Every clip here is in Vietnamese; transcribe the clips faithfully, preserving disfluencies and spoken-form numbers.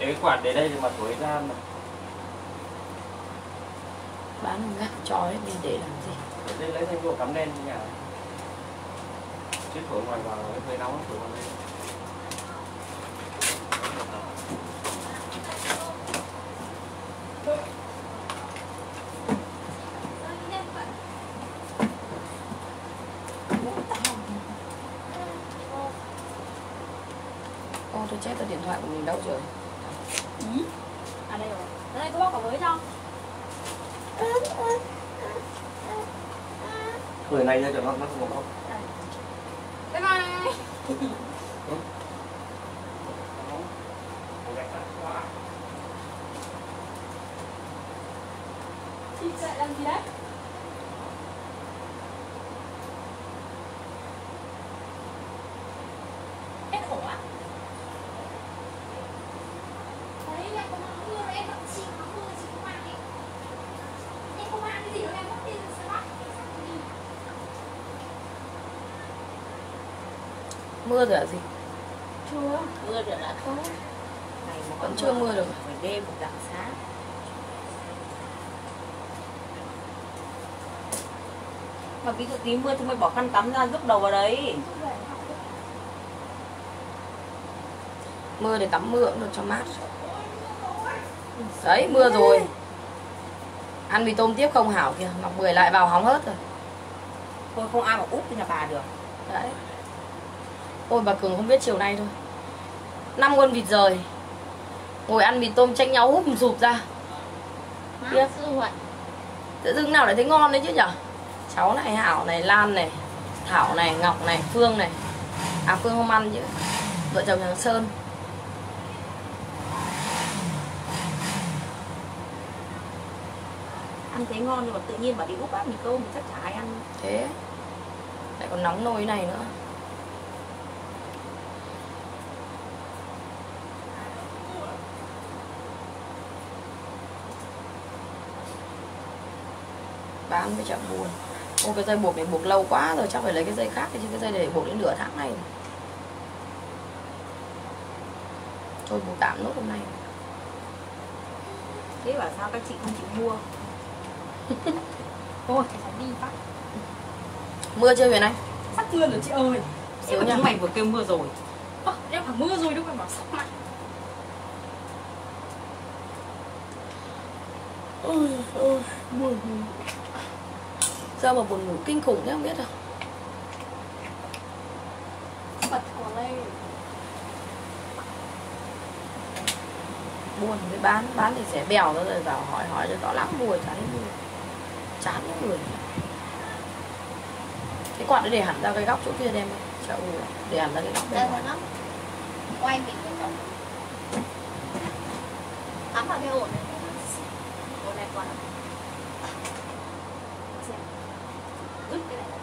cái quạt để đây thì mà thổi ra mà. Bán ngắt cho hết đi để làm gì? Để lấy thêm bộ cắm đen như nhà. Chứ thổi ngoài vào cái hơi nóng thổi vào đây. Ô tôi chết rồi, điện thoại của mình đâu rồi? Ừ. À đây rồi. Đây có bóc quả mới cho. Cười này ra cho nó nó không có. Bye bye. Chị chạy làm gì đấy? Em khổ á? Đấy là có mong mưa rồi em vẫn chịu mong mưa chị không mang ấy. Em không mang cái gì đâu em mất tiền rồi sao bác? Mưa rồi hả gì? Chưa. Mưa rồi đã tốt. Này mà vẫn chưa mưa được. Buổi đêm một dạng sáng. Mà ví dụ tí mưa thì mới bỏ khăn tắm ra giúp đầu vào đấy. Mưa để tắm mưa cũng được cho mát. Đấy mưa rồi. Ăn mì tôm tiếp không hảo kìa, Ngọc Bưởi lại vào hóng hết rồi. Thôi không ai mà úp cho nhà bà được. Đấy. Ôi bà Cường không biết chiều nay thôi. Năm con vịt rời. Ngồi ăn mì tôm tranh nhau húp sụp ra. Biết. Tự dưng nào lại thấy ngon đấy chứ nhở. Cháu này, Hảo này, Lan này, Thảo này, Ngọc này, Phương này. À Phương không ăn chứ. Vợ chồng nhà Sơn. Ăn thấy ngon nhưng mà tự nhiên bảo đi úp bát mì tôm thì chắc chả ai ăn. Thế lại còn nóng nồi này nữa. Bán với chợ buồn. Ô cái dây buộc này buộc lâu quá rồi, chắc phải lấy cái dây khác chứ cái dây này để buộc đến nửa tháng này. Thôi buộc tạm nốt hôm nay. Thế bảo sao các chị không chịu mua. Thôi phải đi phát. Mưa chưa Huyền Anh? Sắp mưa rồi chị ơi. Xíu Em nha. chúng mày vừa kêu mưa rồi. Ơ, em phải mưa rồi đâu em bảo sắp mạnh. Ôi ôi buồn ngủ. Sao mà buồn ngủ kinh khủng thế không biết đâu. Bật quả lên. Buồn với bán, bán thì sẽ bèo nó rồi vào hỏi hỏi cho rõ lắm mùi chán đến mùi. Chán những người. Cái quạt nó để hẳn ra cái góc chỗ kia đem chợ ngủ để hẳn ra cái góc bên ngoài. Quay mình cái chỗ. Tắm vào cái ổ này. Ổ này còn. Ướt cái này.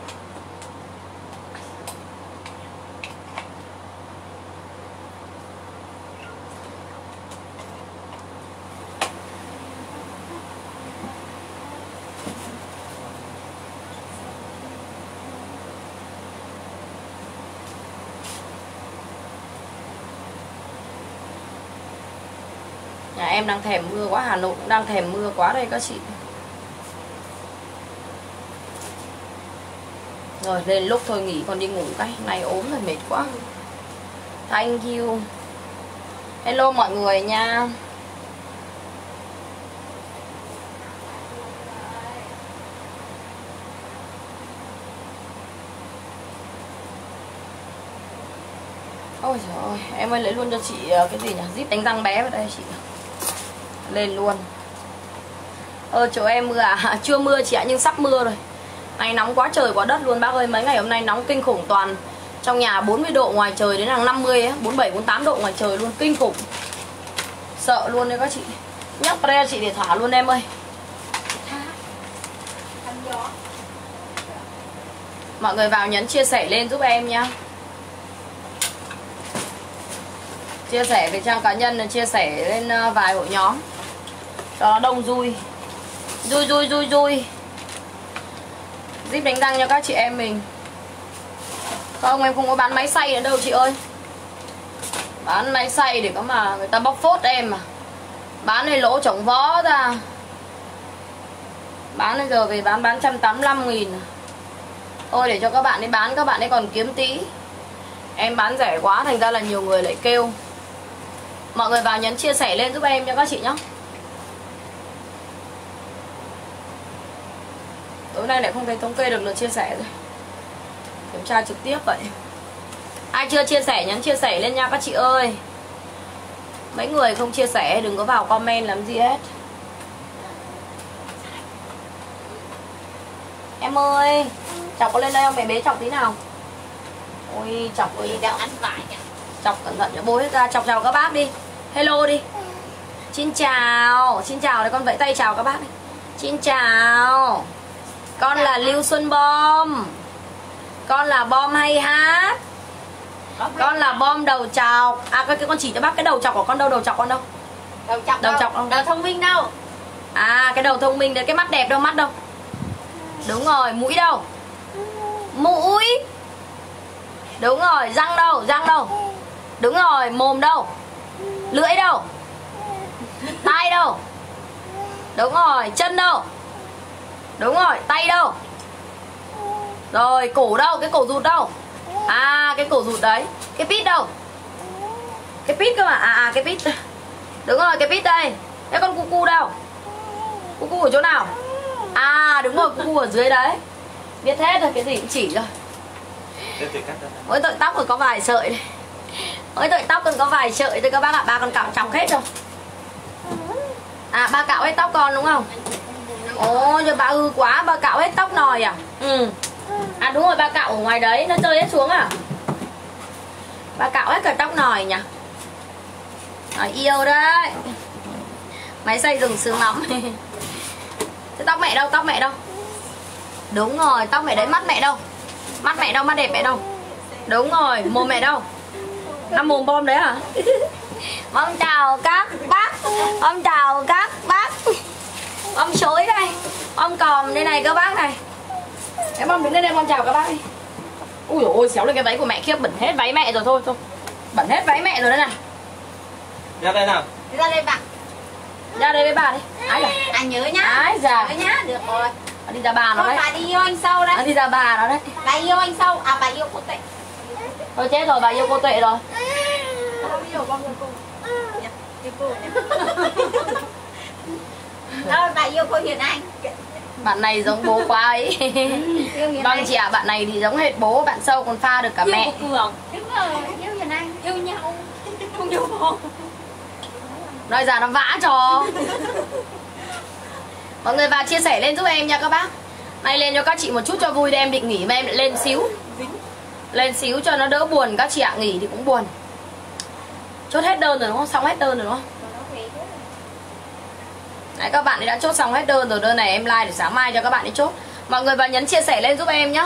Nhà em đang thèm mưa quá, Hà Nội cũng đang thèm mưa quá đây các chị. Rồi lên lúc thôi nghỉ còn đi ngủ cái này ốm rồi mệt quá. Thank you. Hello mọi người nha. Ôi trời ơi, em ơi lấy luôn cho chị cái gì nhỉ? Zip đánh răng bé vào đây chị. Lên luôn. Ờ chỗ em mưa à? Chưa mưa chị ạ nhưng sắp mưa rồi. Này nóng quá trời quá đất luôn bác ơi. Mấy ngày hôm nay nóng kinh khủng, toàn trong nhà bốn mươi độ, ngoài trời đến hàng năm mươi ấy, bốn mươi bảy, bốn mươi tám độ ngoài trời luôn, kinh khủng. Sợ luôn đấy các chị. Nhấc ra chị để thả luôn em ơi. Mọi người vào nhấn chia sẻ lên giúp em nhá. Chia sẻ về trang cá nhân, chia sẻ lên vài hội nhóm cho nó đông vui. Vui vui vui vui. Zip đánh răng cho các chị em mình. Không em không có bán máy xay nữa đâu chị ơi. Bán máy xay để có mà người ta bóc phốt em mà. Bán này lỗ chổng vó ra. Bán bây giờ về bán bán một trăm tám mươi lăm nghìn. Thôi để cho các bạn ấy bán, các bạn ấy còn kiếm tí. Em bán rẻ quá thành ra là nhiều người lại kêu. Mọi người vào nhấn chia sẻ lên giúp em cho các chị nhé. Tối nay lại không thấy thống kê được lượt chia sẻ rồi. Kiểm tra trực tiếp vậy. Ai chưa chia sẻ nhấn chia sẻ lên nha các chị ơi. Mấy người không chia sẻ đừng có vào comment làm gì hết. Em ơi, chọc có lên đây không? Mẹ bế chọc tí nào. Ôi chọc ơi, Đeo ăn vải nhỉ. chọc cẩn thận cho bố hết ra. Chọc chào các bác đi. Hello đi. Xin chào. Xin chào, để con vẫy tay chào các bác đi. Xin chào. Con là Lưu Xuân Bom. Con là Bom hay hát. Con là Bom đầu chọc. À cái con chỉ cho bác cái đầu chọc của con đâu, đầu chọc con đâu? Đầu chọc Đầu đâu? chọc đâu? Đầu thông minh đâu? À cái đầu thông minh đấy, cái mắt đẹp đâu, mắt đâu? Đúng rồi, mũi đâu? Mũi. Đúng rồi, răng đâu, răng đâu? Đúng rồi, mồm đâu? Lưỡi đâu? Tai đâu? Đúng rồi, chân đâu? Đúng rồi, tay đâu? Rồi, cổ đâu? Cái cổ rụt đâu? À, cái cổ rụt đấy. Cái pít đâu? Cái pít cơ mà. À, à cái pít. Đúng rồi, cái pít đây. Cái con cu cu đâu? Cu cu ở chỗ nào? À, đúng rồi, cu cu ở dưới đấy. Biết hết rồi, cái gì cũng chỉ rồi. Mỗi tội tóc còn có vài sợi này. Mỗi tội tóc còn có vài sợi thôi các bác ạ. Ba con cạo chọc hết rồi. À, ba cạo hết tóc con đúng không? Ồ, giờ bà hư quá, bà cạo hết tóc nòi à? Ừ. À đúng rồi, ba cạo ở ngoài đấy, nó rơi hết xuống à? Ba cạo hết cả tóc nòi nhỉ? À, yêu đấy. Máy xay rừng sướng lắm. Thế tóc mẹ đâu, tóc mẹ đâu? Đúng rồi, tóc mẹ đấy, mắt mẹ đâu? Mắt mẹ đâu, mắt đẹp mẹ đâu? Đúng rồi, mồm mẹ đâu? À, mồm Bom đấy hả? Bom chào các bác. Bom chào các bác. Bom xối đây. Bom còm đây này các bác này. Em Bom đứng lên đây, Bom chào các bác đi. Ui dồi ôi, xéo lên cái váy của mẹ kia, bẩn hết váy mẹ rồi thôi. thôi Bẩn hết váy mẹ rồi đây này. Ra đây nào. Ra đây bà. Ra đây với bà đi. Ai là? À nhớ nhá. Ai già. Nhớ nhá, được rồi. Đi ra bà nó Thôi đấy. bà đi yêu anh sau đây. À, đi ra bà nó đấy. Bà yêu anh sau. À bà yêu cô Tệ. Thôi chết rồi, bà yêu cô Tuệ rồi. Không yêu con yêu cô. Yêu cô nhỉ. Đâu bà yêu cô Hiền Anh. Bạn này giống bố quá ấy. Vâng chị ạ, à, bạn này thì giống hệt bố, bạn sâu còn pha được cả mẹ. Yêu Cường. Đúng rồi, yêu Hiền Anh, yêu nhau. Không yêu bố. Nói ra nó vã cho. Mọi người vào chia sẻ lên giúp em nha các bác. Nay lên cho các chị một chút cho vui, em định nghỉ mà em lại lên xíu. Lên xíu cho nó đỡ buồn, các chị ạ, nghỉ thì cũng buồn. Chốt hết đơn rồi đúng không? Xong hết đơn rồi đúng không? Đấy, các bạn ấy đã chốt xong hết đơn rồi. Đơn này em like để sáng mai cho các bạn ấy chốt. Mọi người vào nhấn chia sẻ lên giúp em nhé.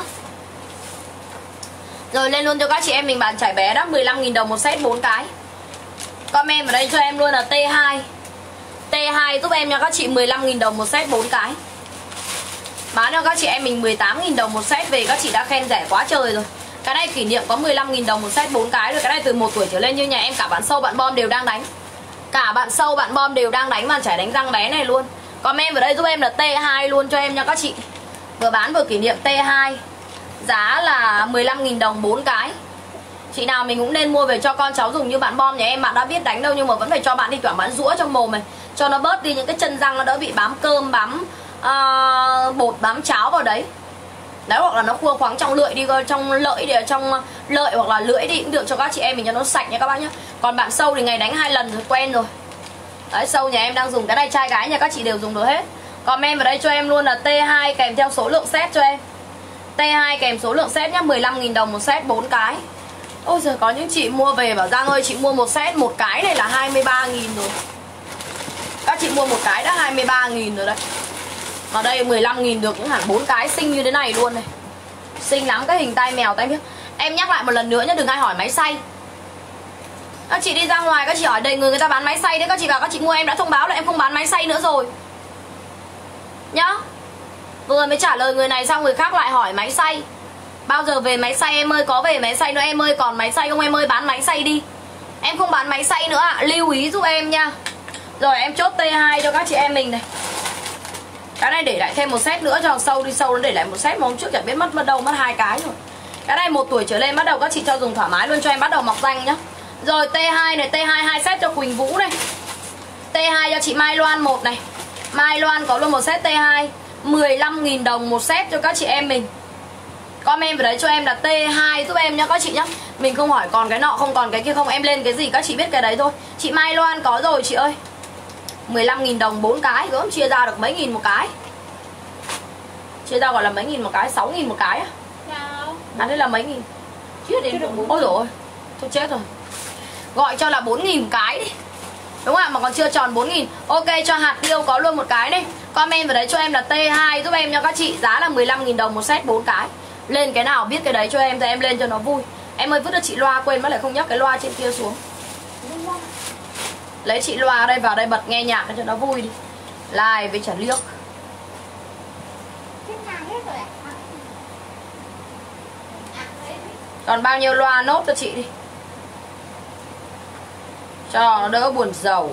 Rồi lên luôn cho các chị em mình bàn chải bé đó. Mười lăm nghìn đồng một set bốn cái. Comment ở đây cho em luôn là T hai. T hai giúp em nha các chị. Mười lăm nghìn đồng một set bốn cái. Bán cho các chị em mình mười tám nghìn đồng một set. Về các chị đã khen rẻ quá trời rồi. Cái này kỷ niệm có mười lăm nghìn đồng một set bốn cái rồi. Cái này từ một tuổi trở lên như nhà em. Cả bạn sâu bạn Bom đều đang đánh. Cả bạn sâu bạn Bom đều đang đánh bàn chải đánh răng bé này luôn. Comment ở đây giúp em là T hai luôn cho em nha các chị. Vừa bán vừa kỷ niệm T hai. Giá là mười lăm nghìn đồng bốn cái. Chị nào mình cũng nên mua về cho con cháu dùng như bạn Bom nhà em. Bạn đã biết đánh đâu nhưng mà vẫn phải cho bạn đi thoảng bạn rũa trong mồm này. Cho nó bớt đi những cái chân răng, nó đỡ bị bám cơm, bám uh, bột, bám cháo vào đấy. Đấy, hoặc là nó khua khoáng trong lưỡi đi, trong lợi đi, trong lợi hoặc là lưỡi đi cũng được cho các chị em mình cho nó sạch nha các bác nhé. Còn bạn sâu thì ngày đánh hai lần rồi quen rồi. Đấy, sâu nhà em đang dùng cái này, trai gái nhà các chị đều dùng được hết. Comment vào đây cho em luôn là T hai kèm theo số lượng set cho em. T hai kèm số lượng set nhá, mười lăm nghìn đồng một set bốn cái. Ôi giời, có những chị mua về bảo Giang ơi chị mua một set, một cái này là hai mươi ba nghìn rồi. Các chị mua một cái đã hai mươi ba nghìn rồi đấy. Ở đây mười lăm nghìn được cũng hẳn bốn cái xinh như thế này luôn này. Xinh lắm, cái hình tay mèo tay biết. Em nhắc lại một lần nữa nhé, đừng ai hỏi máy xay. Các chị đi ra ngoài các chị hỏi đầy người người ta bán máy xay đấy, các chị bảo các chị mua, em đã thông báo là em không bán máy xay nữa rồi nhá. Vừa mới trả lời người này xong người khác lại hỏi máy xay. Bao giờ về máy xay em ơi, có về máy xay nữa em ơi, còn máy xay không em ơi, bán máy xay đi. Em không bán máy xay nữa ạ, lưu ý giúp em nha. Rồi em chốt T hai cho các chị em mình này. Cái này để lại thêm một set nữa cho sâu đi sâu, nó để lại một set mà hôm trước chẳng biết mất mất đâu, mất hai cái rồi. Cái này một tuổi trở lên bắt đầu các chị cho dùng thoải mái luôn, cho em bắt đầu mọc danh nhá. Rồi T hai này, T hai hai set cho Quỳnh Vũ này. T hai cho chị Mai Loan một này. Mai Loan có luôn một set T hai, mười lăm nghìn đồng một set cho các chị em mình. Comment vào đấy cho em là T hai giúp em nhá các chị nhá. Mình không hỏi còn cái nọ không còn cái kia không, em lên cái gì các chị biết cái đấy thôi. Chị Mai Loan có rồi chị ơi. mười lăm nghìn đồng bốn cái, gớm chia ra được mấy nghìn một cái. Chia ra gọi là mấy nghìn một cái, sáu nghìn một cái á. À đây là mấy nghìn. Chết đến được. Ôi dồi ôi, tôi chết rồi. Gọi cho là bốn nghìn một cái đi. Đúng không ạ, mà còn chưa tròn bốn nghìn. Ok, cho hạt tiêu có luôn một cái đi. Comment vào đấy cho em là T hai giúp em nha các chị. Giá là mười lăm nghìn đồng một set bốn cái. Lên cái nào biết cái đấy cho em, thì em lên cho nó vui. Em ơi vứt cho chị loa, quên mất lại không nhắc cái loa trên kia xuống. Lấy chị loa đây vào đây bật nghe nhạc cho nó vui đi. Live với chả liếc. Còn bao nhiêu loa nốt cho chị đi, cho nó đỡ buồn rầu.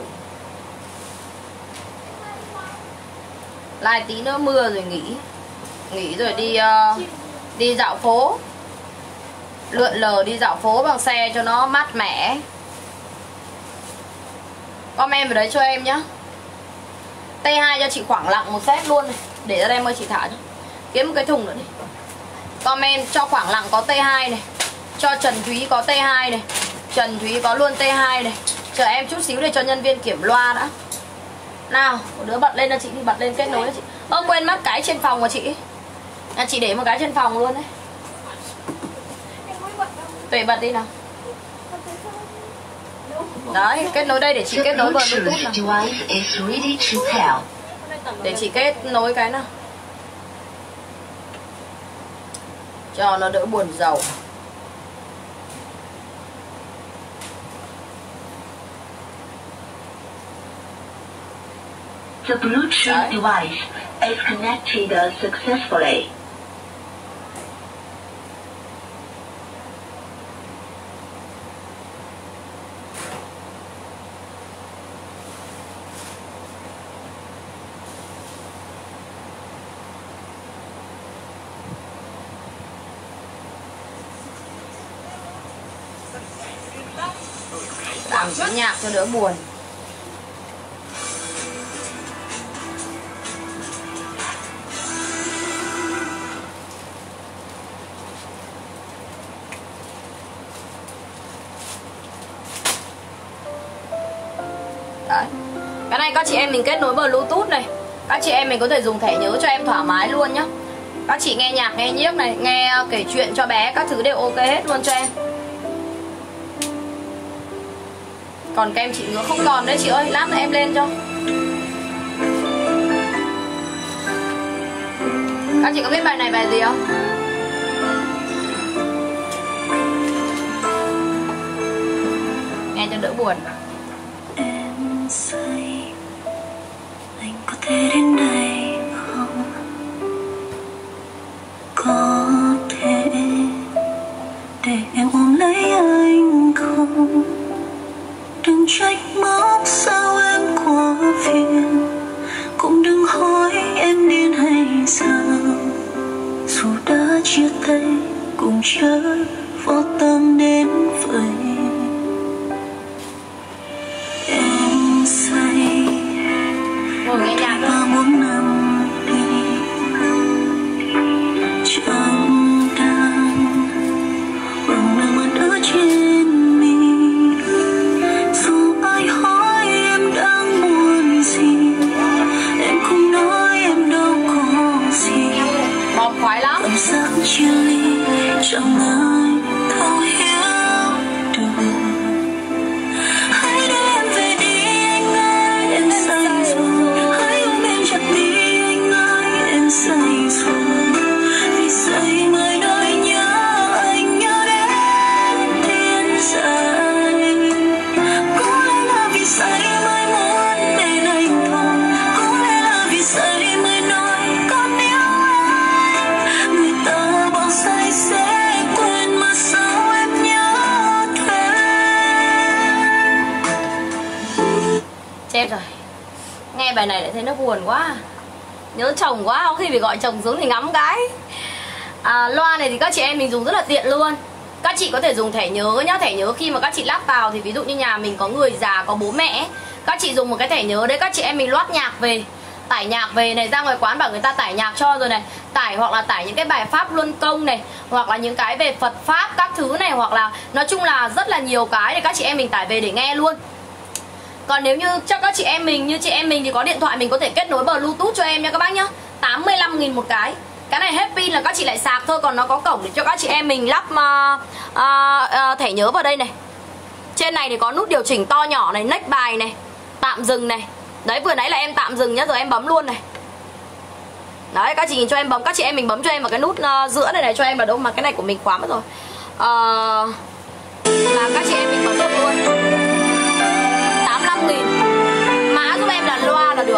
Lại tí nữa mưa rồi nghỉ. Nghỉ rồi đi uh, đi dạo phố. Lượn lờ đi dạo phố bằng xe cho nó mát mẻ. Comment vào đấy cho em nhá. T hai cho chị khoảng lặng một set luôn này. Để ra đây em ơi chị thả cho. Kiếm một cái thùng nữa đi. Comment cho khoảng lặng có T hai này. Cho Trần Thúy có T hai này. Trần Thúy có luôn T hai này. Chờ em chút xíu để cho nhân viên kiểm loa đã. Nào, một đứa bật lên cho chị đi, bật lên kết nối cho chị. Ơ quên mất cái trên phòng của chị. À, chị để một cái trên phòng luôn đấy. Tuệ bật đi nào. Đấy, kết nối đây để chị kết nối vào Bluetooth nào. Để chị kết nối cái nào. Cho nó đỡ buồn rầu. The Bluetooth device is connected successfully. Làm cái nhạc cho đỡ buồn. Đấy. Cái này các chị em mình kết nối Bluetooth này. Các chị em mình có thể dùng thẻ nhớ cho em thoải mái luôn nhá. Các chị nghe nhạc, nghe nhiếc này, nghe kể chuyện cho bé, các thứ đều ok hết luôn cho em. Còn kem chị ngứa không còn đấy chị ơi, lát nữa em lên cho. Các chị có biết bài này bài gì không? Nghe cho đỡ buồn. Em say, anh có thể đến đây không? Có thể để em ôm lấy anh không? Đừng trách móc sao em quá phiền, cũng đừng hỏi em điên hay sao. Dù đã chia tay cũng chớ vô tâm đến vậy. Chết rồi. Nghe bài này lại thấy nó buồn quá. Nhớ chồng quá, có khi phải gọi chồng xuống thì ngắm cái. à, Loa này thì các chị em mình dùng rất là tiện luôn. Các chị có thể dùng thẻ nhớ nhá. Thẻ nhớ khi mà các chị lắp vào thì ví dụ như nhà mình có người già, có bố mẹ, các chị dùng một cái thẻ nhớ đấy, các chị em mình loát nhạc về, tải nhạc về này, ra ngoài quán bảo người ta tải nhạc cho rồi này, tải hoặc là tải những cái bài pháp luân công này, hoặc là những cái về Phật pháp các thứ này, hoặc là nói chung là rất là nhiều cái để các chị em mình tải về để nghe luôn. Còn nếu như cho các chị em mình, như chị em mình thì có điện thoại mình có thể kết nối Bluetooth cho em nha các bác nhá. tám mươi lăm nghìn một cái. Cái này hết pin là các chị lại sạc thôi, còn nó có cổng để cho các chị em mình lắp uh, uh, uh, thẻ nhớ vào đây này. Trên này thì có nút điều chỉnh to nhỏ này, next bài này, tạm dừng này. Đấy, vừa nãy là em tạm dừng nhá, rồi em bấm luôn này. Đấy, các chị nhìn cho em bấm, các chị em mình bấm cho em vào cái nút uh, giữa này này cho em vào đâu mà cái này của mình khóa mất rồi. Uh, là các chị em mình bấm được luôn. tám mươi lăm nghìn. Mã giúp em là loa là được.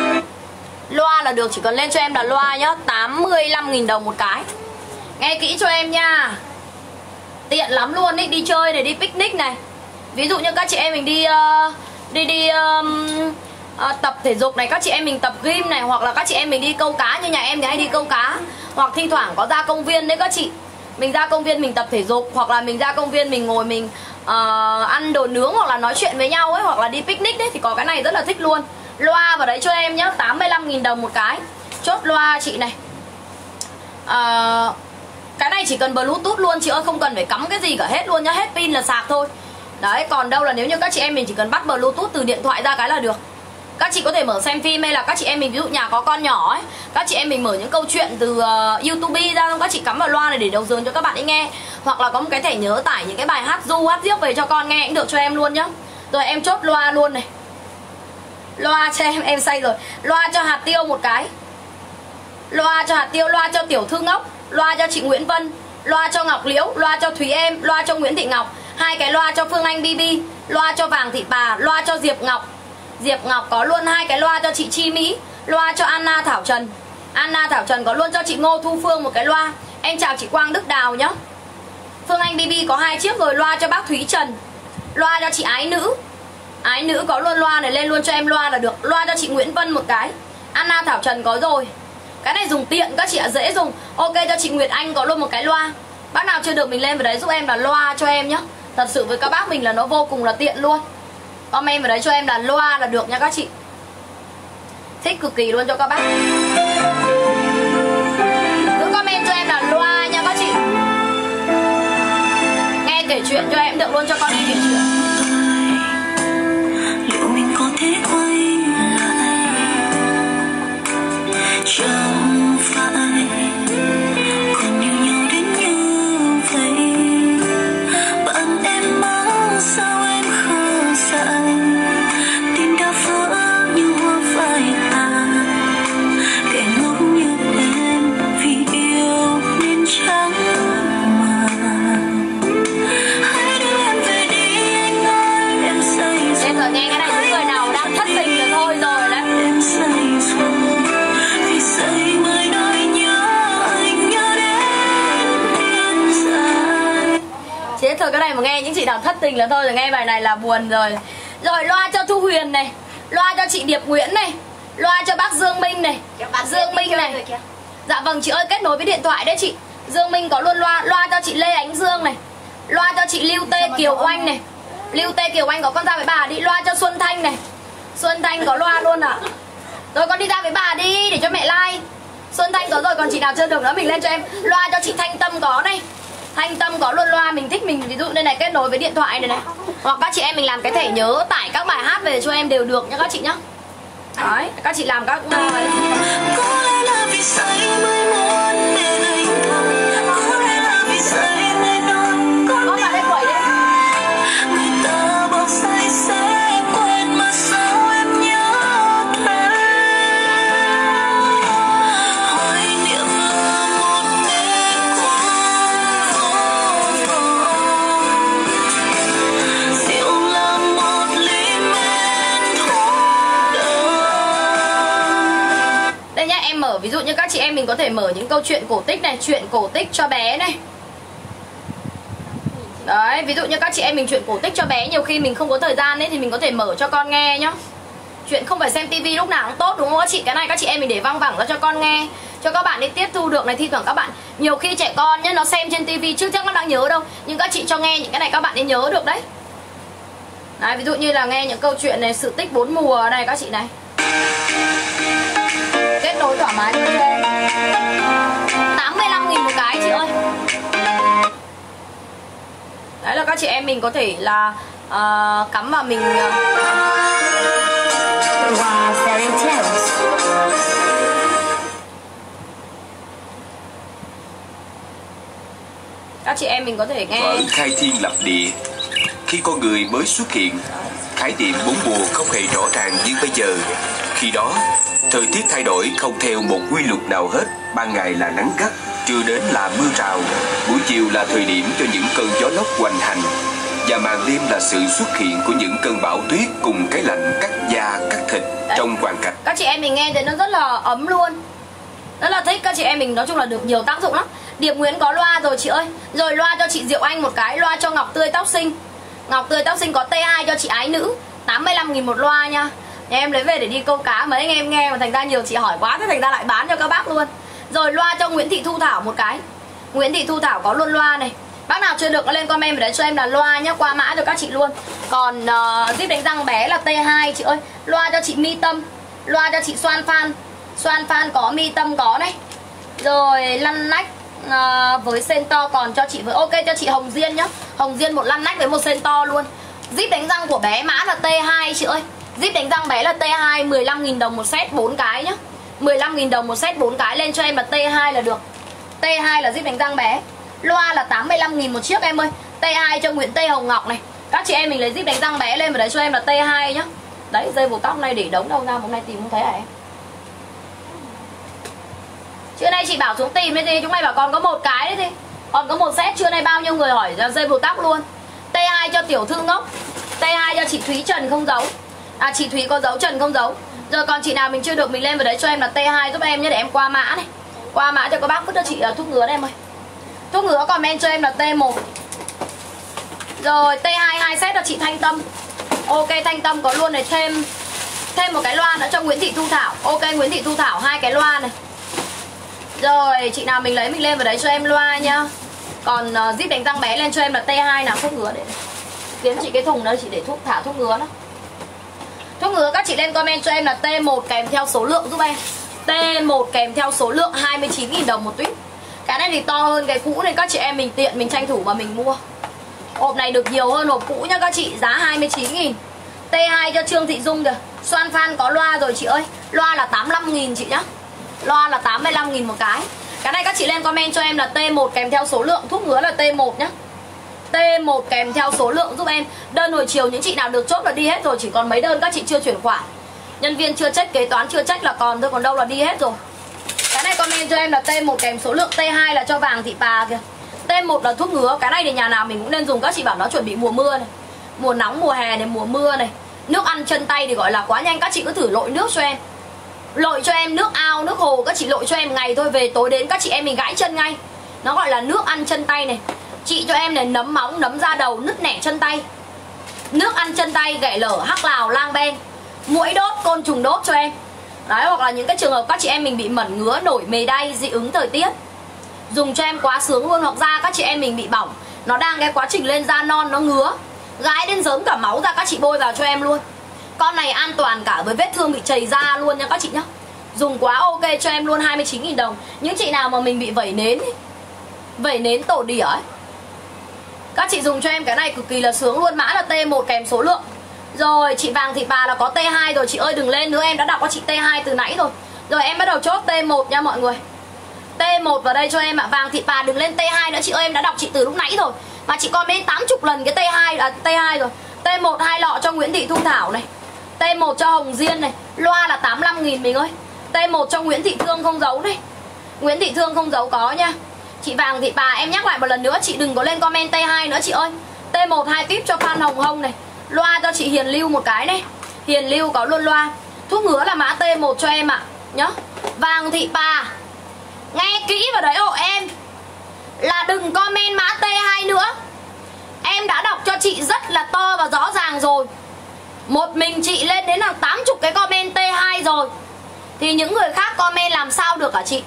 Loa là được, chỉ cần lên cho em là loa nhá. Tám mươi lăm nghìn đồng một cái. Nghe kỹ cho em nha. Tiện lắm luôn ý, đi chơi này, đi picnic này. Ví dụ như các chị em mình đi uh, Đi đi um, uh, tập thể dục này, các chị em mình tập gym này, hoặc là các chị em mình đi câu cá, như nhà em thì hay đi câu cá. Hoặc thi thoảng có ra công viên đấy các chị. Mình ra công viên mình tập thể dục, hoặc là mình ra công viên mình ngồi mình uh, ăn đồ nướng, hoặc là nói chuyện với nhau ấy, hoặc là đi picnic đấy, thì có cái này rất là thích luôn. Loa vào đấy cho em nhá, tám mươi lăm nghìn đồng một cái. Chốt loa chị này. uh, Cái này chỉ cần Bluetooth luôn chị ơi, không cần phải cắm cái gì cả hết luôn nhá, hết pin là sạc thôi. Đấy, còn đâu là nếu như các chị em mình chỉ cần bắt Bluetooth từ điện thoại ra cái là được. Các chị có thể mở xem phim, hay là các chị em mình ví dụ nhà có con nhỏ ấy, các chị em mình mở những câu chuyện từ uh, YouTube ra, xong các chị cắm vào loa này để đầu giường cho các bạn ấy nghe. Hoặc là có một cái thẻ nhớ tải những cái bài hát ru, hát diếc về cho con nghe cũng được cho em luôn nhá. Rồi em chốt loa luôn này. Loa cho em, em say rồi. Loa cho hạt tiêu một cái. Loa cho hạt tiêu, loa cho Tiểu Thư Ngốc, loa cho chị Nguyễn Vân, loa cho Ngọc Liễu, loa cho Thúy Em, loa cho Nguyễn Thị Ngọc, hai cái loa cho Phương Anh bê bê, loa cho Vàng Thị Bà, loa cho Diệp Ngọc. Diệp Ngọc có luôn hai cái loa cho chị Chi Mỹ, loa cho Anna Thảo Trần. Anna Thảo Trần có luôn cho chị Ngô Thu Phương một cái loa. Em chào chị Quang Đức Đào nhá. Phương Anh bê bê có hai chiếc rồi, loa cho bác Thúy Trần. Loa cho chị Ái Nữ. Ái Nữ có luôn loa này, lên luôn cho em loa là được. Loa cho chị Nguyễn Vân một cái. Anna Thảo Trần có rồi. Cái này dùng tiện các chị ạ, dễ dùng. Ok, cho chị Nguyệt Anh có luôn một cái loa. Bác nào chưa được mình lên vào đấy giúp em là loa cho em nhá. Thật sự với các bác mình là nó vô cùng là tiện luôn. Comment vào đấy cho em là loa là được nha các chị. Thích cực kỳ luôn cho các bác. Cứ comment cho em là loa nha các chị. Nghe kể chuyện cho em được luôn, cho con nghe kể chuyện. Liệu mình có thể quay lại? Chẳng phải còn yêu nhau đến như vậy. Bạn em mong sao em khờ dại, tim đã vỡ như hoa phai tàn. Kẻ ngốc như em vì yêu nên chẳng màng. Hãy đưa em về đi anh ơi, em say rồi. Em giờ nghe cái này những người nào đang thất tình là thôi rồi đấy. Em say rồi vì say mới nói nhớ anh, nhớ đến điên dại. Chết thôi, cái này mà nghe những chị nào thất tình là thôi rồi, nghe bài này là buồn rồi. Rồi loa cho Thu Huyền này, loa cho chị Điệp Nguyễn này, loa cho bác Dương Minh này, Dương Minh này. Dạ vâng chị ơi, kết nối với điện thoại đấy chị. Dương Minh có luôn loa, loa cho chị Lê Ánh Dương này, loa cho chị Lưu Tê Kiều Oanh này. Lưu Tê Kiều Oanh có con ra với bà đi, loa cho Xuân Thanh này. Xuân Thanh có loa luôn à. Rồi con đi ra với bà đi để cho mẹ like. Xuân Thanh có rồi, còn chị nào chưa được nữa mình lên cho em. Loa cho chị Thanh Tâm có này. Thanh Tâm có luôn loa, mình thích mình ví dụ đây này, kết nối với điện thoại này này. Hoặc các chị em mình làm cái thẻ nhớ tải các bài hát về cho em đều được nha các chị nhá. Đấy, các chị làm các uh, có lẽ là vì say mới muốn để anh thầm, có lẽ là vì say mới nói con có vào đây quẩy đi. Người ta bảo say sẽ quên mà sao em nhớ thế. Hoài niệm là một đêm qua vô vọng, rượu là một ly men thuốc đắng. Đây nhá, em mở ví dụ như các chị em mình có thể mở những câu chuyện cổ tích này, chuyện cổ tích cho bé này. Đấy, ví dụ như các chị em mình chuyện cổ tích cho bé, nhiều khi mình không có thời gian ấy thì mình có thể mở cho con nghe nhá. Chuyện không phải xem tivi lúc nào cũng tốt đúng không các chị? Cái này các chị em mình để văng vẳng ra cho con nghe, cho các bạn đi tiếp thu được này. Thi thoảng các bạn, nhiều khi trẻ con nhá, nó xem trên tivi chứ chắc nó đang nhớ đâu, nhưng các chị cho nghe những cái này các bạn ấy nhớ được đấy. Đấy, ví dụ như là nghe những câu chuyện này, sự tích bốn mùa này các chị này. Kết nối thoải mái luôn cho em. tám mươi lăm nghìn một cái chị ơi. Đấy là các chị em mình có thể là uh, cắm vào mình uh... các chị em mình có thể nghe. Vở khai thiên lập địa. Khi con người mới xuất hiện, khái niệm bốn mùa không hề rõ ràng như bây giờ. Khi đó, thời tiết thay đổi không theo một quy luật nào hết. Ban ngày là nắng gắt, trưa đến là mưa rào, buổi chiều là thời điểm cho những cơn gió lốc hoành hành, và màn đêm là sự xuất hiện của những cơn bão tuyết cùng cái lạnh cắt da cắt thịt. Đấy. Trong hoàn cảnh các chị em mình nghe thì nó rất là ấm luôn, rất là thích. Các chị em mình nói chung là được nhiều tác dụng lắm. Điệp Nguyễn có loa rồi chị ơi. Rồi loa cho chị Diệu Anh một cái, loa cho Ngọc Tươi Tóc Xinh. Ngọc Tươi Tóc Xinh có T hai cho chị Ái Nữ, tám mươi lăm nghìn một loa nha. Nhà em lấy về để đi câu cá, mấy anh em nghe mà thành ra nhiều chị hỏi quá, thế thành ra lại bán cho các bác luôn. Rồi loa cho Nguyễn Thị Thu Thảo một cái. Nguyễn Thị Thu Thảo có luôn loa này. Bác nào chưa được lên comment để cho em là loa nhá, qua mã cho các chị luôn. Còn uh, zip đánh răng bé là T hai chị ơi. Loa cho chị Mi Tâm, loa cho chị Xoan Phan. Xoan Phan có, Mi Tâm có này. Rồi lăn nách uh, với sen to còn cho chị với. Ok cho chị Hồng Diên nhá. Hồng Diên một lăn nách với một sen to luôn. Zip đánh răng của bé mã là T hai chị ơi. Zip đánh răng bé là T hai, mười lăm nghìn đồng một set bốn cái nhá. mười lăm nghìn đồng một set bốn cái, lên cho em là T hai là được. T hai là zip đánh răng bé. Loa là tám mươi lăm nghìn một chiếc em ơi. T hai cho Nguyễn Tây Hồng Ngọc này. Các chị em mình lấy zip đánh răng bé lên và đấy cho em là T hai nhá. Đấy, dây buộc tóc này để đống đâu ra, hôm nay tìm không thấy à em. Trưa nay chị bảo xuống tìm đấy thì chúng mày bảo còn có một cái đấy thì còn có một set. Trưa nay bao nhiêu người hỏi dây buộc tóc luôn. T hai cho Tiểu Thư Ngốc, T hai cho chị Thúy Trần không giấu. À chị Thúy có dấu, Trần không giấu. Rồi còn chị nào mình chưa được mình lên vào đấy cho em là T hai giúp em nhé, để em qua mã này. Qua mã cho các bác, vứt cho chị uh, thuốc ngứa đây em ơi. Thuốc ngứa comment cho em là T một. Rồi T hai hai set cho chị Thanh Tâm. Ok Thanh Tâm có luôn này, thêm thêm một cái loa nữa cho Nguyễn Thị Thu Thảo. Ok Nguyễn Thị Thu Thảo hai cái loa này. Rồi chị nào mình lấy mình lên vào đấy cho em loa nhá. Còn uh, zip đánh răng bé lên cho em là T hai nào, thuốc ngứa để kiếm chị cái thùng đó, chị để thuốc thả thuốc ngứa đó. Thuốc ngứa các chị lên comment cho em là T một kèm theo số lượng giúp em. T một kèm theo số lượng hai mươi chín nghìn đồng một tuyết. Cái này thì to hơn cái cũ nên các chị em mình tiện mình tranh thủ mà mình mua. Hộp này được nhiều hơn hộp cũ nhá các chị, giá hai mươi chín nghìn. T hai cho Trương Thị Dung kìa. Xoan Phan có loa rồi chị ơi. Loa là tám mươi lăm nghìn chị nhá. Loa là tám mươi lăm nghìn một cái. Cái này các chị lên comment cho em là T một kèm theo số lượng. Thuốc ngứa là T một nhá. T một kèm theo số lượng giúp em. Đơn hồi chiều những chị nào được chốt là đi hết rồi. Chỉ còn mấy đơn các chị chưa chuyển khoản. Nhân viên chưa check, kế toán chưa check là còn thôi. Còn đâu là đi hết rồi. Cái này comment cho em là T một kèm số lượng. T hai là cho Vàng Thị Pà kìa. T một là thuốc ngứa. Cái này thì nhà nào mình cũng nên dùng. Các chị bảo nó chuẩn bị mùa mưa này, mùa nóng, mùa hè này, mùa mưa này. Nước ăn chân tay thì gọi là quá nhanh. Các chị cứ thử lội nước cho em. Lội cho em nước ao, nước hồ. Các chị lội cho em ngày thôi, về tối đến các chị em mình gãi chân ngay. Nó gọi là nước ăn chân tay này. Chị cho em này nấm móng, nấm da đầu, nứt nẻ chân tay. Nước ăn chân tay, ghẻ lở, hắc lào, lang ben, muỗi đốt, côn trùng đốt cho em. Đấy, hoặc là những cái trường hợp các chị em mình bị mẩn ngứa, nổi mề đay, dị ứng thời tiết, dùng cho em quá sướng luôn. Hoặc da các chị em mình bị bỏng, nó đang cái quá trình lên da non, nó ngứa, gãi đến giớm cả máu ra, các chị bôi vào cho em luôn. Con này an toàn cả với vết thương bị chảy da luôn nha các chị nhá. Dùng quá ok cho em luôn, hai mươi chín nghìn đồng. Những chị nào mà mình bị vẩy nến ấy, vẩy nến tổ đỉa ấy, các chị dùng cho em cái này cực kỳ là sướng luôn. Mã là T một kèm số lượng. Rồi chị Vàng Thị Bà là có T hai rồi chị ơi, đừng lên nữa, em đã đọc cho chị T hai từ nãy rồi. Rồi em bắt đầu chốt T một nha mọi người. T một vào đây cho em ạ. À. Vàng Thị Bà đừng lên T hai nữa chị ơi, em đã đọc chị từ lúc nãy rồi. Mà chị comment tám mươi lần cái T hai à, T hai rồi. T một hai lọ cho Nguyễn Thị Thu Thảo này. T một cho Hồng Diên này. Loa là tám mươi lăm nghìn mình ơi. T một cho Nguyễn Thị Thương không giấu này. Nguyễn Thị Thương không giấu có nha. Chị Vàng Thị Bà em nhắc lại một lần nữa, chị đừng có lên comment T hai nữa chị ơi. T một hai tiếp cho Phan Hồng Hồng này. Loa cho chị Hiền Lưu một cái này. Hiền Lưu có luôn loa. Thuốc ngứa là mã T một cho em ạ. À. Nhá. Vàng Thị Bà nghe kỹ vào đấy hộ em, là đừng comment mã T hai nữa. Em đã đọc cho chị rất là to và rõ ràng rồi. Một mình chị lên đến là tám mươi cái con thì những người khác comment làm sao được hả chị?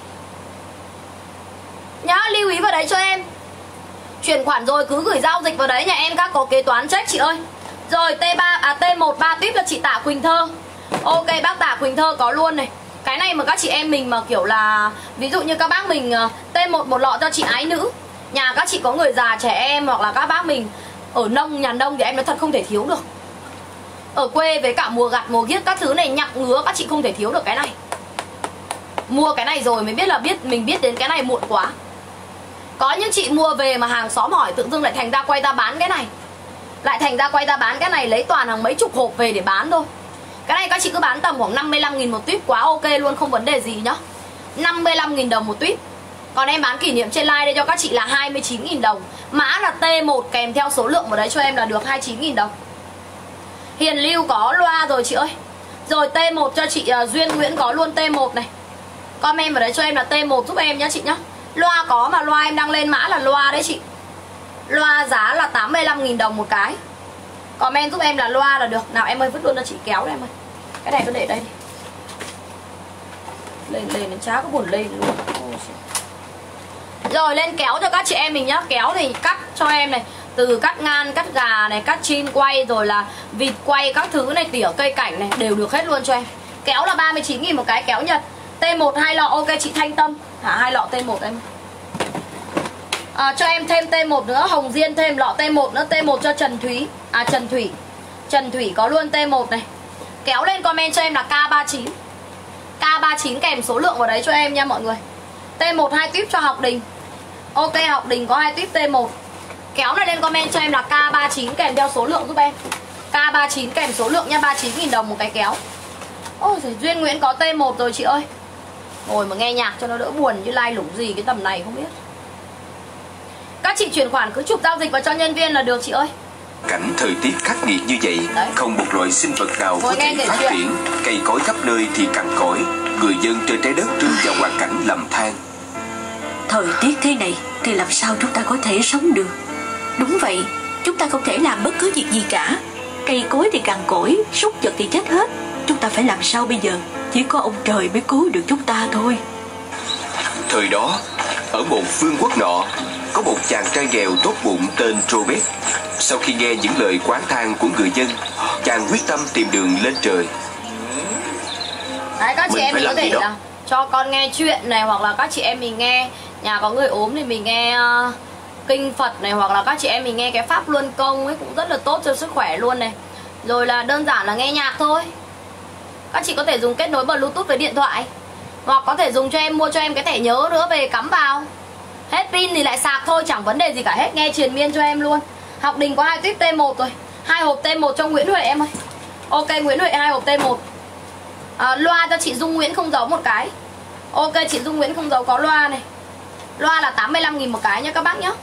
Nhá, lưu ý vào đấy cho em. Chuyển khoản rồi cứ gửi giao dịch vào đấy, nhà em các có kế toán check chị ơi. Rồi T ba à T một ba tuyếp là chị Tạ Quỳnh Thơ. Ok, bác Tạ Quỳnh Thơ có luôn này. Cái này mà các chị em mình mà kiểu là ví dụ như các bác mình T một một lọ cho chị ái nữ. Nhà các chị có người già trẻ em hoặc là các bác mình ở nông nhà nông thì em nói thật không thể thiếu được. Ở quê với cả mùa gặt mùa ghiếc các thứ này nhặng ngứa các chị không thể thiếu được cái này. Mua cái này rồi mới biết là biết mình biết đến cái này muộn quá. Có những chị mua về mà hàng xóm hỏi tự dưng lại thành ra quay ra bán cái này. Lại thành ra quay ra bán cái này, lấy toàn hàng mấy chục hộp về để bán thôi. Cái này các chị cứ bán tầm khoảng năm mươi lăm nghìn một tuyếp, quá ok luôn, không vấn đề gì nhá. Năm mươi lăm nghìn đồng một tuyếp. Còn em bán kỷ niệm trên live đây cho các chị là hai mươi chín nghìn đồng. Mã là T một kèm theo số lượng vào đấy cho em là được hai mươi chín nghìn đồng. Hiền Lưu có loa rồi chị ơi. Rồi T một cho chị uh, Duyên Nguyễn có luôn T một này. Comment vào đấy cho em là T một giúp em nhá chị nhá. Loa có mà loa em đang lên mã là loa đấy chị. Loa giá là tám mươi lăm nghìn đồng một cái. Comment giúp em là loa là được. Nào em ơi vứt luôn cho chị kéo đây em ơi. Cái này cứ để đây đi. Lên lên đến chá có buồn lên luôn. Rồi lên kéo cho các chị em mình nhá. Kéo thì cắt cho em này. Từ cắt ngan, cắt gà này, cắt chin quay rồi là vịt quay các thứ này, tỉa cây cảnh này đều được hết luôn cho em. Kéo là ba mươi chín nghìn một cái kéo Nhật. T một hai lọ ok chị Thanh Tâm. Hả hai lọ T một em. À, cho em thêm T một nữa, Hồng Diên thêm lọ T một nữa, T một cho Trần Thúy. À Trần Thủy. Trần Thủy có luôn T một này. Kéo lên comment cho em là K ba mươi chín. K ba mươi chín kèm số lượng vào đấy cho em nha mọi người. T một hai tuyếp cho Học Đình. Ok Học Đình có hai tuyếp T một. Kéo này lên comment cho em là K ba mươi chín kèm theo số lượng giúp em. K ba mươi chín kèm số lượng nha, ba mươi chín nghìn đồng một cái kéo. Ôi giời, Duyên Nguyễn có T một rồi chị ơi. Ngồi mà nghe nhạc cho nó đỡ buồn chứ like lủng gì cái tầm này không biết. Các chị chuyển khoản cứ chụp giao dịch vào cho nhân viên là được chị ơi. Cảnh thời tiết khắc nghiệt như vậy, đấy. Không một loài sinh vật nào Ngồi có thể phát chuyện. triển, cây cối khắp nơi thì cằn cỗi, người dân trên trái đất rơi vào hoàn cảnh lầm than. Thời tiết thế này thì làm sao chúng ta có thể sống được? Đúng vậy, chúng ta không thể làm bất cứ việc gì cả. Cây cối thì cằn cỗi, súc vật thì chết hết. Chúng ta phải làm sao bây giờ? Chỉ có ông trời mới cứu được chúng ta thôi. Thời đó, ở một vương quốc nọ, có một chàng trai nghèo tốt bụng tên Robert. Sau khi nghe những lời oán than của người dân, chàng quyết tâm tìm đường lên trời. Đấy các chị Mình em phải mình có làm gì thể đó? là cho con nghe chuyện này, hoặc là các chị em mình nghe nhà có người ốm thì mình nghe uh, kinh Phật này, hoặc là các chị em mình nghe cái pháp luân công ấy cũng rất là tốt cho sức khỏe luôn này. Rồi là đơn giản là nghe nhạc thôi. Các chị có thể dùng kết nối Bluetooth với điện thoại, hoặc có thể dùng cho em mua cho em cái thẻ nhớ nữa về cắm vào. Hết pin thì lại sạc thôi, chẳng vấn đề gì cả hết, nghe triền miên cho em luôn. Học Đình có hai tuyếp T một rồi, hai hộp T một cho Nguyễn Huệ em ơi. Ok Nguyễn Huệ hai hộp T một. À, loa cho chị Dung Nguyễn không giấu một cái. Ok chị Dung Nguyễn không giấu có loa này. Loa là tám mươi lăm nghìn một cái nha các bác nhé.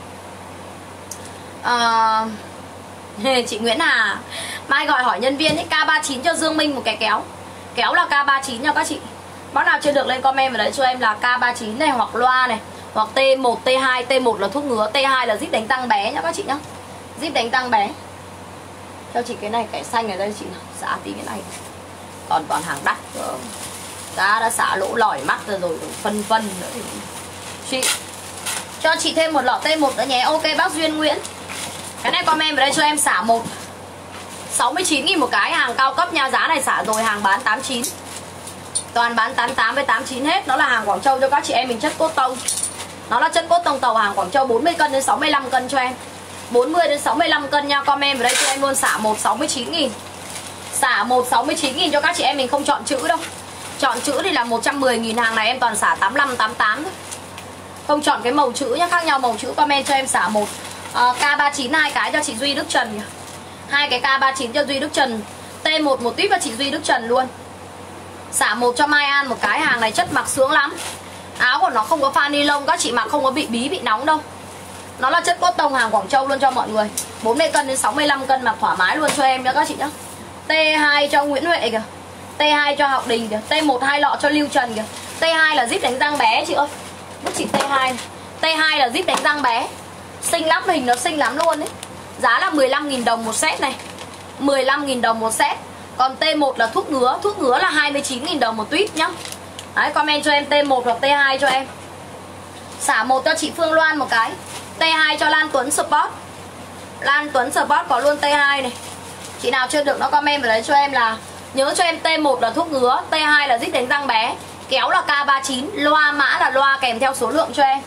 À, chị Nguyễn Hà mai gọi hỏi nhân viên ấy, K ba mươi chín cho Dương Minh một cái kéo. Kéo là K ba mươi chín nha các chị. Bác nào chưa được lên comment vào đấy cho em là K ba mươi chín này, hoặc loa này, hoặc T một, T hai. T một là thuốc ngứa, T hai là zip đánh tăng bé nhá các chị nhá. Zip đánh tăng bé. Cho chị cái này, cái xanh ở đây chị nào, xả tí cái này. Còn toàn hàng đắt cơ. Giá đã xả lỗ lỏi mắt rồi rồi, phân vân nữa thì chị. Cho chị thêm một lọ T một nữa nhé. Ok bác Duyên Nguyễn. Cái này comment vào đây cho em xả một. sáu mươi chín nghìn một cái, hàng cao cấp nha. Giá này xả rồi, hàng bán tám mươi chín. Toàn bán tám mươi tám với tám mươi chín hết. Nó là hàng Quảng Châu cho các chị em mình, chất cốt tông. Nó là chất cốt tông tàu hàng Quảng Châu, bốn mươi cân đến sáu mươi lăm cân cho em. bốn mươi đến sáu mươi lăm cân nha. Comment vào đây cho em luôn xả một sáu mươi chín nghìn. Xả một sáu mươi chín nghìn cho các chị em mình, không chọn chữ đâu. Chọn chữ thì là một trăm mười nghìn, hàng này em toàn xả tám mươi lăm, tám mươi tám thôi. Không chọn cái màu chữ nhá, khác nhau màu chữ. Comment cho em xả một. à, K ba mươi chín hai cái cho chị Duy Đức Trần nhỉ. Hai cái K ba mươi chín cho Duy Đức Trần. T một một tuyếp cho chị Duy Đức Trần luôn. Xả một cho Mai An một cái, hàng này chất mặc sướng lắm. Áo của nó không có pha ni lông, các chị mặc không có bị bí bị nóng đâu. Nó là chất cốt tông hàng Quảng Châu luôn cho mọi người. bốn mươi cân đến sáu mươi lăm cân mặc thoải mái luôn cho em nhá các chị nhá. T hai cho Nguyễn Huệ kìa. T hai cho Học Đình kìa. T một hai lọ cho Lưu Trần kìa. T hai là zip đánh răng bé chị ơi. Bức chị T hai này. T hai là zip đánh răng bé. Xinh lắm, hình nó xinh lắm luôn đấy. Giá là mười lăm nghìn đồng một set này. mười lăm nghìn đồng một set. Còn T một là thuốc ngứa. Thuốc ngứa là hai mươi chín nghìn đồng một tuyếp nhá. Đấy, comment cho em T một hoặc T hai cho em. Xả một cho chị Phương Loan một cái, T hai cho Lan Tuấn Support. Lan Tuấn Support có luôn T hai này. Chị nào chưa được nó comment vào đấy cho em là nhớ cho em T một là thuốc ngứa, T hai là dít đánh răng bé, kéo là K ba mươi chín, loa mã là loa kèm theo số lượng cho em.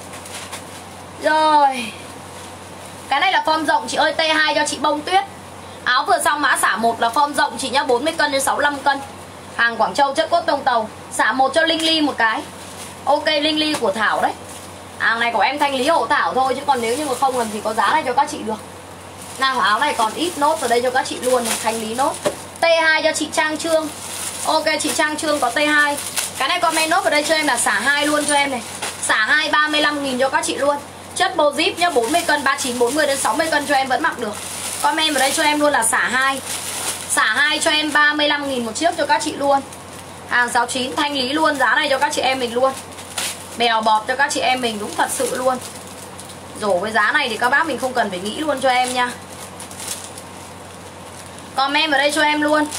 Rồi. Cái này là form rộng chị ơi, T hai cho chị Bông Tuyết. Áo vừa xong mã xả một là form rộng chị nhá, bốn mươi cân đến sáu mươi lăm cân. Hàng Quảng Châu chất cốt tông tàu. Xả một cho Linh Ly một cái. Ok, Linh Ly của Thảo đấy. Hàng này của em thanh lý hộ Thảo thôi, chứ còn nếu như mà không làm gì có giá này cho các chị được. Nào, áo này còn ít nốt ở đây cho các chị luôn này, thanh lý nốt. T hai cho chị Trang Trương. Ok, chị Trang Trương có T hai. Cái này comment nốt vào đây cho em là xả hai luôn cho em này. Xả hai ba mươi lăm nghìn cho các chị luôn. Chất bô zip nhá, bốn mươi cân, ba mươi chín, bốn mươi đến sáu mươi cân cho em vẫn mặc được. Comment vào đây cho em luôn là xả hai. Xả hai cho em ba mươi lăm nghìn một chiếc cho các chị luôn. Hàng sáu chín thanh lý luôn, giá này cho các chị em mình luôn. Bèo bọt cho các chị em mình, đúng thật sự luôn. Rổ với giá này thì các bác mình không cần phải nghĩ luôn cho em nha. Comment vào đây cho em luôn.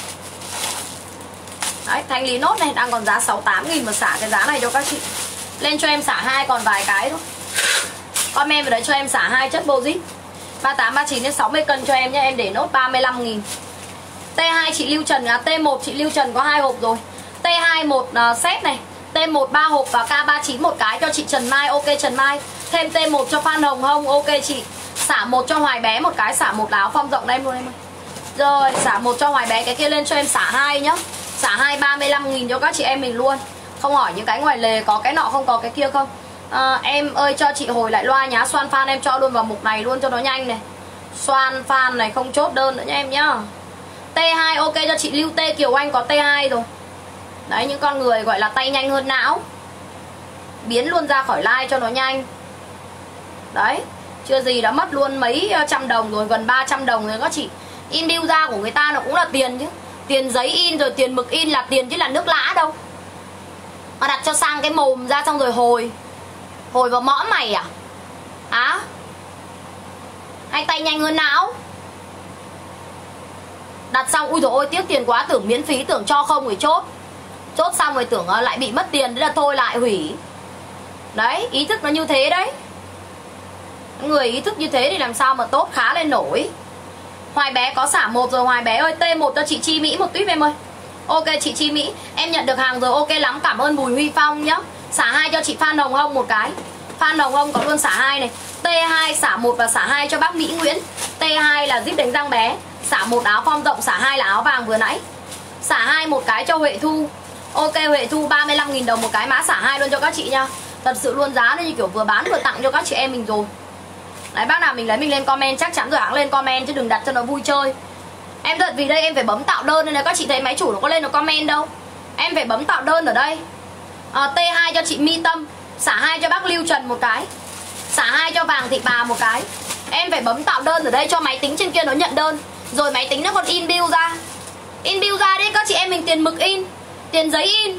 Đấy, thanh lý nốt này, đang còn giá sáu mươi tám nghìn mà xả cái giá này cho các chị. Lên cho em xả hai còn vài cái thôi. Comment vào đấy cho em xả hai chất bô zip ba mươi tám, ba mươi chín đến sáu mươi cân cho em nhé. Em để nốt ba mươi lăm nghìn. T hai chị Lưu Trần, à, T một chị Lưu Trần có hai hộp rồi. T hai một uh, set này, T một ba hộp và K ba mươi chín một cái cho chị Trần Mai. Ok Trần Mai. Thêm T một cho Phan Hồng Hồng. Ok chị. Xả một cho Hoài Bé một cái, xả một áo form rộng đây em luôn em ơi. Rồi, xả một cho Hoài Bé, cái kia lên cho em xả hai nhá. Xả hai ba mươi lăm nghìn cho các chị em mình luôn. Không hỏi những cái ngoài lề có cái nọ không có cái kia không. À, em ơi cho chị hồi lại loa nhá. Xoan fan em cho luôn vào mục này luôn cho nó nhanh này. Xoan fan này không chốt đơn nữa nha em nhá. T hai ok cho chị Lưu T Kiều Anh có T hai rồi. Đấy, những con người gọi là tay nhanh hơn não, biến luôn ra khỏi like cho nó nhanh. Đấy, chưa gì đã mất luôn mấy trăm đồng rồi, gần ba trăm đồng rồi các chị. In bill ra của người ta nó cũng là tiền chứ. Tiền giấy in rồi tiền mực in là tiền chứ là nước lã đâu. Mà đặt cho sang cái mồm ra xong rồi hồi Hồi vào mõm mày à? Á? Hay tay nhanh hơn não? Đặt xong, ui dồi ôi tiếc tiền quá, tưởng miễn phí, tưởng cho không rồi chốt. Chốt xong rồi tưởng lại bị mất tiền, thế là thôi lại hủy. Đấy, ý thức nó như thế đấy. Người ý thức như thế thì làm sao mà tốt khá lên nổi. Hoài Bé có xả một rồi Hoài Bé ơi. T một cho chị Chi Mỹ một tuyết em ơi. Ok chị Chi Mỹ, em nhận được hàng rồi, ok lắm, cảm ơn Bùi Huy Phong nhá. Xả hai cho chị Phan Hồng Hồng một cái. Phan Hồng Hồng có luôn xả hai này. T hai xả một và xả hai cho bác Mỹ Nguyễn. T hai là zip đánh răng bé. Xả một áo form rộng, xả hai là áo vàng vừa nãy. Xả hai một cái cho Huệ Thu. Ok Huệ Thu ba mươi lăm nghìn đồng một cái, mã xả hai luôn cho các chị nha. Thật sự luôn, giá nó như kiểu vừa bán vừa tặng cho các chị em mình rồi. Đấy, bác nào mình lấy mình lên comment chắc chắn rồi hãng lên comment chứ đừng đặt cho nó vui chơi. Em thật vì đây em phải bấm tạo đơn nên là các chị thấy máy chủ nó có lên nó comment đâu. Em phải bấm tạo đơn ở đây. à, T hai cho chị My Tâm. Xả hai cho bác Lưu Trần một cái. Xả hai cho Vàng Thị Bà một cái. Em phải bấm tạo đơn ở đây cho máy tính trên kia nó nhận đơn. Rồi máy tính nó còn in bill ra. In bill ra đấy các chị em mình, tiền mực in, tiền giấy in.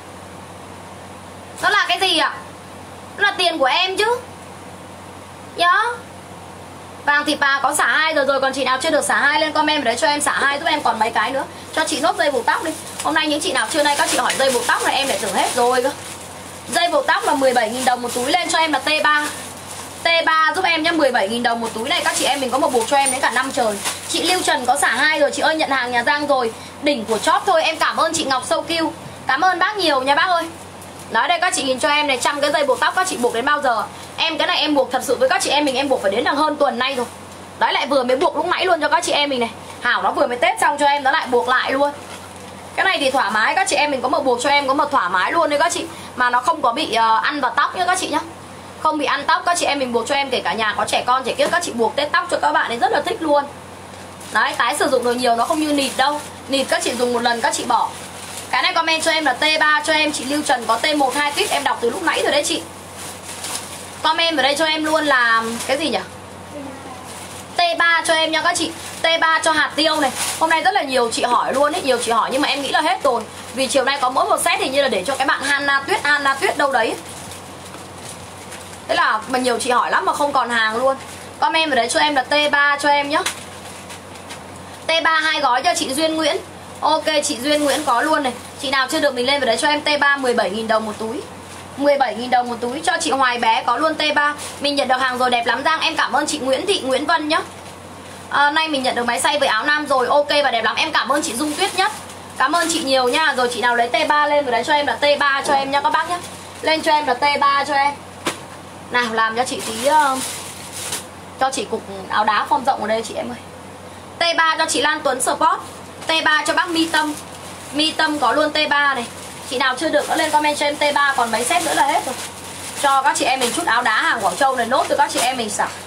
Nó là cái gì ạ? Nó là tiền của em chứ. Nhá. Vàng Thị Bà có xả hai rồi rồi, còn chị nào chưa được xả hai lên comment để cho em xả hai giúp em còn mấy cái nữa. Cho chị nốt dây buộc tóc đi. Hôm nay những chị nào trưa nay các chị hỏi dây buộc tóc này em lại tưởng hết rồi cơ. Dây buộc tóc là mười bảy nghìn đồng một túi, lên cho em là T ba. T ba giúp em nhá, mười bảy nghìn đồng một túi này các chị em mình có một buộc cho em đến cả năm trời. Chị Lưu Trần có xả hai rồi, chị ơi nhận hàng nhà Giang rồi. Đỉnh của chóp thôi, em cảm ơn chị Ngọc Sâu Kiêu. Cảm ơn bác nhiều nha bác ơi. Nói đây các chị nhìn cho em này, trăm cái dây buộc tóc các chị buộc đến bao giờ? Em cái này em buộc thật sự với các chị em mình em buộc phải đến là hơn tuần nay rồi. Đấy, lại vừa mới buộc lúc nãy luôn cho các chị em mình này. Hảo nó vừa mới test xong cho em, nó lại buộc lại luôn. Cái này thì thoải mái, các chị em mình có một buộc cho em có một thoải mái luôn đấy các chị. Mà nó không có bị uh, ăn vào tóc nhá các chị nhá. Không bị ăn tóc, các chị em mình buộc cho em, kể cả nhà có trẻ con trẻ kiếp các chị buộc tết tóc cho các bạn ấy rất là thích luôn. Đấy, tái sử dụng được nhiều, nó không như nịt đâu. Nịt các chị dùng một lần các chị bỏ. Cái này comment cho em là T ba cho em, chị Lưu Trần có T một hai tuyết, em đọc từ lúc nãy rồi đấy chị. Comment ở đây cho em luôn là cái gì nhỉ? T ba cho em nha các chị. T ba cho hạt tiêu này. Hôm nay rất là nhiều chị hỏi luôn ấy, nhiều chị hỏi nhưng mà em nghĩ là hết rồi. Vì chiều nay có mỗi một set hình như là để cho cái bạn Hana Tuyết, Hana Tuyết đâu đấy. Thế là mà nhiều chị hỏi lắm mà không còn hàng luôn. Comment ở đấy cho em là T ba cho em nhá. T ba hai gói cho chị Duyên Nguyễn. Ok, chị Duyên Nguyễn có luôn này. Chị nào chưa được mình lên vào đấy cho em T ba mười bảy nghìn đồng một túi. mười bảy nghìn đồng một túi. Cho chị Hoài Bé có luôn T ba. Mình nhận được hàng rồi, đẹp lắm Giang. Em cảm ơn chị Nguyễn Thị Nguyễn Vân nhá. à, Nay mình nhận được máy xay với áo nam rồi. Ok và đẹp lắm. Em cảm ơn chị Dung Tuyết nhất. Cảm ơn chị nhiều nha. Rồi chị nào lấy T ba lên vào đấy cho em là T ba cho em nha các bác nhá. Lên cho em là T ba cho em. Nào làm cho chị tí uh, cho chị cục áo đá form rộng ở đây chị em ơi. T ba cho chị Lan Tuấn Sport. T ba cho bác Mi Tâm. Mi Tâm có luôn T ba này. Chị nào chưa được nữa lên comment cho em T ba. Còn mấy set nữa là hết rồi. Cho các chị em mình chút áo đá hàng Quảng Châu này nốt cho các chị em mình xả.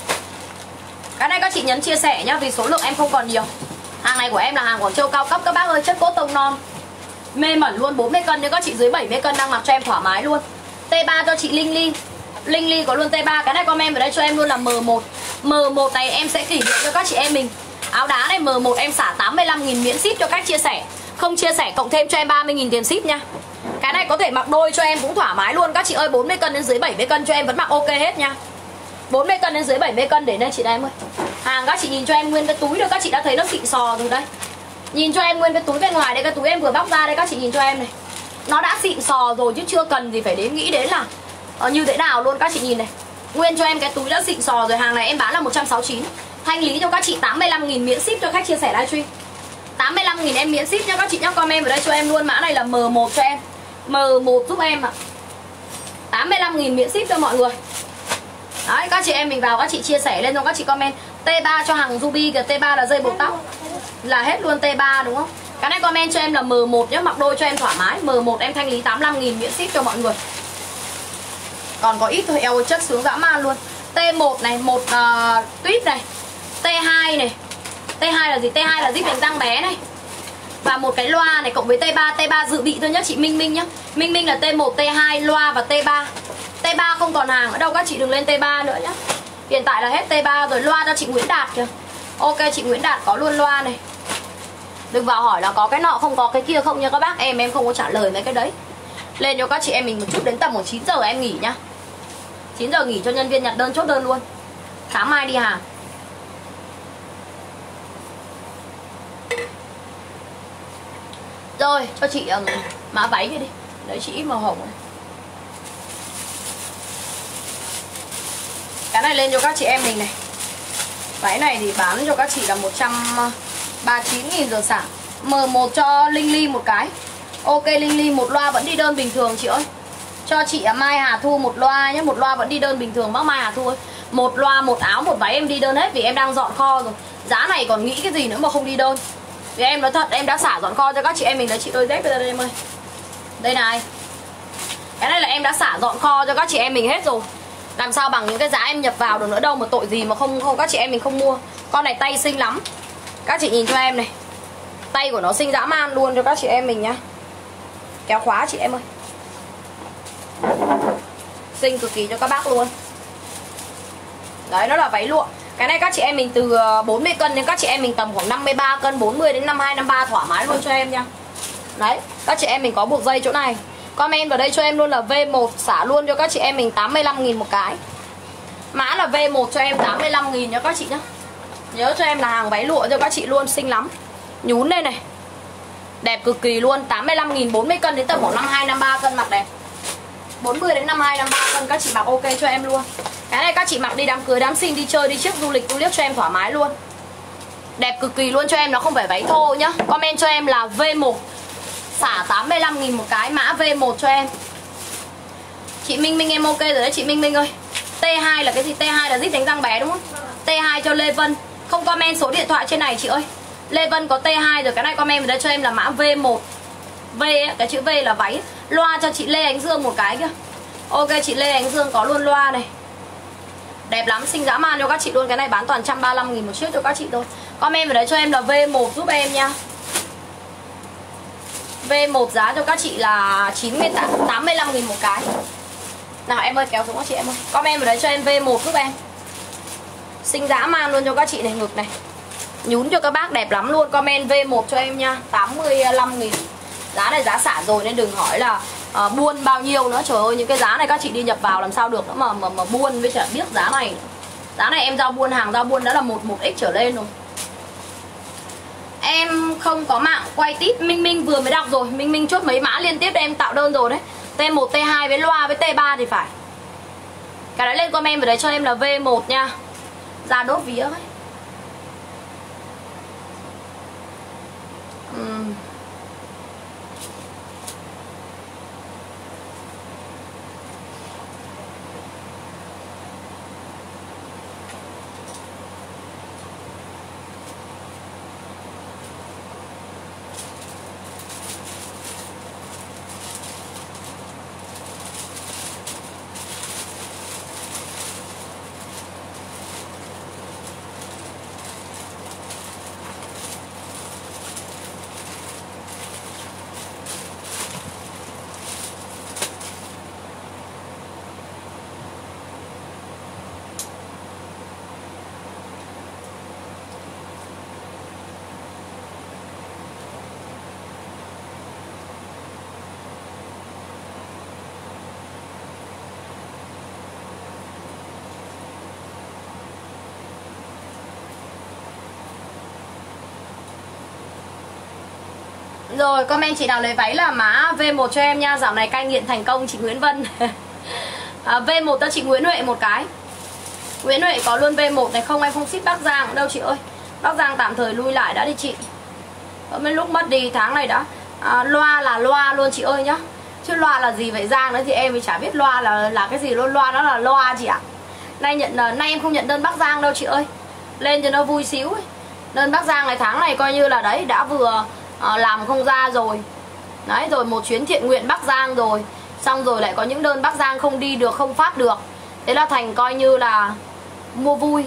Cái này các chị nhấn chia sẻ nhá. Vì số lượng em không còn nhiều. Hàng này của em là hàng Quảng Châu cao cấp các bác ơi. Chất cốt tông non. Mê mẩn luôn, bốn mươi cân. Nếu các chị dưới bảy mươi cân đang mặc cho em thoải mái luôn. T ba cho chị Linh Ly. Linh Ly có luôn T ba. Cái này comment vào đây cho em luôn là M một. M một này em sẽ kỷ niệm cho các chị em mình. Áo đá này M một em xả tám mươi lăm nghìn miễn ship cho các chia sẻ. Không chia sẻ cộng thêm cho em ba mươi nghìn tiền ship nha. Cái này có thể mặc đôi cho em cũng thoải mái luôn. Các chị ơi, bốn mươi cân đến dưới bảy mươi cân cho em vẫn mặc ok hết nha. bốn mươi cân đến dưới bảy mươi cân để đây chị đây em ơi. Hàng các chị nhìn cho em nguyên cái túi rồi. Các chị đã thấy nó xịn sò rồi đây. Nhìn cho em nguyên cái túi bên ngoài đây. Cái túi em vừa bóc ra đây các chị nhìn cho em này. Nó đã xịn sò rồi chứ chưa cần gì phải đến nghĩ đến là uh, như thế nào luôn. Các chị nhìn này. Nguyên cho em cái túi đã xịn sò rồi. Hàng này em bán là một trăm sáu mươi chín. Thanh lý cho các chị tám mươi lăm nghìn miễn ship cho khách chia sẻ livestream. tám mươi lăm nghìn em miễn ship nha các chị nhá. Comment vào đây cho em luôn. Mã này là M một cho em. M một giúp em ạ. tám mươi lăm nghìn miễn ship cho mọi người. Đấy, các chị em mình vào các chị chia sẻ lên cho các chị comment. T ba cho hàng Ruby kìa. T ba là dây buộc tóc. Là hết luôn T ba đúng không? Cái này comment cho em là M một nhá. Mặc đôi cho em thoải mái. M một em thanh lý tám mươi lăm nghìn miễn ship cho mọi người. Còn có ít thôi. Eo chất sướng dã man luôn. T một này. Một uh, tuyết này. T hai này. T hai là gì? T hai là zip đánh răng bé này. Và một cái loa này cộng với T ba. T ba dự bị thôi nhá chị Minh Minh nhá. Minh Minh là T một, T hai, loa và T ba. T ba không còn hàng ở đâu. Các chị đừng lên T ba nữa nhá. Hiện tại là hết T ba rồi. Loa cho chị Nguyễn Đạt kìa. Ok chị Nguyễn Đạt có luôn loa này. Đừng vào hỏi là có cái nọ không có cái kia không nha các bác. Em em không có trả lời mấy cái đấy. Lên cho các chị em mình một chút. Đến tầm khoảng chín giờ em nghỉ nhá. chín giờ nghỉ cho nhân viên nhặt đơn chốt đơn luôn. Sáng mai đi hàng. Rồi cho chị um, mã váy kia đi. Đấy chị ít màu hồng này. Cái này lên cho các chị em mình này. Váy này thì bán cho các chị là một trăm ba mươi chín nghìn giờ sản. M một cho Linh Ly một cái. Ok Linh Ly một loa vẫn đi đơn bình thường chị ơi. Cho chị Mai Hà Thu một loa nhé. Một loa vẫn đi đơn bình thường bác Mai Hà Thu ơi. Một loa, một áo, một váy em đi đơn hết. Vì em đang dọn kho rồi. Giá này còn nghĩ cái gì nữa mà không đi đơn. Vì em nói thật em đã xả dọn kho cho các chị em mình đấy. Chị ơi dép đây em ơi. Đây này. Cái này là em đã xả dọn kho cho các chị em mình hết rồi. Làm sao bằng những cái giá em nhập vào được nữa đâu. Mà tội gì mà không không các chị em mình không mua. Con này tay xinh lắm. Các chị nhìn cho em này. Tay của nó xinh dã man luôn cho các chị em mình nhá. Kéo khóa chị em ơi. Xinh cực kỳ cho các bác luôn. Đấy nó là váy lụa. Cái này các chị em mình từ bốn mươi cân đến các chị em mình tầm khoảng năm mươi ba cân, bốn mươi đến năm mươi hai, năm mươi ba thoải mái luôn cho em nha. Đấy, các chị em mình có buộc dây chỗ này. Comment vào đây cho em luôn là V một xả luôn cho các chị em mình tám mươi lăm nghìn một cái. Mã là V một cho em tám mươi lăm nghìn nha các chị nhá. Nhớ cho em là hàng váy lụa cho các chị luôn, xinh lắm. Nhún đây này. Đẹp cực kỳ luôn, tám mươi lăm nghìn, bốn mươi cân đến tầm khoảng năm mươi hai, năm mươi ba cân mặc đẹp. bốn mươi đến năm mươi hai, năm mươi ba cân các chị mặc ok cho em luôn. Cái này các chị mặc đi đám cưới, đám sinh, đi chơi, đi chiếc du lịch, du liếc cho em thoải mái luôn. Đẹp cực kỳ luôn cho em, nó không phải váy thô nhá. Comment cho em là V một xả tám mươi lăm nghìn một cái, mã V một cho em. Chị Minh Minh em ok rồi đấy chị Minh Minh ơi. T hai là cái gì? T hai là zip đánh răng bé đúng không? T hai cho Lê Vân. Không comment số điện thoại trên này chị ơi. Lê Vân có T hai rồi, cái này comment vào đây cho em là mã V một. V ấy, cái chữ V là váy. Loa cho chị Lê Ánh Dương một cái kìa. Ok chị Lê Ánh Dương có luôn loa này. Đẹp lắm, xinh dã man cho các chị luôn. Cái này bán toàn một trăm ba mươi lăm nghìn một chiếc cho các chị thôi. Comment vào đấy cho em là V một giúp em nha. V một giá cho các chị là chín mươi tám, tám mươi lăm nghìn một cái. Nào em ơi kéo xuống các chị em ơi. Comment vào đấy cho em V một giúp em. Xinh dã man luôn cho các chị này, ngực này. Nhún cho các bác đẹp lắm luôn. Comment V một cho em nha, tám mươi lăm nghìn. Giá này giá xả rồi nên đừng hỏi là uh, buôn bao nhiêu nữa. Trời ơi những cái giá này các chị đi nhập vào làm sao được nữa mà mà, mà buôn với chả biết giá này nữa. Giá này em giao buôn hàng giao buôn đã là một một x trở lên rồi. Em không có mạng quay tít. Minh Minh vừa mới đọc rồi. Minh Minh chốt mấy mã liên tiếp để em tạo đơn rồi đấy. T một, T hai với loa với T ba thì phải. Cái đấy lên comment vào đấy cho em là V một nha. Ra đốt vía ấy. uhm. Rồi, comment chị nào lấy váy là mã V một cho em nha. Dạo này cai nghiện thành công chị Nguyễn Vân. à, V một cho chị Nguyễn Huệ một cái. Nguyễn Huệ có luôn V một này không? Em không ship Bắc Giang đâu chị ơi. Bắc Giang tạm thời lui lại đã đi chị. Ở mấy lúc mất đi tháng này đã. à, Loa là loa luôn chị ơi nhá. Chứ loa là gì vậy Giang nữa thì em thì chả biết loa là là cái gì luôn. Loa nó là loa chị ạ. Nay nhận nay em không nhận đơn Bắc Giang đâu chị ơi. Lên cho nó vui xíu ấy. Đơn Bắc Giang này tháng này coi như là đấy đã vừa À, làm không ra rồi. Đấy rồi một chuyến thiện nguyện Bắc Giang rồi. Xong rồi lại có những đơn Bắc Giang không đi được, không phát được. Thế là thành coi như là mua vui.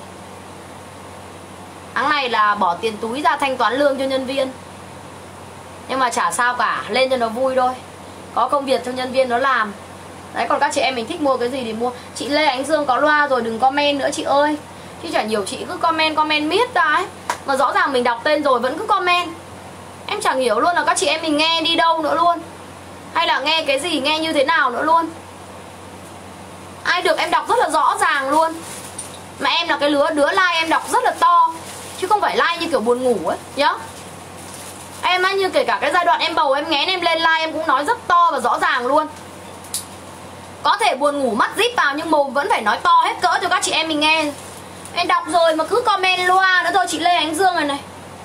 Tháng này là bỏ tiền túi ra thanh toán lương cho nhân viên. Nhưng mà chả sao cả, lên cho nó vui thôi. Có công việc cho nhân viên nó làm. Đấy còn các chị em mình thích mua cái gì thì mua. Chị Lê Ánh Dương có loa rồi đừng comment nữa chị ơi. Chứ chả nhiều chị cứ comment comment miết ra ấy. Mà rõ ràng mình đọc tên rồi vẫn cứ comment. Em chẳng hiểu luôn là các chị em mình nghe đi đâu nữa luôn. Hay là nghe cái gì, nghe như thế nào nữa luôn. Ai được em đọc rất là rõ ràng luôn. Mà em là cái lứa đứa like em đọc rất là to. Chứ không phải like như kiểu buồn ngủ ấy nhá. Em á, như kể cả cái giai đoạn em bầu em nghén em lên like em cũng nói rất to và rõ ràng luôn. Có thể buồn ngủ mắt díp vào nhưng mồm vẫn phải nói to hết cỡ cho các chị em mình nghe. Em đọc rồi mà cứ comment loa nữa thôi chị Lê Ánh Dương này này.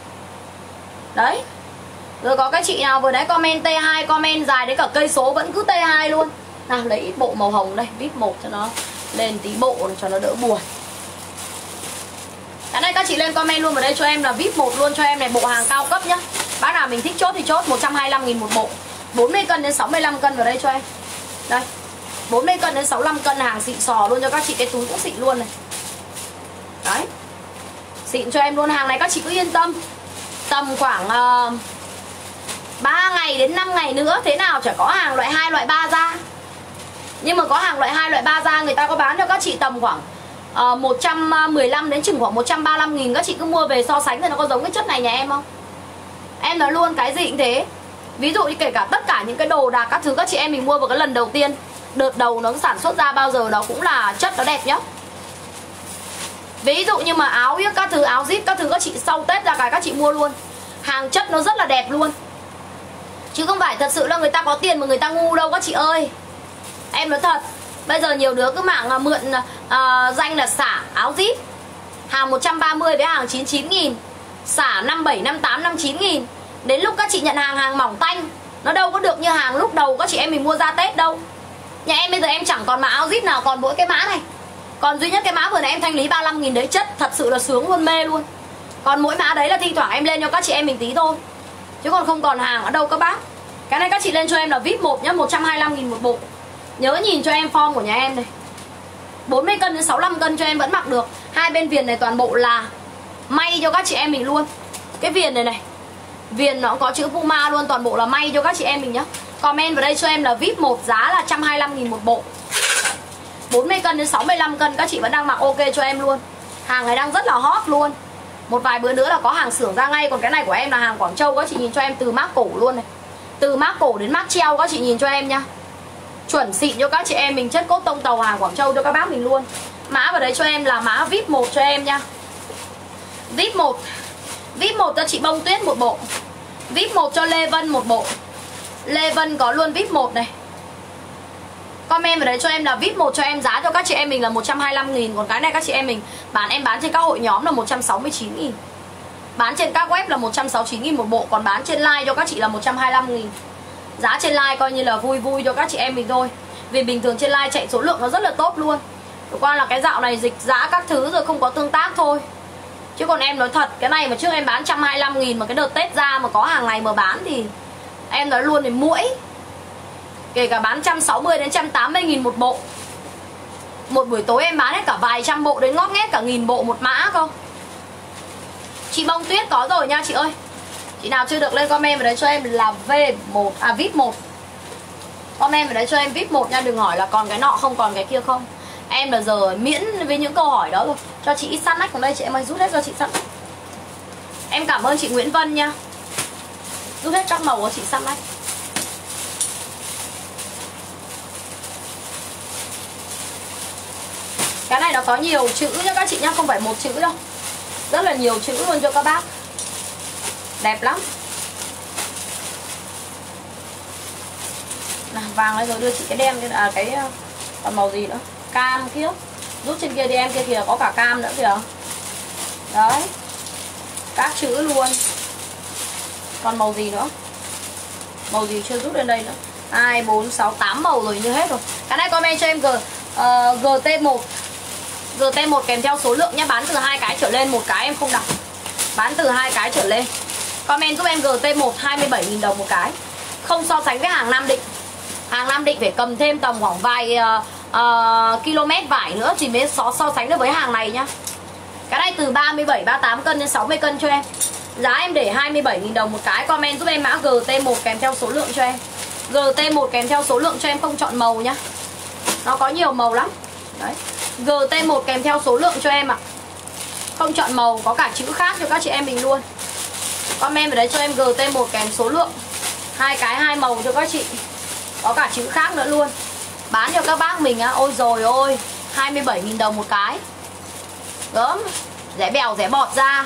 Đấy. Rồi có cái chị nào vừa nãy comment T hai, comment dài đến cả cây số vẫn cứ T hai luôn. Nào lấy ít bộ màu hồng đây, vê i pê một cho nó lên tí bộ cho nó đỡ buồn. Cái này các chị lên comment luôn vào đây cho em là vê i pê một luôn cho em này, bộ hàng cao cấp nhá. Bác nào mình thích chốt thì chốt một trăm hai mươi lăm nghìn một bộ. bốn mươi cân đến sáu mươi lăm cân vào đây cho em. Đây. bốn mươi cân đến sáu mươi lăm cân hàng xịn sò luôn cho các chị, cái túi cũng xịn luôn này. Đấy. Xịn cho em luôn, hàng này các chị cứ yên tâm. Tầm khoảng uh, ba ngày đến năm ngày nữa thế nào chả có hàng loại hai, loại ba ra. Nhưng mà có hàng loại hai, loại ba ra người ta có bán cho các chị tầm khoảng uh, một trăm mười lăm đến chừng khoảng một trăm ba mươi lăm nghìn. Các chị cứ mua về so sánh thì nó có giống cái chất này nhà em không? Em nói luôn cái gì cũng thế. Ví dụ như kể cả tất cả những cái đồ đạc các thứ các chị em mình mua vào cái lần đầu tiên, đợt đầu nó sản xuất ra bao giờ đó cũng là chất nó đẹp nhá. Ví dụ như mà áo yếc các thứ, áo zip các thứ các chị sau Tết ra cái các chị mua luôn. Hàng chất nó rất là đẹp luôn. Chứ không phải thật sự là người ta có tiền mà người ta ngu đâu các chị ơi. Em nói thật. Bây giờ nhiều đứa cứ mạng mượn uh, danh là xả áo zip. Hàng một trăm ba mươi với hàng chín mươi chín nghìn. Xả năm mươi bảy, năm mươi tám, năm mươi chín nghìn. Đến lúc các chị nhận hàng, hàng mỏng tanh. Nó đâu có được như hàng lúc đầu các chị em mình mua ra Tết đâu. Nhà em bây giờ em chẳng còn mã áo zip nào, còn mỗi cái mã này. Còn duy nhất cái mã vừa nãy em thanh lý ba mươi lăm nghìn đấy, chất thật sự là sướng luôn, mê luôn. Còn mỗi mã đấy là thi thoảng em lên cho các chị em mình tí thôi. Chứ còn không còn hàng ở đâu các bác. Cái này các chị lên cho em là vê i pê một nhá, một trăm hai mươi lăm nghìn một bộ. Nhớ nhìn cho em form của nhà em này. bốn mươi cân đến sáu mươi lăm cân cho em vẫn mặc được. Hai bên viền này toàn bộ là may cho các chị em mình luôn. Cái viền này này, viền nó có chữ Puma luôn, toàn bộ là may cho các chị em mình nhá. Comment vào đây cho em là vê i pê một giá là một trăm hai mươi lăm nghìn một bộ. bốn mươi cân đến sáu mươi lăm cân các chị vẫn đang mặc ok cho em luôn. Hàng này đang rất là hot luôn. Một vài bữa nữa là có hàng xưởng ra ngay. Còn cái này của em là hàng Quảng Châu, các chị nhìn cho em từ mác cổ luôn này. Từ mác cổ đến mác treo các chị nhìn cho em nha. Chuẩn xịn cho các chị em mình, chất cốt tông tàu hàng Quảng Châu cho các bác mình luôn. Mã vào đấy cho em là mã vê i pê một cho em nha. vê i pê một. vê vê i pê một cho chị Bông Tuyết một bộ. vê i pê một cho Lê Vân một bộ. Lê Vân có luôn vê i pê một này. Comment vào đấy cho em là vê i pê một cho em, giá cho các chị em mình là một trăm hai mươi lăm nghìn. Còn cái này các chị em mình bán, em bán trên các hội nhóm là một trăm sáu mươi chín nghìn. Bán trên các web là một trăm sáu mươi chín nghìn một bộ. Còn bán trên live cho các chị là một trăm hai mươi lăm nghìn. Giá trên live coi như là vui vui cho các chị em mình thôi. Vì bình thường trên live chạy số lượng nó rất là tốt luôn. Được qua là cái dạo này dịch giá các thứ rồi không có tương tác thôi. Chứ còn em nói thật, cái này mà trước em bán một trăm hai mươi lăm nghìn mà cái đợt Tết ra mà có hàng ngày mà bán thì em nói luôn thì muỗi. Kể cả bán một trăm sáu mươi đến một trăm tám mươi nghìn một bộ. Một buổi tối em bán hết cả vài trăm bộ đến ngót nghét cả nghìn bộ một mã cơ. Chị Bông Tuyết có rồi nha chị ơi. Chị nào chưa được lên comment vào đấy cho em là vê một, à vê i pê một. Comment vào đấy cho em vê i pê một nha, đừng hỏi là còn cái nọ không còn cái kia không. Em là giờ miễn với những câu hỏi đó rồi. Cho chị ít săn nách, còn đây chị em ơi rút hết cho chị săn nách. Em cảm ơn chị Nguyễn Vân nha. Rút hết các màu của chị săn nách. Cái này nó có nhiều chữ nha các chị nhá, không phải một chữ đâu. Rất là nhiều chữ luôn cho các bác. Đẹp lắm. Nào, vàng đây rồi đưa chị cái đen cái à, cái còn màu gì nữa? Cam kia. Rút trên kia đi em, kia kìa có cả cam nữa kìa. Đấy. Các chữ luôn. Còn màu gì nữa? Màu gì chưa rút lên đây nữa? hai, bốn, sáu, tám màu rồi như hết rồi. Cái này comment cho em G, uh, giê tê một. giê tê một kèm theo số lượng nhé. Bán từ hai cái trở lên, một cái em không đọc. Bán từ hai cái trở lên. Comment giúp em giê tê một hai mươi bảy nghìn đồng một cái. Không so sánh với hàng Nam Định. Hàng Nam Định phải cầm thêm tầm khoảng vài uh, uh, km vải nữa thì mới so, so sánh được với hàng này nhá. Cái này từ ba mươi bảy, ba mươi tám cân đến sáu mươi cân cho em. Giá em để hai mươi bảy nghìn đồng một cái. Comment giúp em mã giê tê một kèm theo số lượng cho em. giê tê một kèm theo số lượng cho em, không chọn màu nhá. Nó có nhiều màu lắm. Đấy. giê tê một kèm theo số lượng cho em ạ. À. Không chọn màu, có cả chữ khác cho các chị em mình luôn. Comment vào đấy cho em giê tê một kèm số lượng. Hai cái hai màu cho các chị. Có cả chữ khác nữa luôn. Bán cho các bác mình á, ôi rồi ôi, hai mươi bảy nghìn đồng một cái. Gớm, rẻ bèo rẻ bọt ra.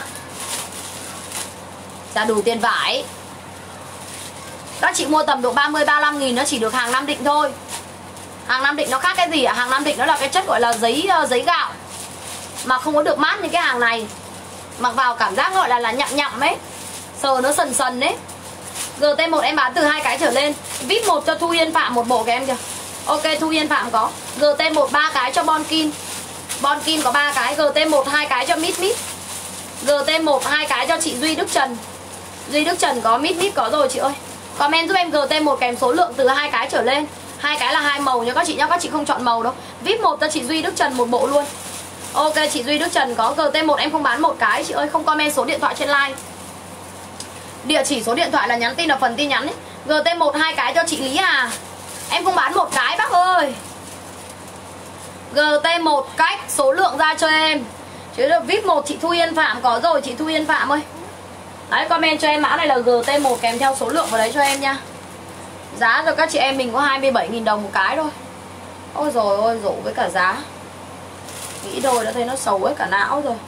Ra đủ tiền vải. Các chị mua tầm độ ba mươi, ba mươi lăm nghìn nó chỉ được hàng Nam Định thôi. Hàng Nam Định nó khác cái gì ạ? À? Hàng Nam Định nó là cái chất gọi là giấy giấy gạo. Mà không có được mát như cái hàng này. Mặc vào cảm giác gọi là là nhặm nhặm ấy. Sờ nó sần sần ấy. giê tê một em bán từ hai cái trở lên. vê i pê một cho Thu Yên Phạm một bộ kìa em kìa. Ok, Thu Yên Phạm có. giê tê một ba cái cho Bonkin. Bonkin có ba cái. giê tê một hai cái cho Mít Mít. giê tê một hai cái cho chị Duy Đức Trần. Duy Đức Trần có, Mít Mít có rồi chị ơi. Comment giúp em giê tê một kèm số lượng từ hai cái trở lên. Hai cái là hai màu nha các chị nhá, các chị không chọn màu đâu. vê i pê một cho chị Duy Đức Trần một bộ luôn. Ok, chị Duy Đức Trần có. giê tê một em không bán một cái chị ơi, không comment số điện thoại trên live. Địa chỉ số điện thoại là nhắn tin ở phần tin nhắn ấy. giê tê một hai cái cho chị Lý Hà. Em không bán một cái bác ơi. giê tê một cách số lượng ra cho em. Chứ vê i pê một chị Thu Yên Phạm có rồi, chị Thu Yên Phạm ơi. Đấy, comment cho em mã này là giê tê một kèm theo số lượng vào đấy cho em nha. Giá cho các chị em mình có hai mươi bảy nghìn đồng một cái thôi. Ôi rồi ôi, rổ với cả giá. Nghĩ rồi đã thấy nó xấu hết cả não rồi.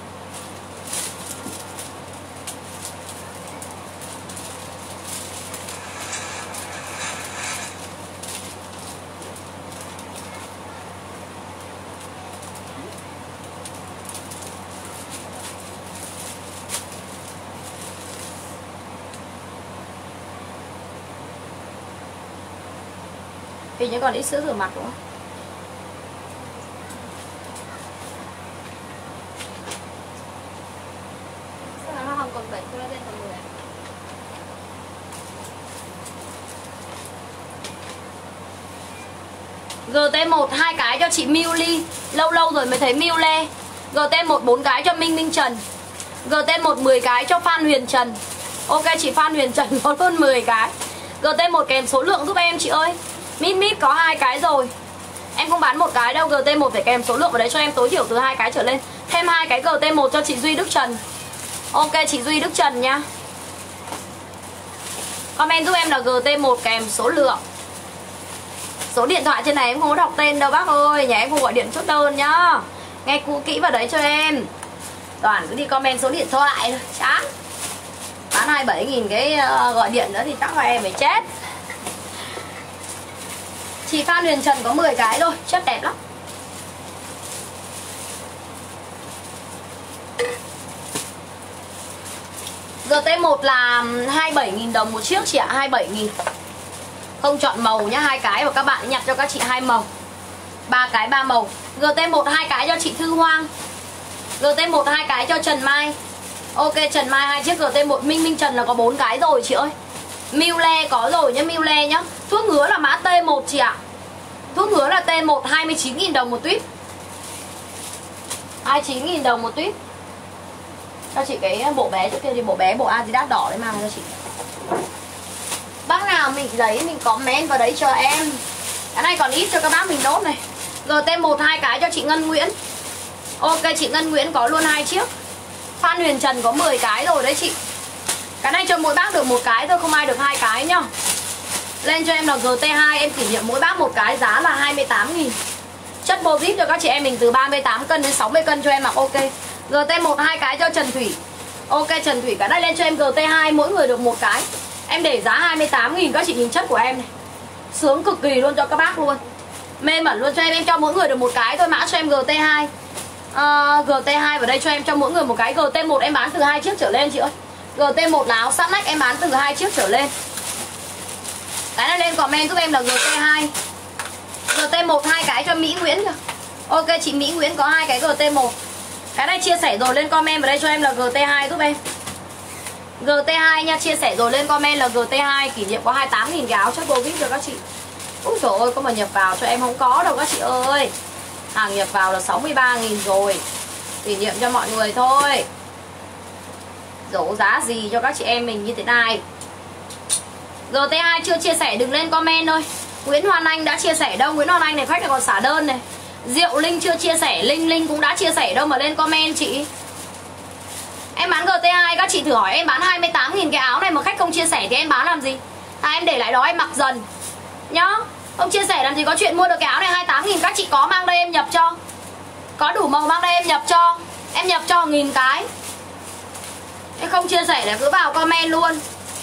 Hình như còn ít sữa rửa mặt đúng không? giê tê một hai cái cho chị Miu Ly. Lâu lâu rồi mới thấy Miu Lê. giê tê một bốn cái cho Minh Minh Trần. giê tê một mười cái cho Phan Huyền Trần. Ok, chị Phan Huyền Trần có luôn mười cái. giê tê một kèm số lượng giúp em chị ơi. Mít Mít có hai cái rồi. Em không bán một cái đâu, giê tê một phải kèm số lượng vào đấy cho em tối thiểu từ hai cái trở lên. Thêm hai cái giê tê một cho chị Duy Đức Trần. Ok, chị Duy Đức Trần nha. Comment giúp em là giê tê một kèm số lượng. Số điện thoại trên này em không có đọc tên đâu bác ơi. Nhà em không gọi điện chốt đơn nhá. Nghe cũ kỹ vào đấy cho em. Toàn cứ đi comment số điện thoại thôi, chán. Bán hai mươi bảy nghìn cái uh, gọi điện nữa thì chắc là em phải chết. Chị Phan Huyền Trần có mười cái thôi, chất đẹp lắm. giê tê một là hai mươi bảy nghìn đồng một chiếc chị ạ, hai mươi bảy nghìn. Không chọn màu nhá, hai cái và các bạn nhặt cho các chị hai màu. Ba cái ba màu. giê tê một hai cái cho chị Thư Hoang. giê tê một hai cái cho Trần Mai. Ok Trần Mai hai chiếc giê tê một. Minh Minh Trần là có bốn cái rồi chị ơi. Mule có rồi nhá, Mule nhá. Thuốc ngứa là mã T một chị ạ. Thuốc ngứa là T một hai mươi chín nghìn đồng một tuyếp. hai mươi chín nghìn đồng một tuyếp. Cho chị cái bộ bé chỗ kia thì bộ bé bộ Adidas đỏ đấy mang cho chị. Bác nào mình lấy mình comment vào đấy cho em. Cái này còn ít cho các bác mình nốt này. giê tê một hai cái cho chị Ngân Nguyễn. Ok chị Ngân Nguyễn có luôn hai chiếc. Phan Huyền Trần có mười cái rồi đấy chị. Cái này cho mỗi bác được một cái thôi, không ai được hai cái nhá. Lên cho em là giê tê hai, em kỷ niệm mỗi bác một cái, giá là hai mươi tám nghìn. Chất bô zip cho các chị em mình từ ba mươi tám cân đến sáu mươi cân cho em mặc ok. giê tê một hai cái cho Trần Thủy. Ok Trần Thủy, cái này lên cho em giê tê hai, mỗi người được một cái. Em để giá hai mươi tám nghìn, các chị nhìn chất của em này. Sướng cực kỳ luôn cho các bác luôn. Mê mẩn luôn cho em, em cho mỗi người được một cái thôi, mã cho em giê tê hai. Uh, giê tê hai vào đây cho em cho mỗi người một cái. giê tê một em bán từ hai chiếc trở lên chị ơi. giê tê một là áo sát nách em bán từ hai chiếc trở lên. Cái này lên comment giúp em là giê tê hai. giê tê một hai cái cho Mỹ Nguyễn kìa. Ok chị Mỹ Nguyễn có hai cái giê tê một. Cái này chia sẻ rồi lên comment vào đây cho em là giê tê hai giúp em. giê tê hai nha, chia sẻ rồi lên comment là giê tê hai. Kỷ niệm có hai mươi tám nghìn cái áo chất bô vít cho các chị. Úi dồi ôi, có mà nhập vào cho em không có đâu các chị ơi. Hàng nhập vào là sáu mươi ba nghìn rồi. Kỷ niệm cho mọi người thôi. Dỗ giá gì cho các chị em mình như thế này. giê tê hai chưa chia sẻ đừng lên comment thôi. Nguyễn Hoàn Anh đã chia sẻ đâu. Nguyễn Hoàn Anh này khách này còn xả đơn này. Diệu Linh chưa chia sẻ. Linh Linh cũng đã chia sẻ đâu mà lên comment chị. Em bán giê tê hai các chị thử hỏi em bán hai mươi tám nghìn cái áo này mà khách không chia sẻ thì em bán làm gì. À em để lại đó em mặc dần nhá. Không chia sẻ làm gì có chuyện mua được cái áo này hai mươi tám nghìn. Các chị có mang đây em nhập cho. Có đủ màu mang đây em nhập cho. Em nhập cho nghìn cái. Em không chia sẻ là cứ vào comment luôn.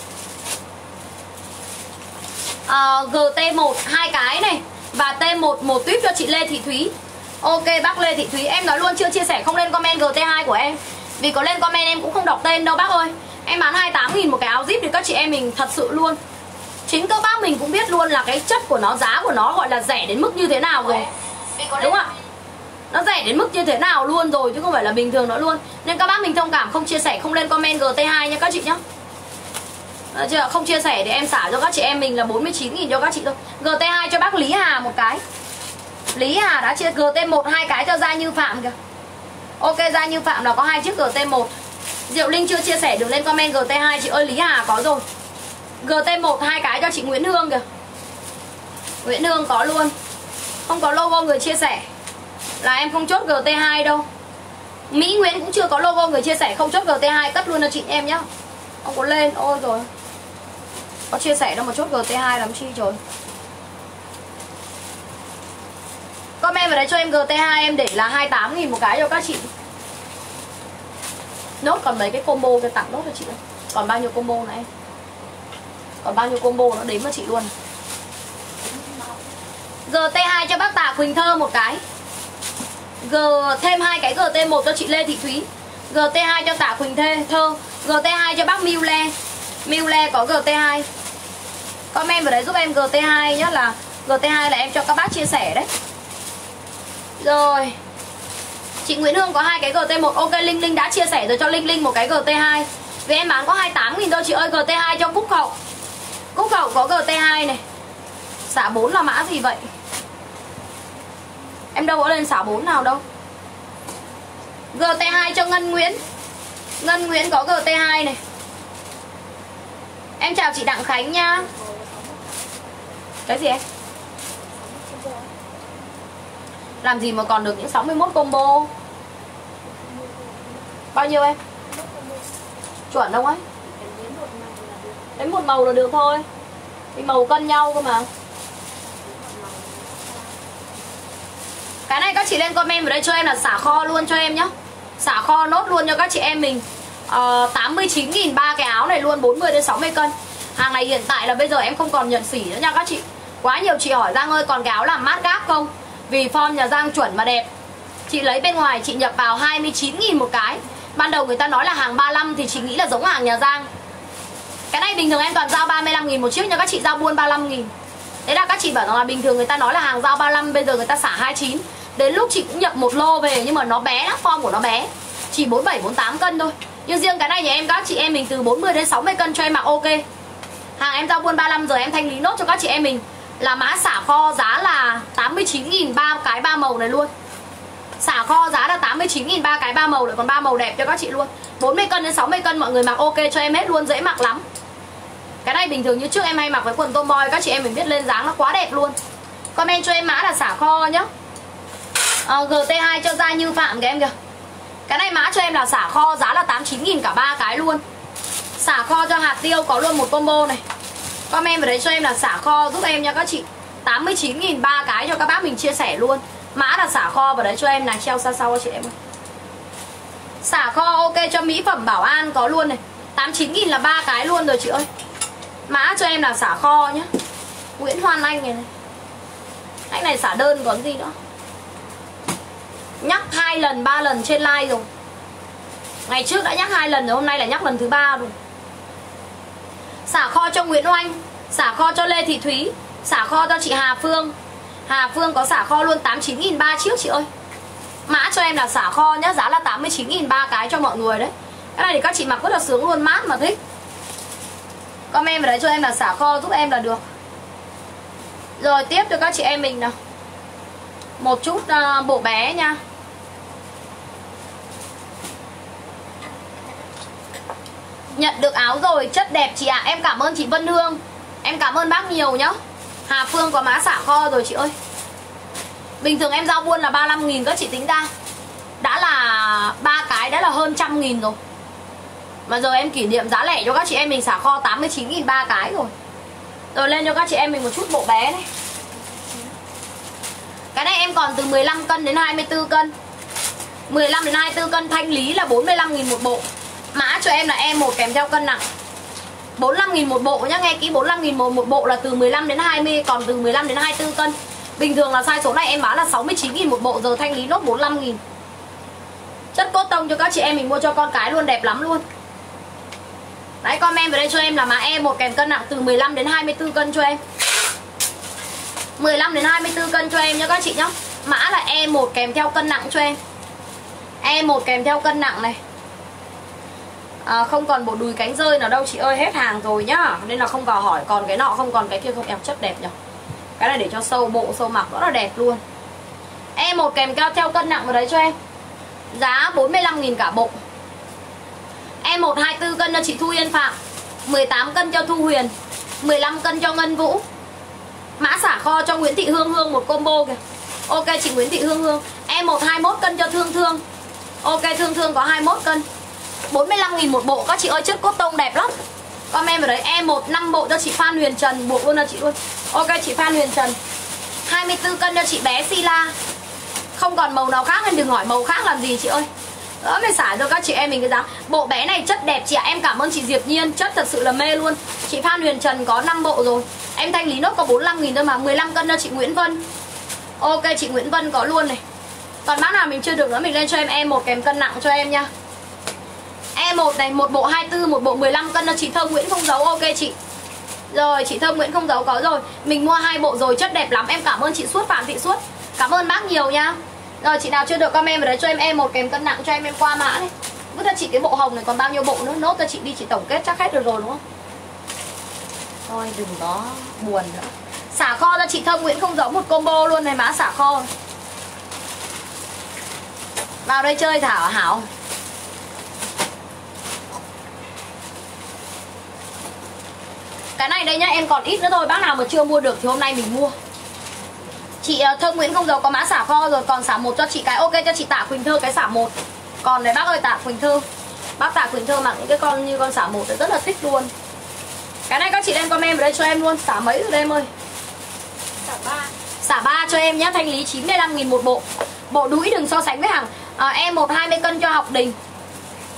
à, giê tê một hai cái này. Và T một một tuyếp cho chị Lê Thị Thúy. Ok bác Lê Thị Thúy. Em nói luôn chưa chia sẻ không lên comment giê tê hai của em. Vì có lên comment em cũng không đọc tên đâu bác ơi. Em bán hai mươi tám nghìn một cái áo zip thì các chị em mình thật sự luôn. Chính các bác mình cũng biết luôn là cái chất của nó, giá của nó gọi là rẻ đến mức như thế nào rồi. Đúng không ạ? Nó rẻ đến mức như thế nào luôn rồi chứ không phải là bình thường nữa luôn. Nên các bác mình thông cảm không chia sẻ không lên comment giê tê hai nha các chị nhá. Được chưa? Không chia sẻ thì em xả cho các chị em mình là bốn mươi chín nghìn cho các chị thôi. giê tê hai cho bác Lý Hà một cái. Lý Hà đã chia giê tê một hai cái cho Gia Như Phạm kìa. Ok Gia Như Phạm là có hai chiếc giê tê một. Diệu Linh chưa chia sẻ đừng lên comment giê tê hai chị ơi. Lý Hà có rồi. giê tê một hai cái cho chị Nguyễn Hương kìa. Nguyễn Hương có luôn. Không có logo người chia sẻ là em không chốt giê tê hai đâu. Mỹ Nguyễn cũng chưa có logo người chia sẻ, không chốt giê tê hai, cất luôn cho chị em nhá. Không có lên, ôi rồi. Có chia sẻ đâu mà chốt giê tê hai làm chi trời. Comment vào đấy cho em giê tê hai em để là hai mươi tám nghìn một cái cho các chị. Nốt còn mấy cái combo cái tặng nốt cho chị đây. Còn bao nhiêu combo nữa em? Còn bao nhiêu combo nó đếm cho chị luôn. giê tê hai cho bác Tạ Quỳnh Thơ một cái. G thêm hai cái giê tê một cho chị Lê Thị Thúy. giê tê hai cho Tạ Quỳnh Thê Thơ. giê tê hai cho bác Miu Lê. Miu Lê có giê tê hai. Comment vào đấy giúp em giê tê hai nhá, là giê tê hai là em cho các bác chia sẻ đấy. Rồi. Chị Nguyễn Hương có hai cái giê tê một. Ok Linh Linh đã chia sẻ rồi cho Linh Linh một cái giê tê hai. Vì em bán có hai mươi tám nghìn thôi chị ơi. giê tê hai cho Cúc Hậu. Cúc Hậu có giê tê hai này. Xả bốn là mã gì vậy? Em đâu có lên xả bốn nào đâu. giê tê hai cho Ngân Nguyễn. Ngân Nguyễn có giê tê hai này. Em chào chị Đặng Khánh nha. Cái gì em? Làm gì mà còn được những sáu mươi mốt combo? Bao nhiêu em? Chuẩn không ấy? Đến một màu là được thôi. Vì màu cân nhau cơ mà. Cái này các chị lên comment vào đây cho em là xả kho luôn cho em nhá. Xả kho nốt luôn cho các chị em mình. uh, tám mươi chín nghìn ba cái áo này luôn, bốn mươi đến sáu mươi cân. Hàng này hiện tại là bây giờ em không còn nhận xỉ nữa nha các chị. Quá nhiều chị hỏi Giang ơi còn cái áo làm mát gáp không? Vì form nhà Giang chuẩn mà đẹp. Chị lấy bên ngoài chị nhập vào hai mươi chín nghìn một cái. Ban đầu người ta nói là hàng ba mươi lăm thì chị nghĩ là giống hàng nhà Giang. Cái này bình thường em toàn giao ba mươi lăm nghìn một chiếc, nhưng các chị giao buôn ba mươi lăm nghìn. Thế là các chị bảo rằng là bình thường người ta nói là hàng giao ba mươi lăm, bây giờ người ta xả hai mươi chín. Đến lúc chị cũng nhập một lô về nhưng mà nó bé lắm, form của nó bé. Chỉ bốn mươi bảy, bốn mươi tám cân thôi. Nhưng riêng cái này nhà em các chị em mình từ bốn mươi đến sáu mươi cân cho em mặc ok. Hàng em giao buôn ba mươi lăm giờ em thanh lý nốt cho các chị em mình là mã xả kho giá là tám mươi chín nghìn ba cái ba màu này luôn. Xả kho giá là tám mươi chín nghìn ba cái ba màu, lại còn ba màu đẹp cho các chị luôn. bốn mươi cân đến sáu mươi cân mọi người mặc ok cho em hết luôn, dễ mặc lắm. Cái này bình thường như trước em hay mặc với quần tomboy, các chị em mình biết lên dáng nó quá đẹp luôn. Comment cho em mã là xả kho nhá. à, giê tê hai cho ra Như Phạm kìa em kìa. Cái này mã cho em là xả kho giá là tám mươi chín nghìn cả ba cái luôn. Xả kho cho hạt tiêu có luôn một combo này. Comment vào đấy cho em là xả kho giúp em nha các chị. tám mươi chín nghìn ba cái cho các bác mình chia sẻ luôn. Mã là xả kho vào đấy cho em này, treo xa sau cho chị em ơi. Xả kho ok cho mỹ phẩm Bảo An có luôn này. tám mươi chín nghìn là ba cái luôn rồi chị ơi. Mã cho em là xả kho nhá. Nguyễn Hoan Anh này, này. Anh này xả đơn còn gì nữa. Nhắc hai lần ba lần trên live rồi. Ngày trước đã nhắc hai lần rồi, hôm nay là nhắc lần thứ ba rồi. Xả kho cho Nguyễn Oanh, xả kho cho Lê Thị Thúy, xả kho cho chị Hà Phương. Hà Phương có xả kho luôn tám mươi chín nghìn ba chiếc chị ơi. Mã cho em là xả kho nhá, giá là tám mươi chín nghìn ba cái cho mọi người đấy. Cái này thì các chị mặc rất là sướng luôn, mát mà thích. Comment vào đấy cho em là xả kho giúp em là được. Rồi tiếp cho các chị em mình nào. Một chút uh, bộ bé nha. Nhận được áo rồi, chất đẹp chị ạ. À. Em cảm ơn chị Vân Hương. Em cảm ơn bác nhiều nhá. Hà Phương có mã xả kho rồi chị ơi. Bình thường em giao buôn là ba mươi lăm nghìn, các chị tính ra đã là ba cái đã là hơn trăm nghìn rồi. Mà giờ em kỷ niệm giá lẻ cho các chị em mình xả kho tám mươi chín nghìn ba cái rồi. Rồi lên cho các chị em mình một chút bộ bé này. Cái này em còn từ mười lăm cân đến hai mươi tư cân. mười lăm đến hai mươi tư cân thanh lý là bốn mươi lăm nghìn một bộ. Mã cho em là E một kèm theo cân nặng. bốn mươi lăm nghìn một bộ nhá, nghe kỹ, bốn mươi lăm nghìn một, một bộ là từ mười lăm đến hai mươi, còn từ mười lăm đến hai mươi tư cân. Bình thường là size số này em bán là sáu mươi chín nghìn một bộ, giờ thanh lý nốt bốn mươi lăm nghìn. Chất cốt tông cho các chị em mình mua cho con cái luôn, đẹp lắm luôn. Đấy, comment vào đây cho em là mã E một kèm cân nặng từ mười lăm đến hai mươi tư cân cho em. mười lăm đến hai mươi tư cân cho em nhá các chị nhá. Mã là E một kèm theo cân nặng cho em. E một kèm theo cân nặng này. À, không còn bộ đùi cánh rơi nào đâu chị ơi, hết hàng rồi nhá. Nên là không vào hỏi còn cái nọ không còn cái kia không, em chất đẹp nhỉ. Cái này để cho sâu bộ, sâu mặc rất là đẹp luôn. E một kèm theo theo cân nặng vào đấy cho em. Giá bốn mươi lăm nghìn cả bộ. E một hai mươi tư cân cho chị Thu Yên Phạm, mười tám cân cho Thu Huyền, mười lăm cân cho Ngân Vũ. Mã xả kho cho Nguyễn Thị Hương Hương một combo kìa. Ok chị Nguyễn Thị Hương Hương. E một hai mươi mốt cân cho Thương Thương. Ok Thương Thương có hai mươi mốt cân, bốn mươi lăm nghìn một bộ các chị ơi, chất cốt tông đẹp lắm. Comment vào đấy E một năm bộ cho chị Phan Huyền Trần, bộ luôn là chị luôn. Ok chị Phan Huyền Trần. hai mươi tư cân cho chị bé Sila. Không còn màu nào khác nên đừng hỏi màu khác làm gì chị ơi. Đó mới xả cho các chị em mình cái giá. Bộ bé này chất đẹp chị ạ. Em cảm ơn chị Diệp Nhiên, chất thật sự là mê luôn. Chị Phan Huyền Trần có năm bộ rồi. Em thanh lý nốt có bốn mươi lăm nghìn thôi mà. Mười lăm cân cho chị Nguyễn Vân. Ok chị Nguyễn Vân có luôn này. Còn bác nào mình chưa được nữa mình lên cho em E một kèm cân nặng cho em nha. E một này, một bộ hai mươi tư, một bộ mười lăm cân cho chị Thơm Nguyễn không giấu. Ok chị. Rồi chị Thơm Nguyễn không giấu có rồi. Mình mua hai bộ rồi, chất đẹp lắm. Em cảm ơn chị Suốt, Phạm Thị Suốt. Cảm ơn bác nhiều nha. Rồi chị nào chưa được comment vào đấy cho em E một kèm cân nặng cho em, em qua mã đấy. Vứt cho chị cái bộ hồng này còn bao nhiêu bộ nữa. Nốt cho chị đi, chị tổng kết chắc hết được rồi đúng không? Thôi đừng có buồn nữa. Xả kho cho chị Thơm Nguyễn không giấu một combo luôn này, mã xả kho. Vào đây chơi Thảo Hảo. Cái này đây nhá, em còn ít nữa thôi. Bác nào mà chưa mua được thì hôm nay mình mua. Chị Thơm Nguyễn không giấu có mã xả kho rồi. Còn xả một cho chị cái. Ok cho chị Tạ Quỳnh Thơ cái xả một. Còn đấy bác ơi Tạ Quỳnh Thơ. Bác Tạ Quỳnh Thơ mặc những cái con như con xả một rất là thích luôn. Cái này các chị lên comment vào đây cho em luôn. Xả mấy rồi đây em ơi? Xả ba. Xả ba cho em nhá, thanh lý chín mươi lăm nghìn một bộ. Bộ đũi đừng so sánh với hàng à, E một hai mươi cân cho Học Đình.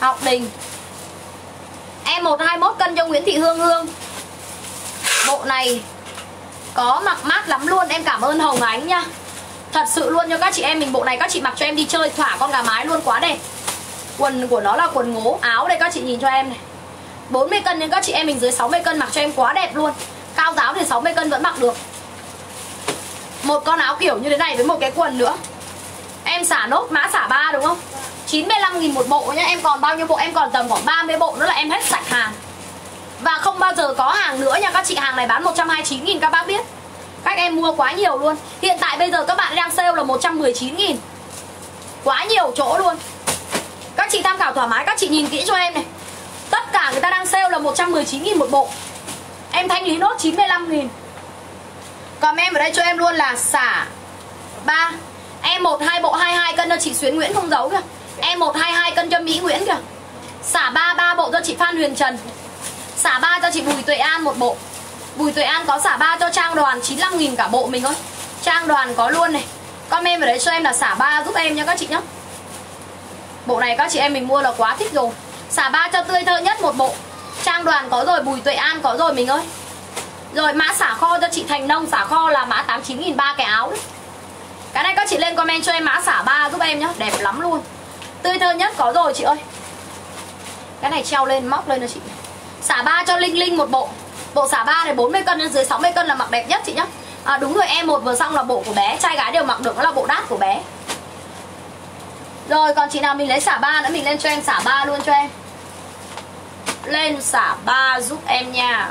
Ngọc Đình. Em một hai mốt cân cho Nguyễn Thị Hương Hương. Bộ này có mặc mát lắm luôn. Em cảm ơn Hồng Ánh nha. Thật sự luôn cho các chị em mình, bộ này các chị mặc cho em đi chơi thỏa con gà mái luôn, quá đẹp. Quần của nó là quần ngố. Áo đây các chị nhìn cho em này, bốn mươi cân nên các chị em mình dưới sáu mươi cân mặc cho em quá đẹp luôn. Cao giáo thì sáu mươi cân vẫn mặc được. Một con áo kiểu như thế này với một cái quần nữa. Em xả nốt mã xả ba đúng không? chín mươi lăm nghìn một bộ nhá. Em còn bao nhiêu bộ? Em còn tầm khoảng ba mươi bộ nữa là em hết sạch hàng. Và không bao giờ có hàng nữa nha các chị. Hàng này bán một trăm hai mươi chín nghìn các bác biết. Các em mua quá nhiều luôn. Hiện tại bây giờ các bạn đang sale là một trăm mười chín nghìn. Quá nhiều chỗ luôn. Các chị tham khảo thoải mái. Các chị nhìn kỹ cho em này. Tất cả người ta đang sale là một trăm mười chín nghìn một bộ. Em thanh lý nốt chín mươi lăm nghìn. Còn em ở đây cho em luôn là xả ba. Em một hai bộ hai mươi hai cân cho chị Xuyến Nguyễn không giấu kìa. Em một hai mươi hai cân cho Mỹ Nguyễn kìa. Xả ba ba bộ cho chị Phan Huyền Trần. Xả ba cho chị Bùi Tuệ An một bộ. Bùi Tuệ An có xả ba cho Trang Đoàn chín mươi lăm nghìn cả bộ mình ơi. Trang Đoàn có luôn này. Comment ở đấy cho em là xả ba giúp em nha các chị nhá. Bộ này các chị em mình mua là quá thích rồi. Xả ba cho Tươi Thơ Nhất một bộ. Trang Đoàn có rồi, Bùi Tuệ An có rồi mình ơi. Rồi mã xả kho cho chị Thành Nông. Xả kho là mã tám mươi chín nghìn ba cái áo đấy. Cái này các chị lên comment cho em mã xả ba giúp em nhá. Đẹp lắm luôn. Tươi Thơ Nhất có rồi chị ơi. Cái này treo lên, móc lên cho chị. Xả ba cho Linh Linh một bộ. Bộ xả ba này bốn mươi cân đến dưới sáu mươi cân là mặc đẹp nhất chị nhá. À, đúng rồi, em một vừa xong là bộ của bé. Trai gái đều mặc được, nó là bộ đát của bé. Rồi còn chị nào mình lấy xả ba nữa, mình lên cho em xả ba luôn cho em. Lên xả ba giúp em nha.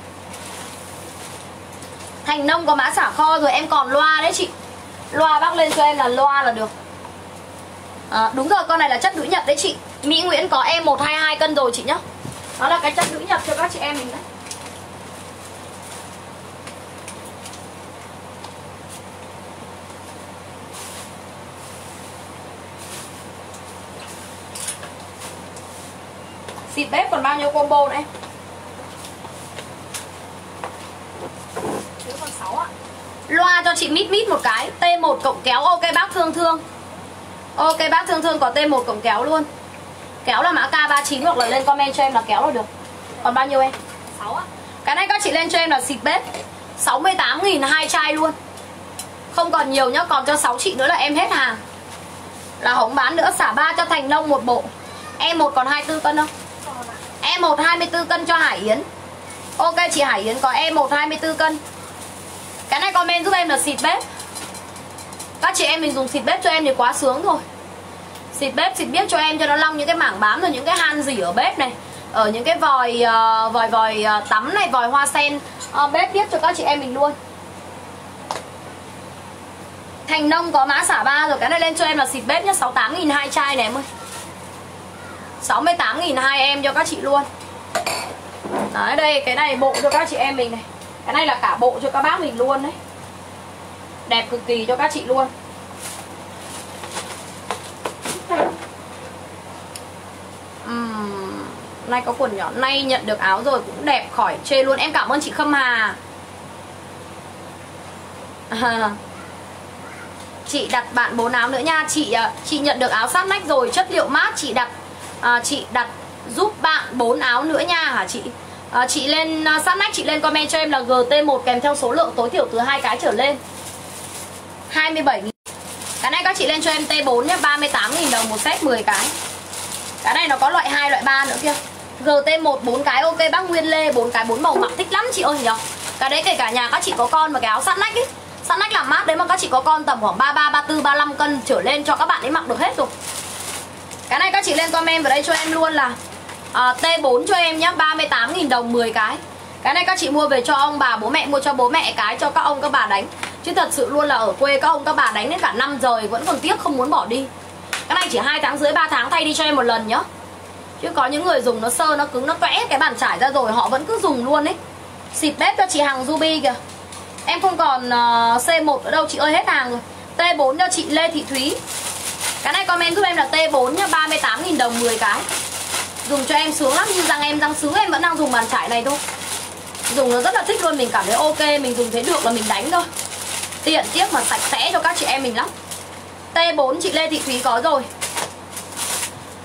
Thành Nông có mã xả kho rồi. Em còn loa đấy chị. Loa bác lên cho em là loa là được. À, đúng rồi, con này là chất đũi Nhật đấy chị. Mỹ Nguyễn có em một hai mươi hai cân rồi chị nhá. Đó là cái chất đũi Nhật cho các chị em mình đấy. Xịt bếp còn bao nhiêu combo nữa em? Còn sáu ạ. Loa cho chị Mít Mít một cái. T một cộng kéo. Ok bác Thương Thương. Ok bác Thương Thương có T một cộng kéo luôn. Kéo là mã K ba mươi chín hoặc là lên comment cho em là kéo là được. Còn bao nhiêu em? sáu ạ. Cái này các chị lên cho em là xịt bếp sáu mươi tám nghìn hai chai luôn. Không còn nhiều nhá. Còn cho sáu chị nữa là em hết hàng. Là không bán nữa. Xả ba cho Thành Nông một bộ. Em một còn hai mươi tư cân không? Em một hai mươi tư cân cho Hải Yến. Ok chị Hải Yến có em một hai mươi tư cân. Cái này comment giúp em là xịt bếp. Các chị em mình dùng xịt bếp cho em thì quá sướng rồi. Xịt bếp, xịt bếp cho em cho nó long những cái mảng bám rồi những cái han gì ở bếp này. Ở những cái vòi uh, vòi vòi uh, tắm này, vòi hoa sen uh, bếp tiếp cho các chị em mình luôn. Thành Nông có mã xả ba rồi. Cái này lên cho em là xịt bếp nhá. sáu mươi tám nghìn hai chai này em ơi. sáu mươi tám nghìn hai em cho các chị luôn. Đấy đây, cái này bộ cho các chị em mình này. Cái này là cả bộ cho các bác mình luôn đấy. Đẹp cực kỳ cho các chị luôn. uhm, Nay có quần nhỏ. Nay nhận được áo rồi cũng đẹp khỏi chê luôn. Em cảm ơn chị Khâm Hà. à, Chị đặt bạn bốn áo nữa nha. Chị chị nhận được áo sát nách rồi, chất liệu mát. Chị đặt à, chị đặt giúp bạn bốn áo nữa nha hả chị? À, chị lên uh, sát nách chị lên comment cho em là G T một kèm theo số lượng tối thiểu từ hai cái trở lên. hai mươi bảy nghìn. Cái này các chị lên cho em T bốn nhé, ba mươi tám nghìn đồng một set mười cái. Cái này nó có loại hai loại ba nữa kia. G T một bốn cái. Ok bác Nguyên Lê, bốn cái bốn màu mặc thích lắm chị ơi nhỉ. Cái đấy kể cả nhà các chị có con mà cái áo sát nách ấy, sát nách làm mát đấy mà các chị có con tầm khoảng ba mươi ba, ba mươi tư, ba mươi lăm cân trở lên cho các bạn ấy mặc được hết rồi. Cái này các chị lên comment vào đây cho em luôn là à, T bốn cho em nhé, ba mươi tám nghìn đồng mười cái. Cái này các chị mua về cho ông bà bố mẹ, mua cho bố mẹ cái cho các ông các bà đánh. Chứ thật sự luôn là ở quê các ông các bà đánh đến cả năm rồi vẫn còn tiếc không muốn bỏ đi. Cái này chỉ hai tháng rưỡi ba tháng thay đi cho em một lần nhá. Chứ có những người dùng nó sơ nó cứng nó toẽ cái bàn trải ra rồi họ vẫn cứ dùng luôn ấy. Xịt bếp cho chị Hằng Ruby kìa. Em không còn uh, C một ở đâu chị ơi, hết hàng rồi. T bốn cho chị Lê Thị Thúy. Cái này comment giúp em là T bốn nhá, ba mươi tám nghìn đồng mười cái. Dùng cho em sướng lắm, như răng em răng sứ em vẫn đang dùng bàn trải này thôi. Dùng nó rất là thích luôn, mình cảm thấy ok, mình dùng thấy được là mình đánh thôi. Tiện tiếc mà sạch sẽ cho các chị em mình lắm. T bốn chị Lê Thị Thúy có rồi.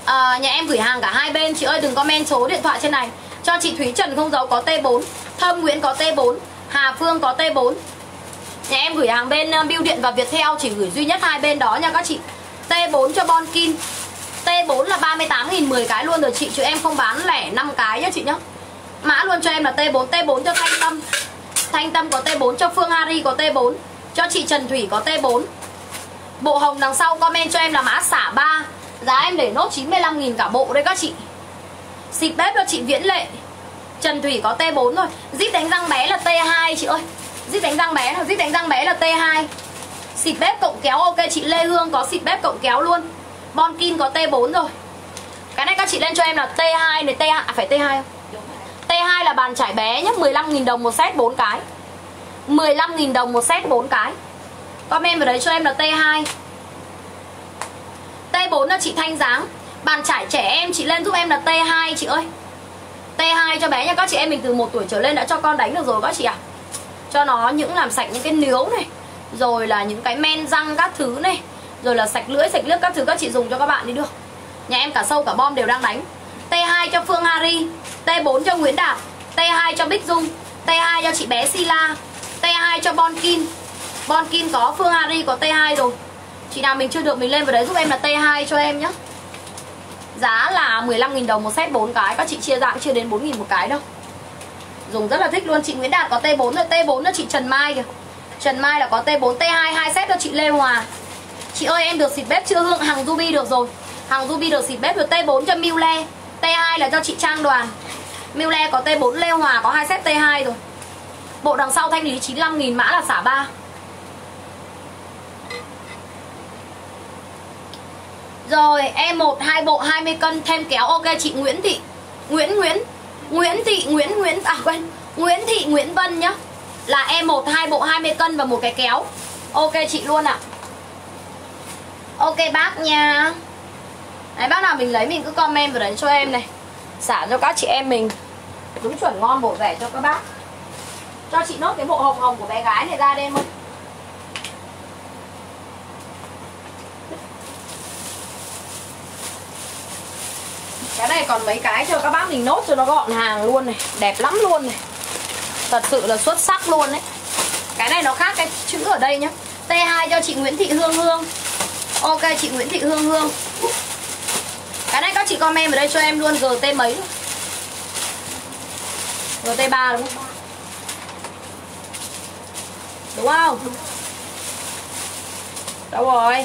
à, nhà em gửi hàng cả hai bên. Chị ơi đừng comment số điện thoại trên này. Cho chị Thúy Trần không dấu có T bốn, Thơm Nguyễn có T bốn, Hà Phương có T bốn. Nhà em gửi hàng bên Bưu Điện và Viettel, chỉ gửi duy nhất hai bên đó nha các chị. T bốn cho Bonkin. T bốn là ba mươi tám nghìn mười cái luôn rồi chị, chứ em không bán lẻ năm cái nhá chị nhá. Mã luôn cho em là T bốn, T bốn cho Thanh Tâm. Thanh Tâm có T bốn, cho Phương Harry có T bốn, cho chị Trần Thủy có T bốn. Bộ hồng đằng sau comment cho em là mã xả ba. Giá em để nốt chín mươi lăm nghìn cả bộ đây các chị. Xịt bếp cho chị Viễn Lệ. Trần Thủy có T bốn rồi. Zip đánh răng bé là T hai chị ơi. Zip đánh răng bé, zip đánh răng bé là T hai. Xịt bếp cộng kéo ok, chị Lê Hương có xịt bếp cộng kéo luôn. Bonkin có T bốn rồi. Cái này các chị lên cho em là T hai này, T hai, à, phải T hai không? T hai là bàn chải bé nhé, mười lăm nghìn đồng một set bốn cái. mười lăm nghìn đồng một set bốn cái. Comment vào đấy cho em là T hai. T bốn là chị Thanh Giáng. Bàn chải trẻ em chị lên giúp em là T hai chị ơi. T hai cho bé nha các chị em mình từ một tuổi trở lên đã cho con đánh được rồi các chị ạ. À. Cho nó những làm sạch những cái níu này, rồi là những cái men răng các thứ này, rồi là sạch lưỡi, sạch liếc các thứ các chị dùng cho các bạn đi được. Nhà em cả sâu cả bom đều đang đánh. T hai cho Phương Harry, T bốn cho Nguyễn Đạt, T hai cho Bích Dung, T hai cho chị bé Sila, T hai cho Bonkin. Bonkin có, Phương Harry có T hai rồi. Chị nào mình chưa được mình lên vào đấy giúp em là T hai cho em nhé. Giá là mười lăm nghìn đồng một set bốn cái. Các chị chia ra cũng chưa đến bốn nghìn một cái đâu. Dùng rất là thích luôn. Chị Nguyễn Đạt có T bốn rồi. T bốn cho chị Trần Mai kìa. Trần Mai là có T bốn. T hai hai set cho chị Lê Hòa. Chị ơi em được xịt bếp chưa Hương? Hàng Ruby được rồi. Hàng Ruby được xịt bếp rồi. T bốn cho Miu Lê. T hai là cho chị Trang Đoàn. Miu Lê có T bốn. Lê Hòa có hai set T hai rồi. Bộ đằng sau thanh lý chín mươi lăm nghìn, mã là xả ba. Rồi E một hai bộ hai mươi cân thêm kéo ok chị Nguyễn Thị. Nguyễn Nguyễn Nguyễn Thị Nguyễn Nguyễn à quên, Nguyễn Thị Nguyễn Vân nhá. Là E một hai bộ hai mươi cân và một cái kéo. Ok chị luôn ạ. À. Ok bác nha. Đấy, bác nào mình lấy mình cứ comment vào đấy cho em này. Xả cho các chị em mình. Đúng chuẩn ngon bổ rẻ cho các bác. Cho chị nốt cái bộ hồng hồng của bé gái này ra đây em ơi. Cái này còn mấy cái cho các bác mình nốt cho nó gọn hàng luôn này. Đẹp lắm luôn này. Thật sự là xuất sắc luôn đấy. Cái này nó khác cái chữ ở đây nhá. T hai cho chị Nguyễn Thị Hương Hương. Ok chị Nguyễn Thị Hương Hương. Cái này các chị comment vào đây cho em luôn. G T mấy G T ba đúng không? Đúng không? Đâu rồi?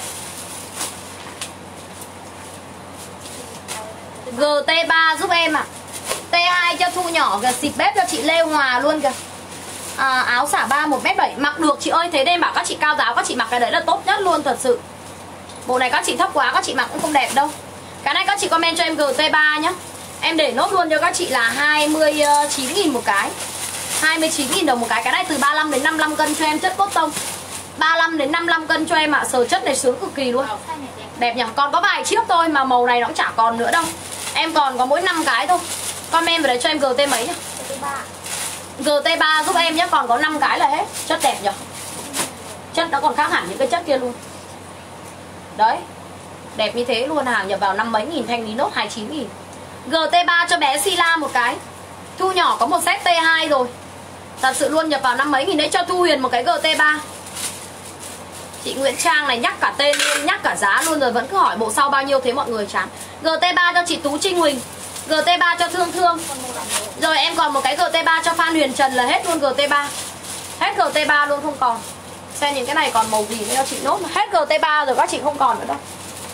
G T ba giúp em ạ. À. T hai cho Thu nhỏ kìa, xịt bếp cho chị Lê Hòa luôn kìa. À, áo xả ba một mét bảy mặc được chị ơi. Thế nên bảo các chị cao giáo các chị mặc cái đấy là tốt nhất luôn thật sự. Bộ này các chị thấp quá các chị mặc cũng không đẹp đâu. Cái này các chị comment cho em G T ba nhá. Em để nốt luôn cho các chị là hai mươi chín nghìn một cái. hai mươi chín nghìn đồng một cái. Cái này từ ba mươi lăm đến năm mươi lăm cân cho em, chất cốt tông. ba mươi lăm đến năm mươi lăm cân cho em ạ. À. Sờ chất này sướng cực kỳ luôn. Đẹp nhỉ. Còn có vài chiếc thôi mà màu này nó cũng chả còn nữa đâu. Em còn có mỗi năm cái thôi. Comment vào đấy cho em G T mấy nhá. G T ba giúp em nhé. Còn có năm cái là hết. Chất đẹp nhỉ. Chất nó còn khác hẳn những cái chất kia luôn. Đấy. Đẹp như thế luôn. Hàng nhập vào năm mấy nghìn, thanh lý nốt hai mươi chín nghìn. G T ba cho bé Sila một cái. Thu nhỏ có một set T hai rồi. Thật sự luôn, nhập vào năm mấy nghìn đấy. Cho Thu Huyền một cái G T ba. Chị Nguyễn Trang này nhắc cả tên luôn, nhắc cả giá luôn rồi vẫn cứ hỏi bộ sau bao nhiêu thế mọi người chán. G T ba cho chị Tú Trinh Huỳnh. G T ba cho Thương Thương. Rồi em còn một cái G T ba cho Phan Huyền Trần là hết luôn G T ba. Hết G T ba luôn không còn. Xem những cái này còn màu gì nữa cho chị nốt. Hết G T ba rồi các chị không còn nữa đâu.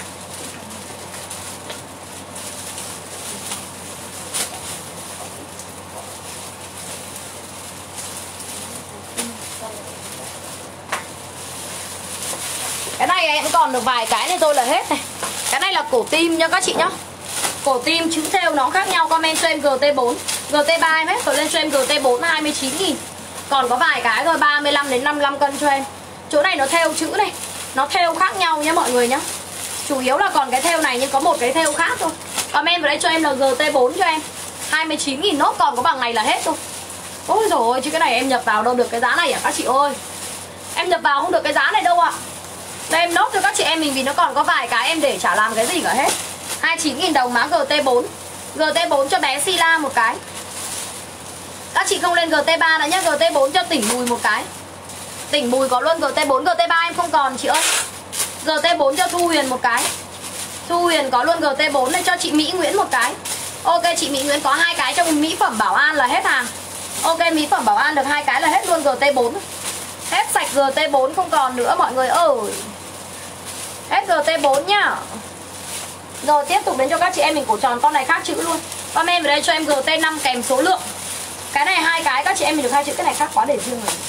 Cái này em còn được vài cái này thôi là hết này. Cái này là cổ tim nha các chị nhá. Cổ tim chữ thêu nó khác nhau. Comment cho em G T bốn. G T ba em hết rồi, lên cho em G T bốn hai mươi chín nghìn. Còn có vài cái thôi, ba mươi lăm đến năm mươi lăm cân cho em. Chỗ này nó thêu chữ này, nó thêu khác nhau nhá mọi người nhá. Chủ yếu là còn cái thêu này nhưng có một cái thêu khác thôi. Comment vào đây cho em là G T bốn cho em hai mươi chín nghìn nốt, còn có bằng này là hết thôi. Ôi dồi ôi, chứ cái này em nhập vào đâu được cái giá này à các chị ơi. Em nhập vào không được cái giá này đâu ạ. À. Đây em nốt cho các chị em mình vì nó còn có vài cái em để chả làm cái gì cả hết. hai mươi chín nghìn đồng mã G T bốn. G T bốn cho bé Sila một cái. Các chị không lên G T ba nữa nhé. G T bốn cho tỉnh Bùi một cái. Tỉnh Bùi có luôn G T bốn. G T ba em không còn chị ơi. G T bốn cho Thu Huyền một cái. Thu Huyền có luôn G T bốn này, cho chị Mỹ Nguyễn một cái. Ok, chị Mỹ Nguyễn có hai cái trong mỹ phẩm Bảo An là hết hàng. Ok, mỹ phẩm Bảo An được hai cái là hết luôn G T bốn. Hết sạch G T bốn không còn nữa mọi người ơi. Hết G T bốn nhá. Rồi tiếp tục đến cho các chị em mình cổ tròn, con này khác chữ luôn. Comment vào đây cho em G T năm kèm số lượng. Cái này hai cái các chị em mình được hai chữ, cái này khác quá để riêng rồi.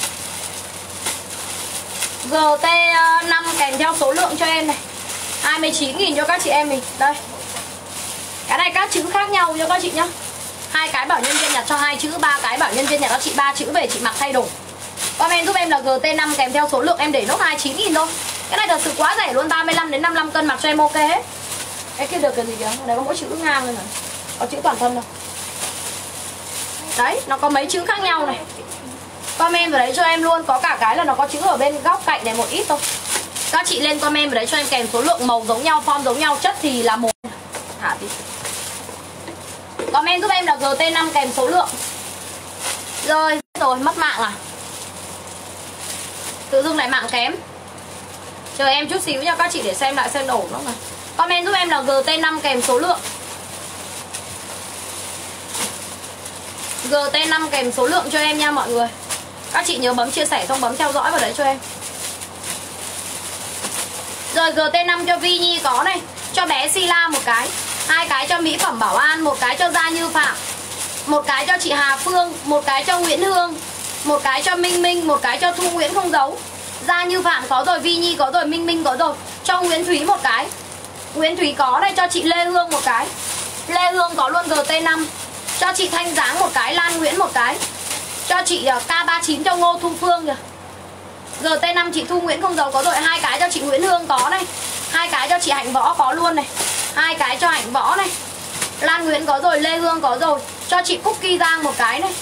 G T năm kèm theo số lượng cho em này. hai mươi chín nghìn cho các chị em mình. Đây. Cái này các chữ khác nhau cho các chị nhá. Hai cái bảo nhân viên nhặt cho hai chữ, ba cái bảo nhân viên nhặt cho chị ba chữ về chị mặc thay đổi. Comment giúp em là G T năm kèm theo số lượng, em để nốt hai mươi chín nghìn thôi. Cái này thật sự quá rẻ luôn, ba mươi lăm đến năm mươi lăm cân mặc cho em ok hết. Cái kia được cái gì kìa, này có mỗi chữ ngang thôi này. Có chữ toàn thân đâu. Đấy, nó có mấy chữ khác nhau này. Comment vào đấy cho em luôn, có cả cái là nó có chữ ở bên góc cạnh này một ít thôi. Các chị lên comment vào đấy cho em kèm số lượng, màu giống nhau, form giống nhau, chất thì là một. Thả tí. Comment giúp em là G T năm kèm số lượng. Rồi, rồi mất mạng à? Tự dưng lại mạng kém. Chờ em chút xíu nha các chị để xem lại xem ổn không này. Comment giúp em là G T năm kèm số lượng. G T năm kèm số lượng cho em nha mọi người. Các chị nhớ bấm chia sẻ xong bấm theo dõi vào đấy cho em. Rồi G T năm cho Vi Nhi có này, cho bé Sila một cái, hai cái cho mỹ phẩm Bảo An, một cái cho Gia Như Phạm, một cái cho chị Hà Phương, một cái cho Nguyễn Hương, một cái cho Minh Minh, một cái cho Thu Nguyễn không giấu. Gia Như Phạm có rồi, Vi Nhi có rồi, Minh Minh có rồi. Cho Nguyễn Thúy một cái. Nguyễn Thúy có đây, cho chị Lê Hương một cái. Lê Hương có luôn G T năm. Cho chị Thanh Giáng một cái, Lan Nguyễn một cái. Cho chị K ba mươi chín cho Ngô Thu Phương kìa. G T năm chị Thu Nguyễn không giấu có rồi, hai cái cho chị Nguyễn Hương có này. Hai cái cho chị Hạnh Võ có luôn này. Hai cái cho Hạnh Võ này. Lan Nguyễn có rồi, Lê Hương có rồi. Cho chị Cookie Giang một cái này.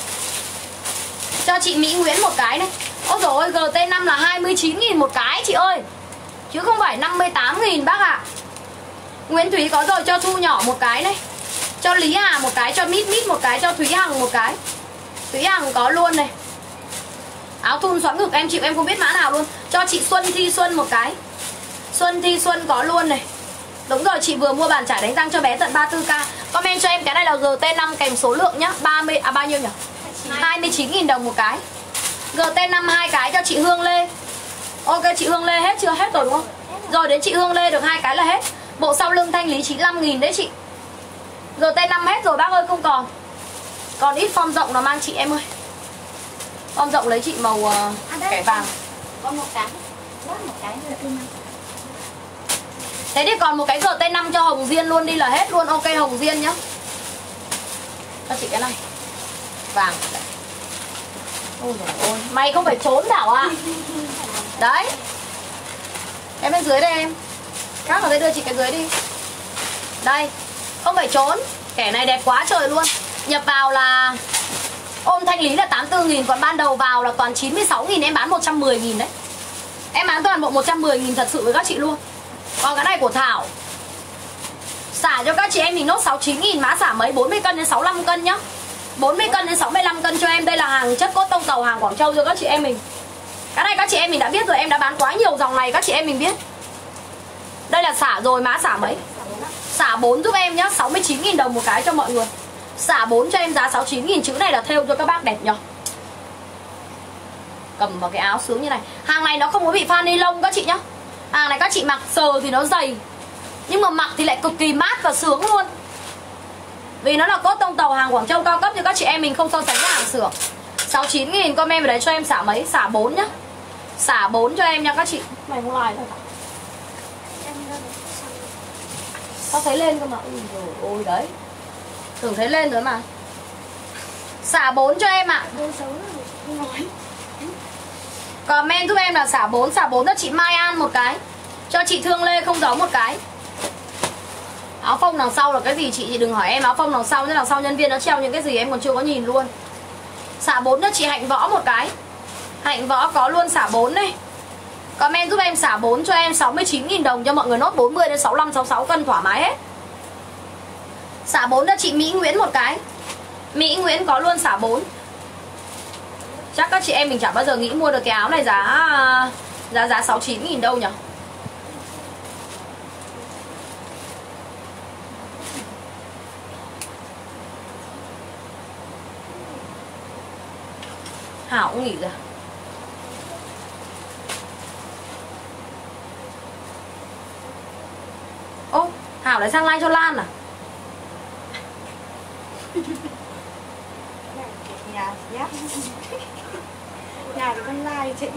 Cho chị Mỹ Nguyễn một cái này. Ôi dồi ôi, G T năm là hai mươi chín nghìn một cái chị ơi, chứ không phải năm mươi tám nghìn bác ạ. à. Nguyễn Thúy có rồi, cho Thu Nhỏ một cái này. Cho Lý Hà một cái, cho Mít Mít một cái, cho Thúy Hằng một cái. Thúy Hằng có luôn này. Áo thun xoắn ngực em chịu, em không biết mã nào luôn. Cho chị Xuân Thi Xuân một cái. Xuân Thi Xuân có luôn này. Đúng rồi, chị vừa mua bàn chải đánh răng cho bé tận ba mươi tư k. Comment cho em cái này là G T năm kèm số lượng nhá. ba mươi à bao nhiêu nhỉ? hai mươi chín nghìn đồng một cái. G T năm hai cái cho chị Hương Lê. Ok, chị Hương Lê hết chưa? Hết rồi đúng không? Rồi đến chị Hương Lê được hai cái là hết. Bộ sau lưng thanh lý chín mươi lăm nghìn đấy chị. G T năm hết rồi bác ơi, không còn. Còn ít form rộng nó mang chị em ơi. Form rộng lấy chị màu uh, à, kẻ vàng. Còn một cái. Đó một cái G T năm. Thế thì còn một cái G T năm cho Hồng Diên luôn đi là hết luôn. Ok Hồng Diên nhá. Cho chị cái này. Vàng. Ôi dồi ôi, mày không phải trốn Thảo à. Đấy. Em bên dưới đây em. Các ở đây đưa chị cái dưới đi. Đây. Không phải trốn. Kẻ này đẹp quá trời luôn. Nhập vào là ôm thanh lý là tám mươi tư nghìn. Còn ban đầu vào là toàn chín mươi sáu nghìn. Em bán một trăm mười nghìn đấy. Em bán toàn bộ một trăm mười nghìn thật sự với các chị luôn. Còn cái này của Thảo xả cho các chị em mình nốt sáu mươi chín nghìn. Mã xả mấy, bốn mươi cân đến sáu mươi lăm cân nhá. Bốn mươi cân đến sáu mươi lăm cân cho em. Đây là hàng chất cốt tông tàu, hàng Quảng Châu cho các chị em mình. Cái này các chị em mình đã biết rồi. Em đã bán quá nhiều dòng này các chị em mình biết. Đây là xả rồi, mã xả mấy? Xả bốn giúp em nhá, sáu mươi chín nghìn đồng một cái cho mọi người. Xả bốn cho em giá sáu mươi chín nghìn. Chữ này là thêu cho các bác đẹp nhở. Cầm vào cái áo sướng như này. Hàng này nó không có bị pha ni lông các chị nhá. Hàng này các chị mặc sờ thì nó dày, nhưng mà mặc thì lại cực kỳ mát và sướng luôn. Vì nó là cốt tông tàu, hàng Quảng Châu cao cấp cho các chị em mình, không so sánh với hàng xưởng. sáu mươi chín nghìn. Comment vào đấy cho em xả mấy? Xả bốn nhá. Xả bốn cho em nha các chị. Mày không like đâu. Tao thấy lên cơ mà. Ôi, ôi đấy. Tưởng thấy lên rồi mà. Xả bốn cho em ạ. à. Comment giúp em là xả bốn. Xả bốn cho chị Mai An một cái. Cho chị Thương Lê không giấu một cái. Áo phông đằng sau là cái gì chị, chị đừng hỏi em. Áo phông đằng sau, nhất đằng sau nhân viên nó treo những cái gì em còn chưa có nhìn luôn. Xả bốn cho chị Hạnh Võ một cái. Hạnh Võ có luôn xả bốn này. Comment giúp em xả bốn cho em sáu mươi chín nghìn đồng cho mọi người nốt bốn mươi đến sáu mươi lăm sáu mươi sáu cân thoải mái hết. Xả bốn cho chị Mỹ Nguyễn một cái. Mỹ Nguyễn có luôn xả bốn. Chắc các chị em mình chẳng bao giờ nghĩ mua được cái áo này giá giá giá sáu mươi chín nghìn đâu nhỉ. Hảo cũng nghỉ rồi. Ô, Hảo lại sang like cho Lan à? Nhà nhá. Nhà thì con like chị.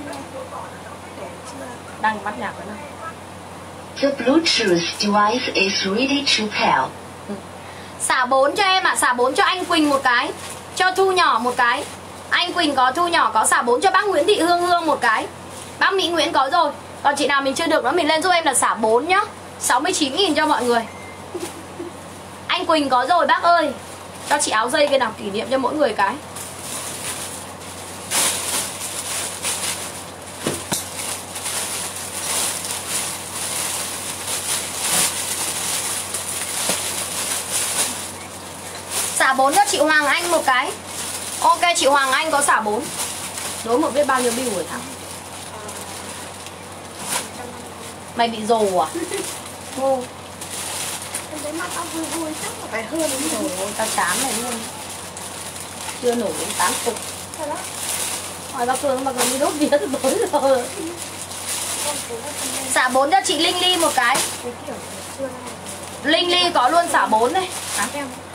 Đang bắt nhạc nữa. The Bluetooth device is ready to pair. Xả bốn cho em ạ, à. Xả bốn cho anh Quỳnh một cái, cho Thu Nhỏ một cái. Anh Quỳnh có, Thu Nhỏ có, xả bốn cho bác Nguyễn Thị Hương Hương một cái. Bác Mỹ Nguyễn có rồi. Còn chị nào mình chưa được nữa mình lên giúp em là xả bốn nhá. sáu mươi chín nghìn cho mọi người. Anh Quỳnh có rồi bác ơi. Cho chị áo dây cái nào kỷ niệm cho mỗi người cái. Xả bốn cho chị Hoàng Anh một cái. Ok, chị Hoàng Anh có xả bốn. Đối một biết bao nhiêu bill rồi thằng. Mày bị rồ à? Ô. Em thấy mắt tao vui vui chắc là phải hơn đúng rồi. Ôi, tao chán này luôn. Chưa nổi đến tám mươi. Sao đó? Hỏi bác Phương, bác Phương đi đốt vía từ tối rồi. Xả bốn cho chị Linh Ly một cái. Linh Ly có luôn xả bốn đây. À?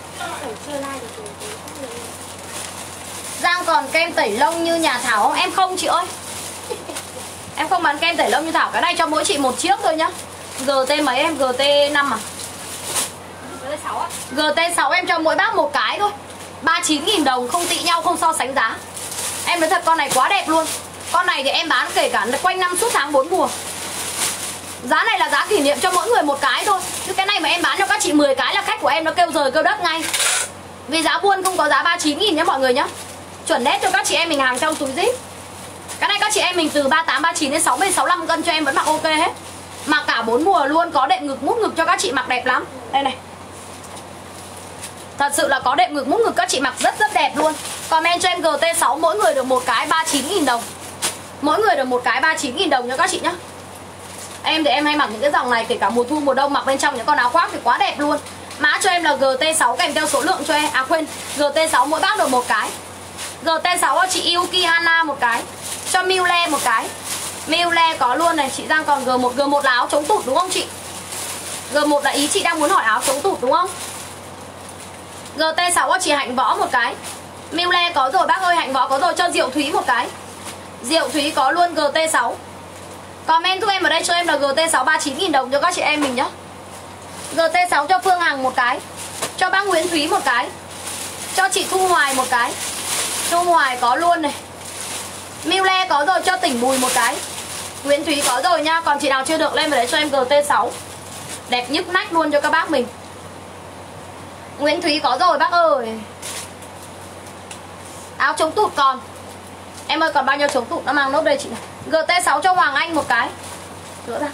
Giang còn kem tẩy lông như nhà Thảo không? Em không chị ơi. Em không bán kem tẩy lông như Thảo. Cái này cho mỗi chị một chiếc thôi nhá. giê tê mấy em? giê tê năm à? giê tê sáu á? giê tê sáu em cho mỗi bác một cái thôi. ba mươi chín nghìn đồng, không tị nhau, không so sánh giá. Em nói thật con này quá đẹp luôn. Con này thì em bán kể cả quanh năm suốt tháng bốn mùa. Giá này là giá kỷ niệm cho mỗi người một cái thôi. Chứ cái này mà em bán cho các chị mười cái là khách của em nó kêu rời kêu đất ngay. Vì giá buôn không có giá ba mươi chín nghìn nhá mọi người nhá. Chuẩn nét cho các chị em mình hàng trong túi zip. Cái này các chị em mình từ ba mươi tám, ba mươi chín đến sáu mươi, sáu mươi lăm cân cho em vẫn mặc ok hết. Mặc cả bốn mùa luôn, có đệm ngực mút ngực cho các chị mặc đẹp lắm. Đây này. Thật sự là có đệm ngực mút ngực các chị mặc rất rất đẹp luôn. Comment cho em giê tê sáu mỗi người được một cái ba mươi chín nghìn đồng. Mỗi người được một cái ba mươi chín nghìn đồng cho các chị nhá. Em thì em hay mặc những cái dòng này kể cả mùa thu mùa đông mặc bên trong những con áo khoác thì quá đẹp luôn. Mã cho em là giê tê sáu kèm theo số lượng cho em. À quên, giê tê sáu mỗi bác được một cái. giê tê sáu cho chị Yuki Hana một cái. Cho Mule một cái. Mule có luôn này, chị Giang còn G một. G một là áo chống tụt đúng không chị? G một là ý chị đang muốn hỏi áo chống tụt đúng không? giê tê sáu cho chị Hạnh Võ một cái. Mule có rồi bác ơi, Hạnh Võ có rồi, cho Diệu Thúy một cái. Diệu Thúy có luôn giê tê sáu. Comment giúp em ở đây cho em là giê tê sáu ba mươi chín nghìn đồng cho các chị em mình nhá. giê tê sáu cho Phương Hằng một cái. Cho bác Nguyễn Thúy một cái. Cho chị Thu Hoài một cái. Thu Hoài có luôn này. Mule có rồi, cho Tỉnh Bùi một cái. Nguyễn Thúy có rồi nha. Còn chị nào chưa được lên vào đấy cho em giê tê sáu. Đẹp nhức nách luôn cho các bác mình. Nguyễn Thúy có rồi bác ơi. Áo chống tụt còn. Em ơi còn bao nhiêu chống tụt nó mang nốt đây chị này. giê tê sáu cho Hoàng Anh một cái. Rửa ra.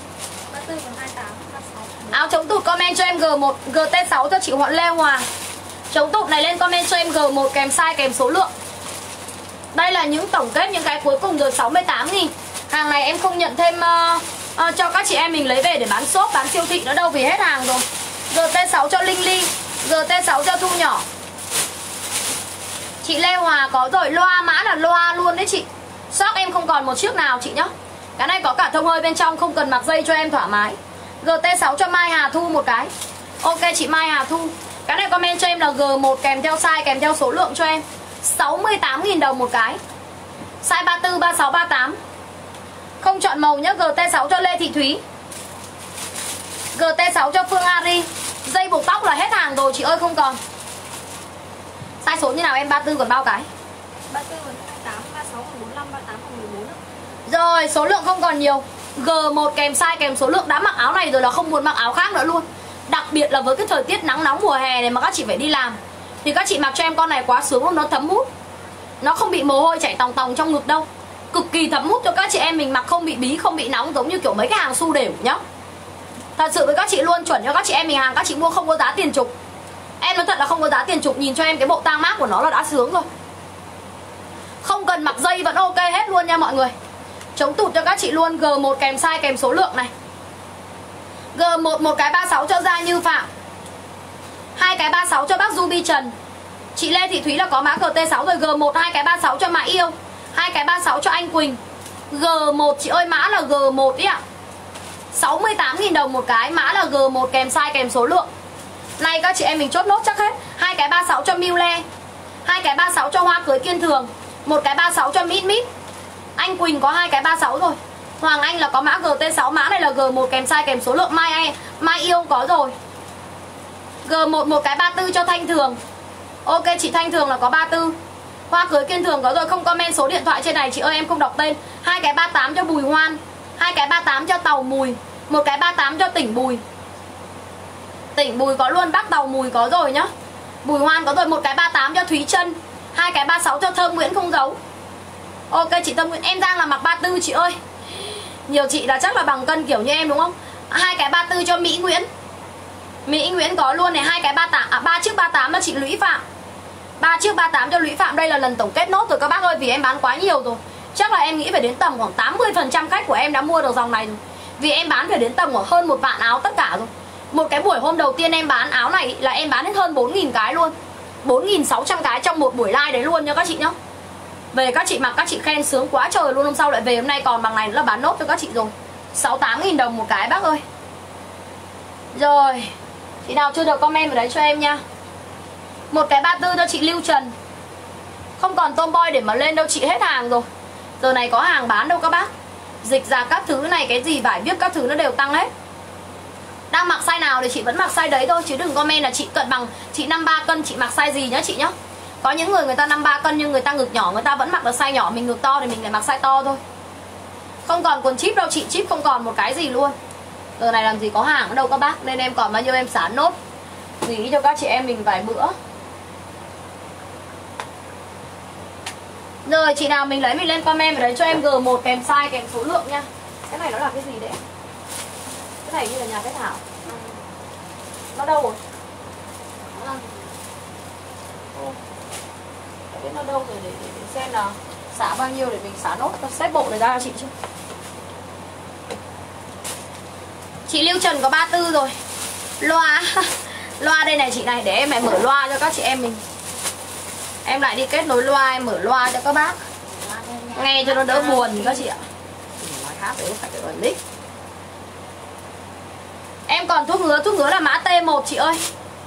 Áo chống tụt comment cho em G một. giê tê sáu cho chị Huận Lê Hoàng. Chống tụt này lên comment cho em G một kèm size kèm số lượng. Đây là những tổng kết những cái cuối cùng rồi, sáu mươi tám nghìn. Hàng này em không nhận thêm uh, uh, cho các chị em mình lấy về để bán shop, bán siêu thị nữa đâu vì hết hàng rồi. giê tê sáu cho Linh Ly. giê tê sáu cho Thu Nhỏ. Chị Lê Hòa có rồi, loa mã là loa luôn đấy chị. Stock em không còn một chiếc nào chị nhá. Cái này có cả thông hơi bên trong, không cần mặc dây cho em thoải mái. giê tê sáu cho Mai Hà Thu một cái. Ok chị Mai Hà Thu. Cái này comment cho em là G một kèm theo size kèm theo số lượng cho em. sáu mươi tám nghìn đồng một cái. Size ba mươi tư, ba mươi sáu, ba mươi tám. Không chọn màu nhá. giê tê sáu cho Lê Thị Thúy. giê tê sáu cho Phương Ari. Dây buộc tóc là hết hàng rồi chị ơi, không còn. Size số như nào em? ba mươi tư còn bao cái? ba mươi tư còn hai mươi tám, ba mươi sáu còn bốn mươi lăm, ba mươi tám còn mười bốn. Rồi số lượng không còn nhiều. G một kèm size kèm số lượng. Đã mặc áo này rồi là không muốn mặc áo khác nữa luôn. Đặc biệt là với cái thời tiết nắng nóng mùa hè này mà các chị phải đi làm thì các chị mặc cho em con này quá sướng luôn. Nó thấm hút. Nó không bị mồ hôi chảy tòng tòng trong ngực đâu. Cực kỳ thấm hút cho các chị em mình mặc, không bị bí, không bị nóng giống như kiểu mấy cái hàng xu đều nhá. Thật sự với các chị luôn, chuẩn cho các chị em mình hàng các chị mua không có giá tiền trục. Em nói thật là không có giá tiền chục, nhìn cho em cái bộ tang mát của nó là đã sướng rồi. Không cần mặc dây vẫn ok hết luôn nha mọi người. Chống tụt cho các chị luôn. G một kèm size kèm số lượng này. G một một cái ba mươi sáu cho Gia Như Phạm, hai cái ba mươi sáu cho bác Ruby Trần. Chị Lê Thị Thúy là có mã G T sáu rồi. G một hai cái ba mươi sáu cho Mã Yêu, hai cái ba mươi sáu cho anh Quỳnh. G một chị ơi, mã là G một ý ạ. sáu mươi tám nghìn đồng một cái, mã là G một kèm size kèm số lượng. Này các chị em mình chốt nốt chắc hết. Hai cái ba mươi sáu cho Miu Le, hai cái ba mươi sáu cho Hoa Cưới Kiên Thường, một cái ba mươi sáu cho Mít Mít. Anh Quỳnh có hai cái ba mươi sáu rồi. Hoàng Anh là có mã G T sáu, mã này là G một kèm size kèm số lượng. Mai Mai Yêu có rồi. G một một cái ba mươi tư cho Thanh Thường. Ok chị Thanh Thường là có ba mươi tư. Hoa Cưới Kiên Thường có rồi, không comment số điện thoại trên này chị ơi, em không đọc tên. Hai cái ba mươi tám cho Bùi Hoan, hai cái ba mươi tám cho Tàu Mùi, một cái ba mươi tám cho Tỉnh Bùi. Tỉnh Bùi có luôn, bác Tàu Mùi có rồi nhá. Bùi Hoan có rồi, một cái ba mươi tám cho Thúy Trân, hai cái ba mươi sáu cho Thơm Nguyễn không giấu. Ok chị Thơm Nguyễn, em đang là mặc ba mươi tư chị ơi. Nhiều chị là chắc là bằng cân kiểu như em đúng không? Hai cái ba mươi tư cho Mỹ Nguyễn. Mỹ Nguyễn có luôn này, hai cái ba mươi tám, à, ba chiếc ba mươi tám cho chị Lũy Phạm. ba chiếc ba mươi tám cho Lũy Phạm. Đây là lần tổng kết nốt rồi các bác ơi, vì em bán quá nhiều rồi. Chắc là em nghĩ phải đến tầm khoảng tám mươi phần trăm khách của em đã mua được dòng này rồi. Vì em bán phải đến tầm khoảng hơn một vạn áo tất cả rồi. Một cái buổi hôm đầu tiên em bán áo này là em bán hết hơn bốn nghìn cái luôn. bốn nghìn sáu trăm cái trong một buổi live đấy luôn nha các chị nhá. Về các chị mặc các chị khen sướng quá trời luôn. Hôm sau lại về hôm nay còn bằng này nữa là bán nốt cho các chị rồi. Sáu mươi tám nghìn đồng một cái bác ơi. Rồi, chị nào chưa được comment vào đấy cho em nha. Một cái ba mươi tư cho chị Lưu Trần. Không còn tomboy để mà lên đâu chị, hết hàng rồi. Giờ này có hàng bán đâu các bác. Dịch ra các thứ này, cái gì vải viết các thứ nó đều tăng hết. Đang mặc size nào thì chị vẫn mặc size đấy thôi. Chứ đừng comment là chị cận bằng, chị năm mươi ba cân chị mặc size gì nhá chị nhá. Có những người người ta năm mươi ba cân nhưng người ta ngực nhỏ, người ta vẫn mặc được size nhỏ. Mình ngực to thì mình lại mặc size to thôi. Không còn quần chip đâu chị, chip không còn một cái gì luôn. Giờ này làm gì có hàng ở đâu các bác. Nên em còn bao nhiêu em xả nốt, gửi cho các chị em mình vài bữa. Rồi chị nào mình lấy mình lên comment vào đấy cho em G một kèm size kèm số lượng nha. Cái này nó là cái gì đấy? Cái này như là nhà cái Thảo. Nó đâu rồi? Nó là... Ồ. Không biết nó đâu rồi, để, để, để xem nào. Xả bao nhiêu để mình xả nốt. Tôi xếp bộ này ra cho chị chứ. Chị Lưu Trần có ba mươi tư rồi. Loa. Loa đây này chị này. Để em lại mở loa cho các chị em mình. Em lại đi kết nối loa, em mở loa cho các bác nghe cho nó đỡ buồn các chị ạ. Nói khác để phải ở nick. Em còn thuốc ngứa, thuốc ngứa là mã T một chị ơi.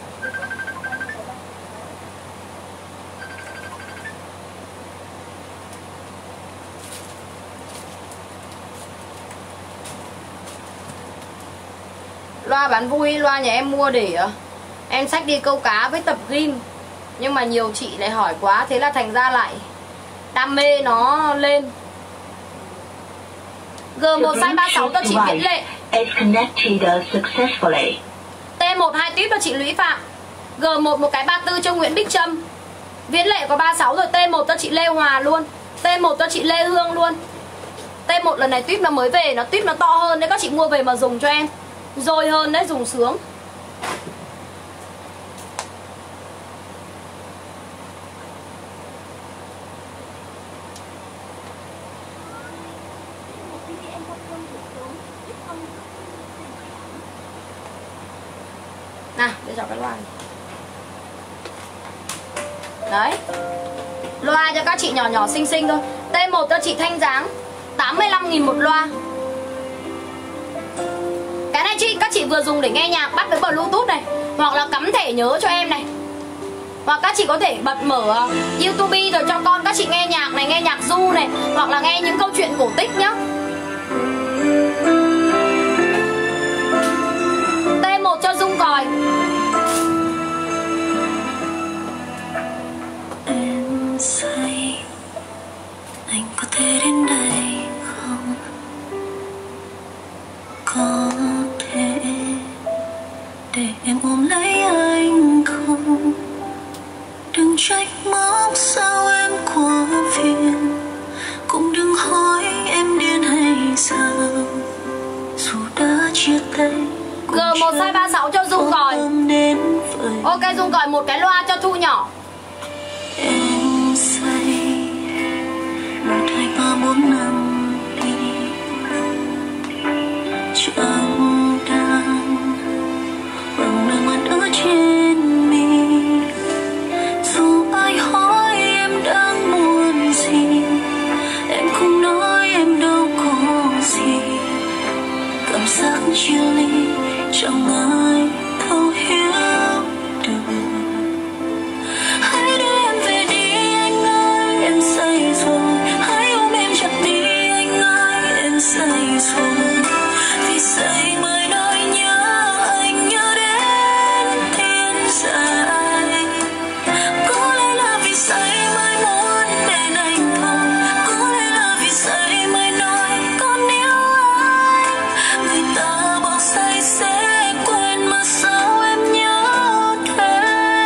Loa bán vui, loa nhà em mua để em xách đi câu cá với tập gym. Nhưng mà nhiều chị lại hỏi quá, thế là thành ra lại đam mê nó lên. G một size ba mươi sáu cho chị Viễn Lệ. T một hai tuyếp cho chị Lũy Phạm. G một một cái ba mươi tư cho Nguyễn Bích Trâm. Viễn Lệ có ba mươi sáu rồi. T một cho chị Lê Hòa luôn. T một cho chị Lê Hương luôn. T một lần này tuyếp nó mới về, nó tuyếp nó to hơn đấy, các chị mua về mà dùng cho em rồi hơn đấy, dùng sướng. Nào, để chọn cái loa này. Đấy. Loa cho các chị nhỏ nhỏ xinh xinh thôi. T một cho chị Thanh Giáng, tám mươi lăm nghìn một loa. Cái này chị các chị vừa dùng để nghe nhạc, bắt với Bluetooth này, hoặc là cắm thẻ nhớ cho em này. Hoặc các chị có thể bật mở YouTube rồi cho con các chị nghe nhạc này, nghe nhạc du này, hoặc là nghe những câu chuyện cổ tích nhá. T một cho Dung Còi. Em say, anh có thể đến đây không? Có thể để em ôm lấy anh không? Đừng trách móc sao em quá phiền, cũng đừng hỏi em điên hay sao. Dù đã chia tay G một size ba mươi sáu cho Dung Còi. Ok Dung Còi một cái loa cho Thu nhỏ. Em say một hai ba bốn năm đi chẳng đang bằng nước mắt ở trên mi. Dù ai hỏi em đang muốn gì, em không nói em đâu có gì. Cảm giác chia ly chẳng ai thấu hiểu được. Hãy đưa em về đi anh ơi, em say rồi. Hãy ôm em chặt đi anh ơi, em say rồi. Vì say mới nói nhớ anh, nhớ đến thiên dài. Có lẽ là vì say mới muốn bên anh thôi. Có lẽ là vì say mới nói con yêu anh. Người ta bảo say sẽ quên mà sao em nhớ thế.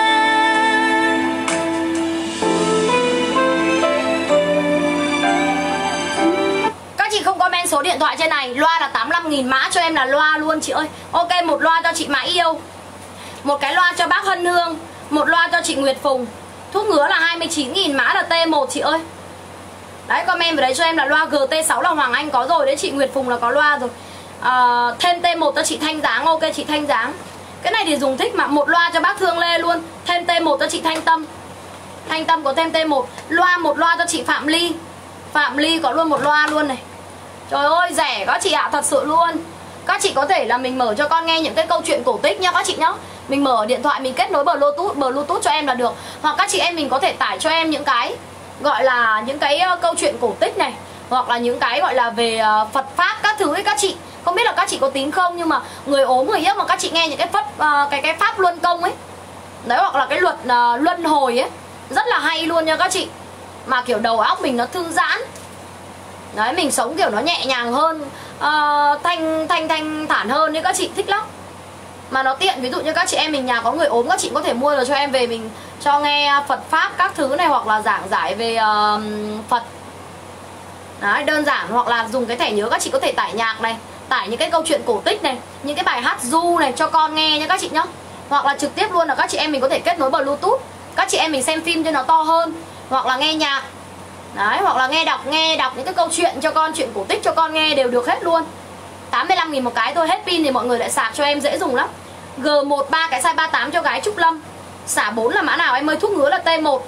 Các chị không comment số điện thoại trên này. Loa là tám mươi lăm nghìn, mã cho em là loa luôn chị ơi. Ok, một loa cho chị Mã Yêu, một cái loa cho bác Hân Hương, một loa cho chị Nguyệt Phùng. Thuốc ngứa là hai mươi chín nghìn, mã là T một chị ơi. Đấy, comment vào đấy cho em là loa G T sáu là Hoàng Anh có rồi đấy, chị Nguyệt Phùng là có loa rồi. à, Thêm T một cho chị Thanh Giáng. Ok chị Thanh Giáng, cái này thì dùng thích mà. Một loa cho bác Thương Lê luôn. Thêm T một cho chị Thanh Tâm. Thanh Tâm có thêm T một. Loa một loa cho chị Phạm Ly. Phạm Ly có luôn một loa luôn này. Trời ơi rẻ các chị ạ, thật sự luôn. Các chị có thể là mình mở cho con nghe những cái câu chuyện cổ tích nhá các chị nhá. Mình mở điện thoại mình kết nối Bluetooth, Bluetooth cho em là được. Hoặc các chị em mình có thể tải cho em những cái gọi là những cái uh, câu chuyện cổ tích này, hoặc là những cái gọi là về uh, Phật pháp các thứ ấy các chị. Không biết là các chị có tín không, nhưng mà người ốm người yếu mà các chị nghe những cái pháp uh, cái cái pháp luân công ấy. Đấy, hoặc là cái luật uh, luân hồi ấy, rất là hay luôn nha các chị. Mà kiểu đầu óc mình nó thư giãn. Đấy, mình sống kiểu nó nhẹ nhàng hơn, uh, thanh thanh thanh thản hơn đấy các chị, thích lắm. Mà nó tiện, ví dụ như các chị em mình nhà có người ốm, các chị có thể mua rồi cho em về mình cho nghe Phật pháp các thứ này, hoặc là giảng giải về uh, Phật. Đấy, đơn giản. Hoặc là dùng cái thẻ nhớ các chị có thể tải nhạc này, tải những cái câu chuyện cổ tích này, những cái bài hát ru này cho con nghe nhé các chị nhá. Hoặc là trực tiếp luôn là các chị em mình có thể kết nối Bluetooth, các chị em mình xem phim cho nó to hơn, hoặc là nghe nhạc. Đấy, hoặc là nghe đọc, nghe đọc những cái câu chuyện cho con, chuyện cổ tích cho con nghe đều được hết luôn. Tám mươi lăm nghìn một cái thôi, hết pin thì mọi người lại sạc cho em dễ dùng lắm. G một ba cái size ba mươi tám cho gái Trúc Lâm. Xả bốn là mã nào em ơi? Thuốc ngứa là T một.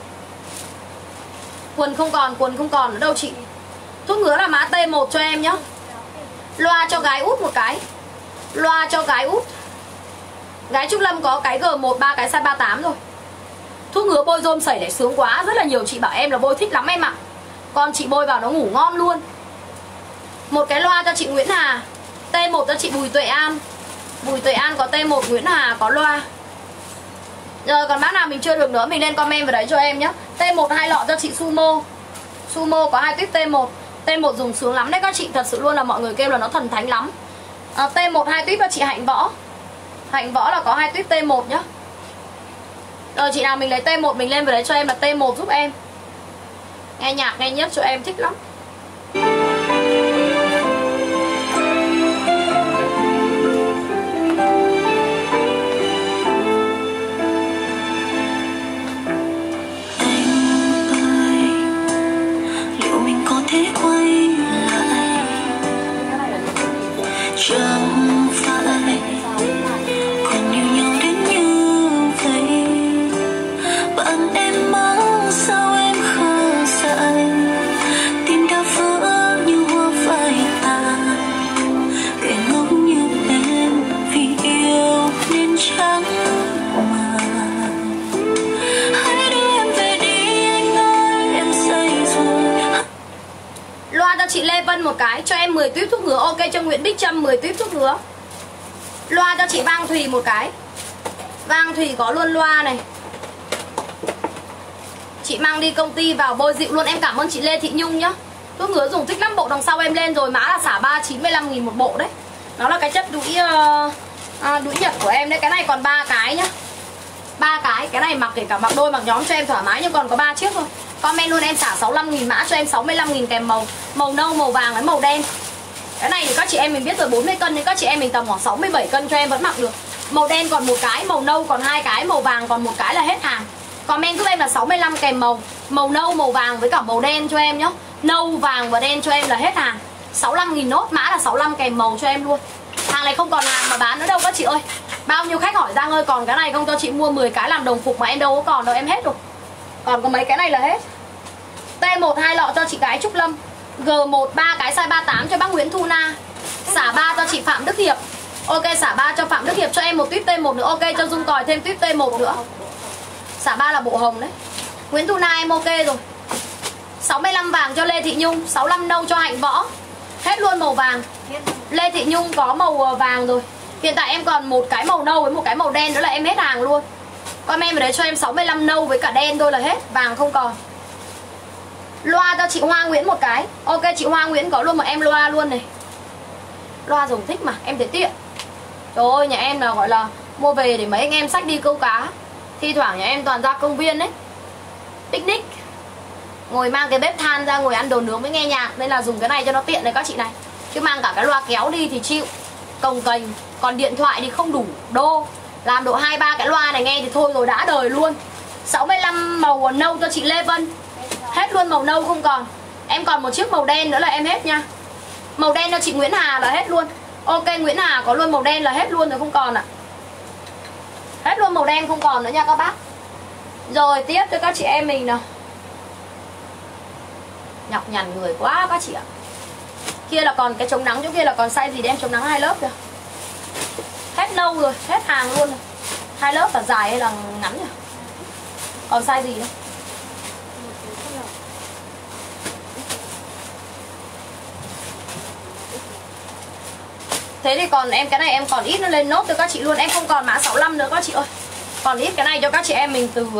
Quần không còn, quần không còn ở đâu chị. Thuốc ngứa là mã T một cho em nhá. Loa cho gái út một cái. Loa cho gái út. Gái Trúc Lâm có cái G một ba cái size ba mươi tám rồi. Thuốc ngứa bôi rôm sẩy để sướng quá. Rất là nhiều chị bảo em là bôi thích lắm em ạ. Con chị bôi vào nó ngủ ngon luôn. Một cái loa cho chị Nguyễn Hà. T một cho chị Bùi Tuệ An. Bùi Tuệ An có T một, Nguyễn Hà có loa. Rồi còn bác nào mình chưa được nữa mình lên comment vào đấy cho em nhé. T một hai lọ cho chị Sumo. Sumo có hai tuyếp T một. T một dùng sướng lắm đấy các chị. Thật sự luôn là mọi người kêu là nó thần thánh lắm. à, T một hai tuyếp cho chị Hạnh Võ. Hạnh Võ là có hai tuyếp T một nhá. Rồi chị nào mình lấy T một mình lên vào đấy cho em là T một giúp em. Nghe nhạc nghe nhấp cho em thích lắm. Thế quay lại chẳng phải còn yêu nhau đến như vậy. Bạn em mong sao em khờ dại, tim đã vỡ như hoa phai tàn. Kẻ ngốc như em vì yêu nên chẳng màng. Hãy đưa em về đi anh ơi, em say rồi. Loa cho chị Lê Vân một cái, cho em mười tuyếp thuốc ngứa. Ok cho Nguyễn Bích Trâm mười tuyếp thuốc ngứa. Loa cho chị Vang Thùy một cái. Vang Thùy có luôn loa này. Chị mang đi công ty vào bôi dịu luôn. Em cảm ơn chị Lê Thị Nhung nhá. Thuốc ngứa dùng thích lắm, bộ đằng sau em lên rồi. Mã là xả ba chín mươi lăm nghìn một bộ đấy. Nó là cái chất đũi uh, uh, đũi Nhật của em đấy. Cái này còn ba cái nhá. ba cái, cái này mặc kể cả mặc đôi mặc nhóm cho em thoải mái, nhưng còn có ba chiếc thôi. Comment luôn em xả sáu mươi lăm nghìn, mã cho em sáu mươi lăm nghìn kèm màu màu nâu, màu vàng với màu đen. Cái này thì các chị em mình biết rồi, bốn mươi cân, nhưng các chị em mình tầm khoảng sáu mươi bảy cân cho em vẫn mặc được. Màu đen còn một cái, màu nâu còn hai cái, màu vàng còn một cái là hết hàng. Comment giúp em là sáu mươi lăm kèm màu. Màu nâu, màu vàng với cả màu đen cho em nhé. Nâu, vàng và đen cho em là hết hàng. sáu mươi lăm nghìn nốt, mã là sáu mươi lăm kèm màu cho em luôn. Hàng này không còn hàng mà bán nữa đâu các chị ơi. Bao nhiêu khách hỏi Giang ơi còn cái này không cho chị mua mười cái làm đồng phục, mà em đâu có còn đâu, em hết rồi. Còn có mấy cái này là hết. T một hai lọ cho chị gái Trúc Lâm. G một ba cái size ba mươi tám cho bác Nguyễn Thu Na. Xả ba cho chị Phạm Đức Hiệp. Ok, xả ba cho Phạm Đức Hiệp, cho em một tuyếp T một nữa. Ok, cho Dung Còi thêm tuyếp T một nữa. Xả ba là bộ hồng đấy. Nguyễn Thu Na em ok rồi. sáu mươi lăm vàng cho Lê Thị Nhung, sáu mươi lăm nâu cho Hạnh Võ. Hết luôn màu vàng. Lê Thị Nhung có màu vàng rồi. Hiện tại em còn một cái màu nâu với một cái màu đen nữa là em hết hàng luôn. Comment vào đấy cho em sáu mươi lăm nâu với cả đen thôi là hết, vàng không còn. Loa cho chị Hoa Nguyễn một cái. Ok, chị Hoa Nguyễn có luôn một em loa luôn này. Loa dùng thích mà, em thấy tiện. Trời ơi, nhà em là gọi là mua về để mấy anh em xách đi câu cá. Thi thoảng nhà em toàn ra công viên đấy, picnic, ngồi mang cái bếp than ra ngồi ăn đồ nướng với nghe nhạc. Nên là dùng cái này cho nó tiện này các chị này. Chứ mang cả cái loa kéo đi thì chịu, cồng kềnh. Còn điện thoại thì không đủ đô. Làm độ hai ba cái loa này nghe thì thôi rồi, đã đời luôn. Sáu mươi lăm màu nâu cho chị Lê Vân. Hết luôn màu nâu không còn. Em còn một chiếc màu đen nữa là em hết nha. Màu đen cho chị Nguyễn Hà là hết luôn. Ok, Nguyễn Hà có luôn màu đen là hết luôn rồi, không còn ạ. Hết luôn màu đen không còn nữa nha các bác. Rồi tiếp cho các chị em mình nào. Nhọc nhằn người quá các chị ạ. Kia là còn cái chống nắng, chỗ kia là còn size gì để em chống nắng hai lớp kìa. Hết nâu rồi, hết hàng luôn rồi. Hai lớp là dài hay là ngắn nhỉ? Còn size gì nữa? Thế thì còn em cái này em còn ít, nó lên nốt cho các chị luôn. Em không còn mã sáu mươi lăm nữa các chị ơi. Còn ít cái này cho các chị em mình từ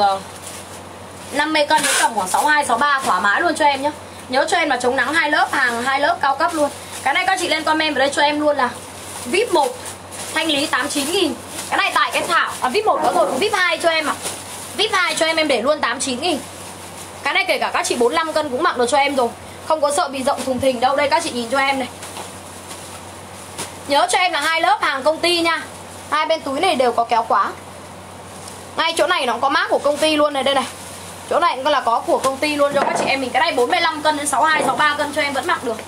năm mươi cân đến tầm khoảng sáu mươi hai, sáu mươi ba thoải mái luôn cho em nhé. Nhớ cho em là chống nắng hai lớp, hàng hai lớp cao cấp luôn. Cái này các chị lên comment vào đây cho em luôn là vê i pê một thanh lý tám mươi chín nghìn. Cái này tại cái thảo à, vê i pê một có rồi, vê i pê hai cho em à. vê i pê hai cho em em để luôn tám mươi chín nghìn. Cái này kể cả các chị bốn mươi lăm cân cũng mặc được cho em rồi. Không có sợ bị rộng thùng thình đâu. Đây các chị nhìn cho em này. Nhớ cho em là hai lớp hàng công ty nha. Hai bên túi này đều có kéo khóa. Ngay chỗ này nó có mác của công ty luôn này, đây này. Chỗ này cũng là có của công ty luôn cho các chị em mình. Cái này bốn mươi lăm cân đến sáu mươi hai, sáu mươi ba cân cho em vẫn mặc được.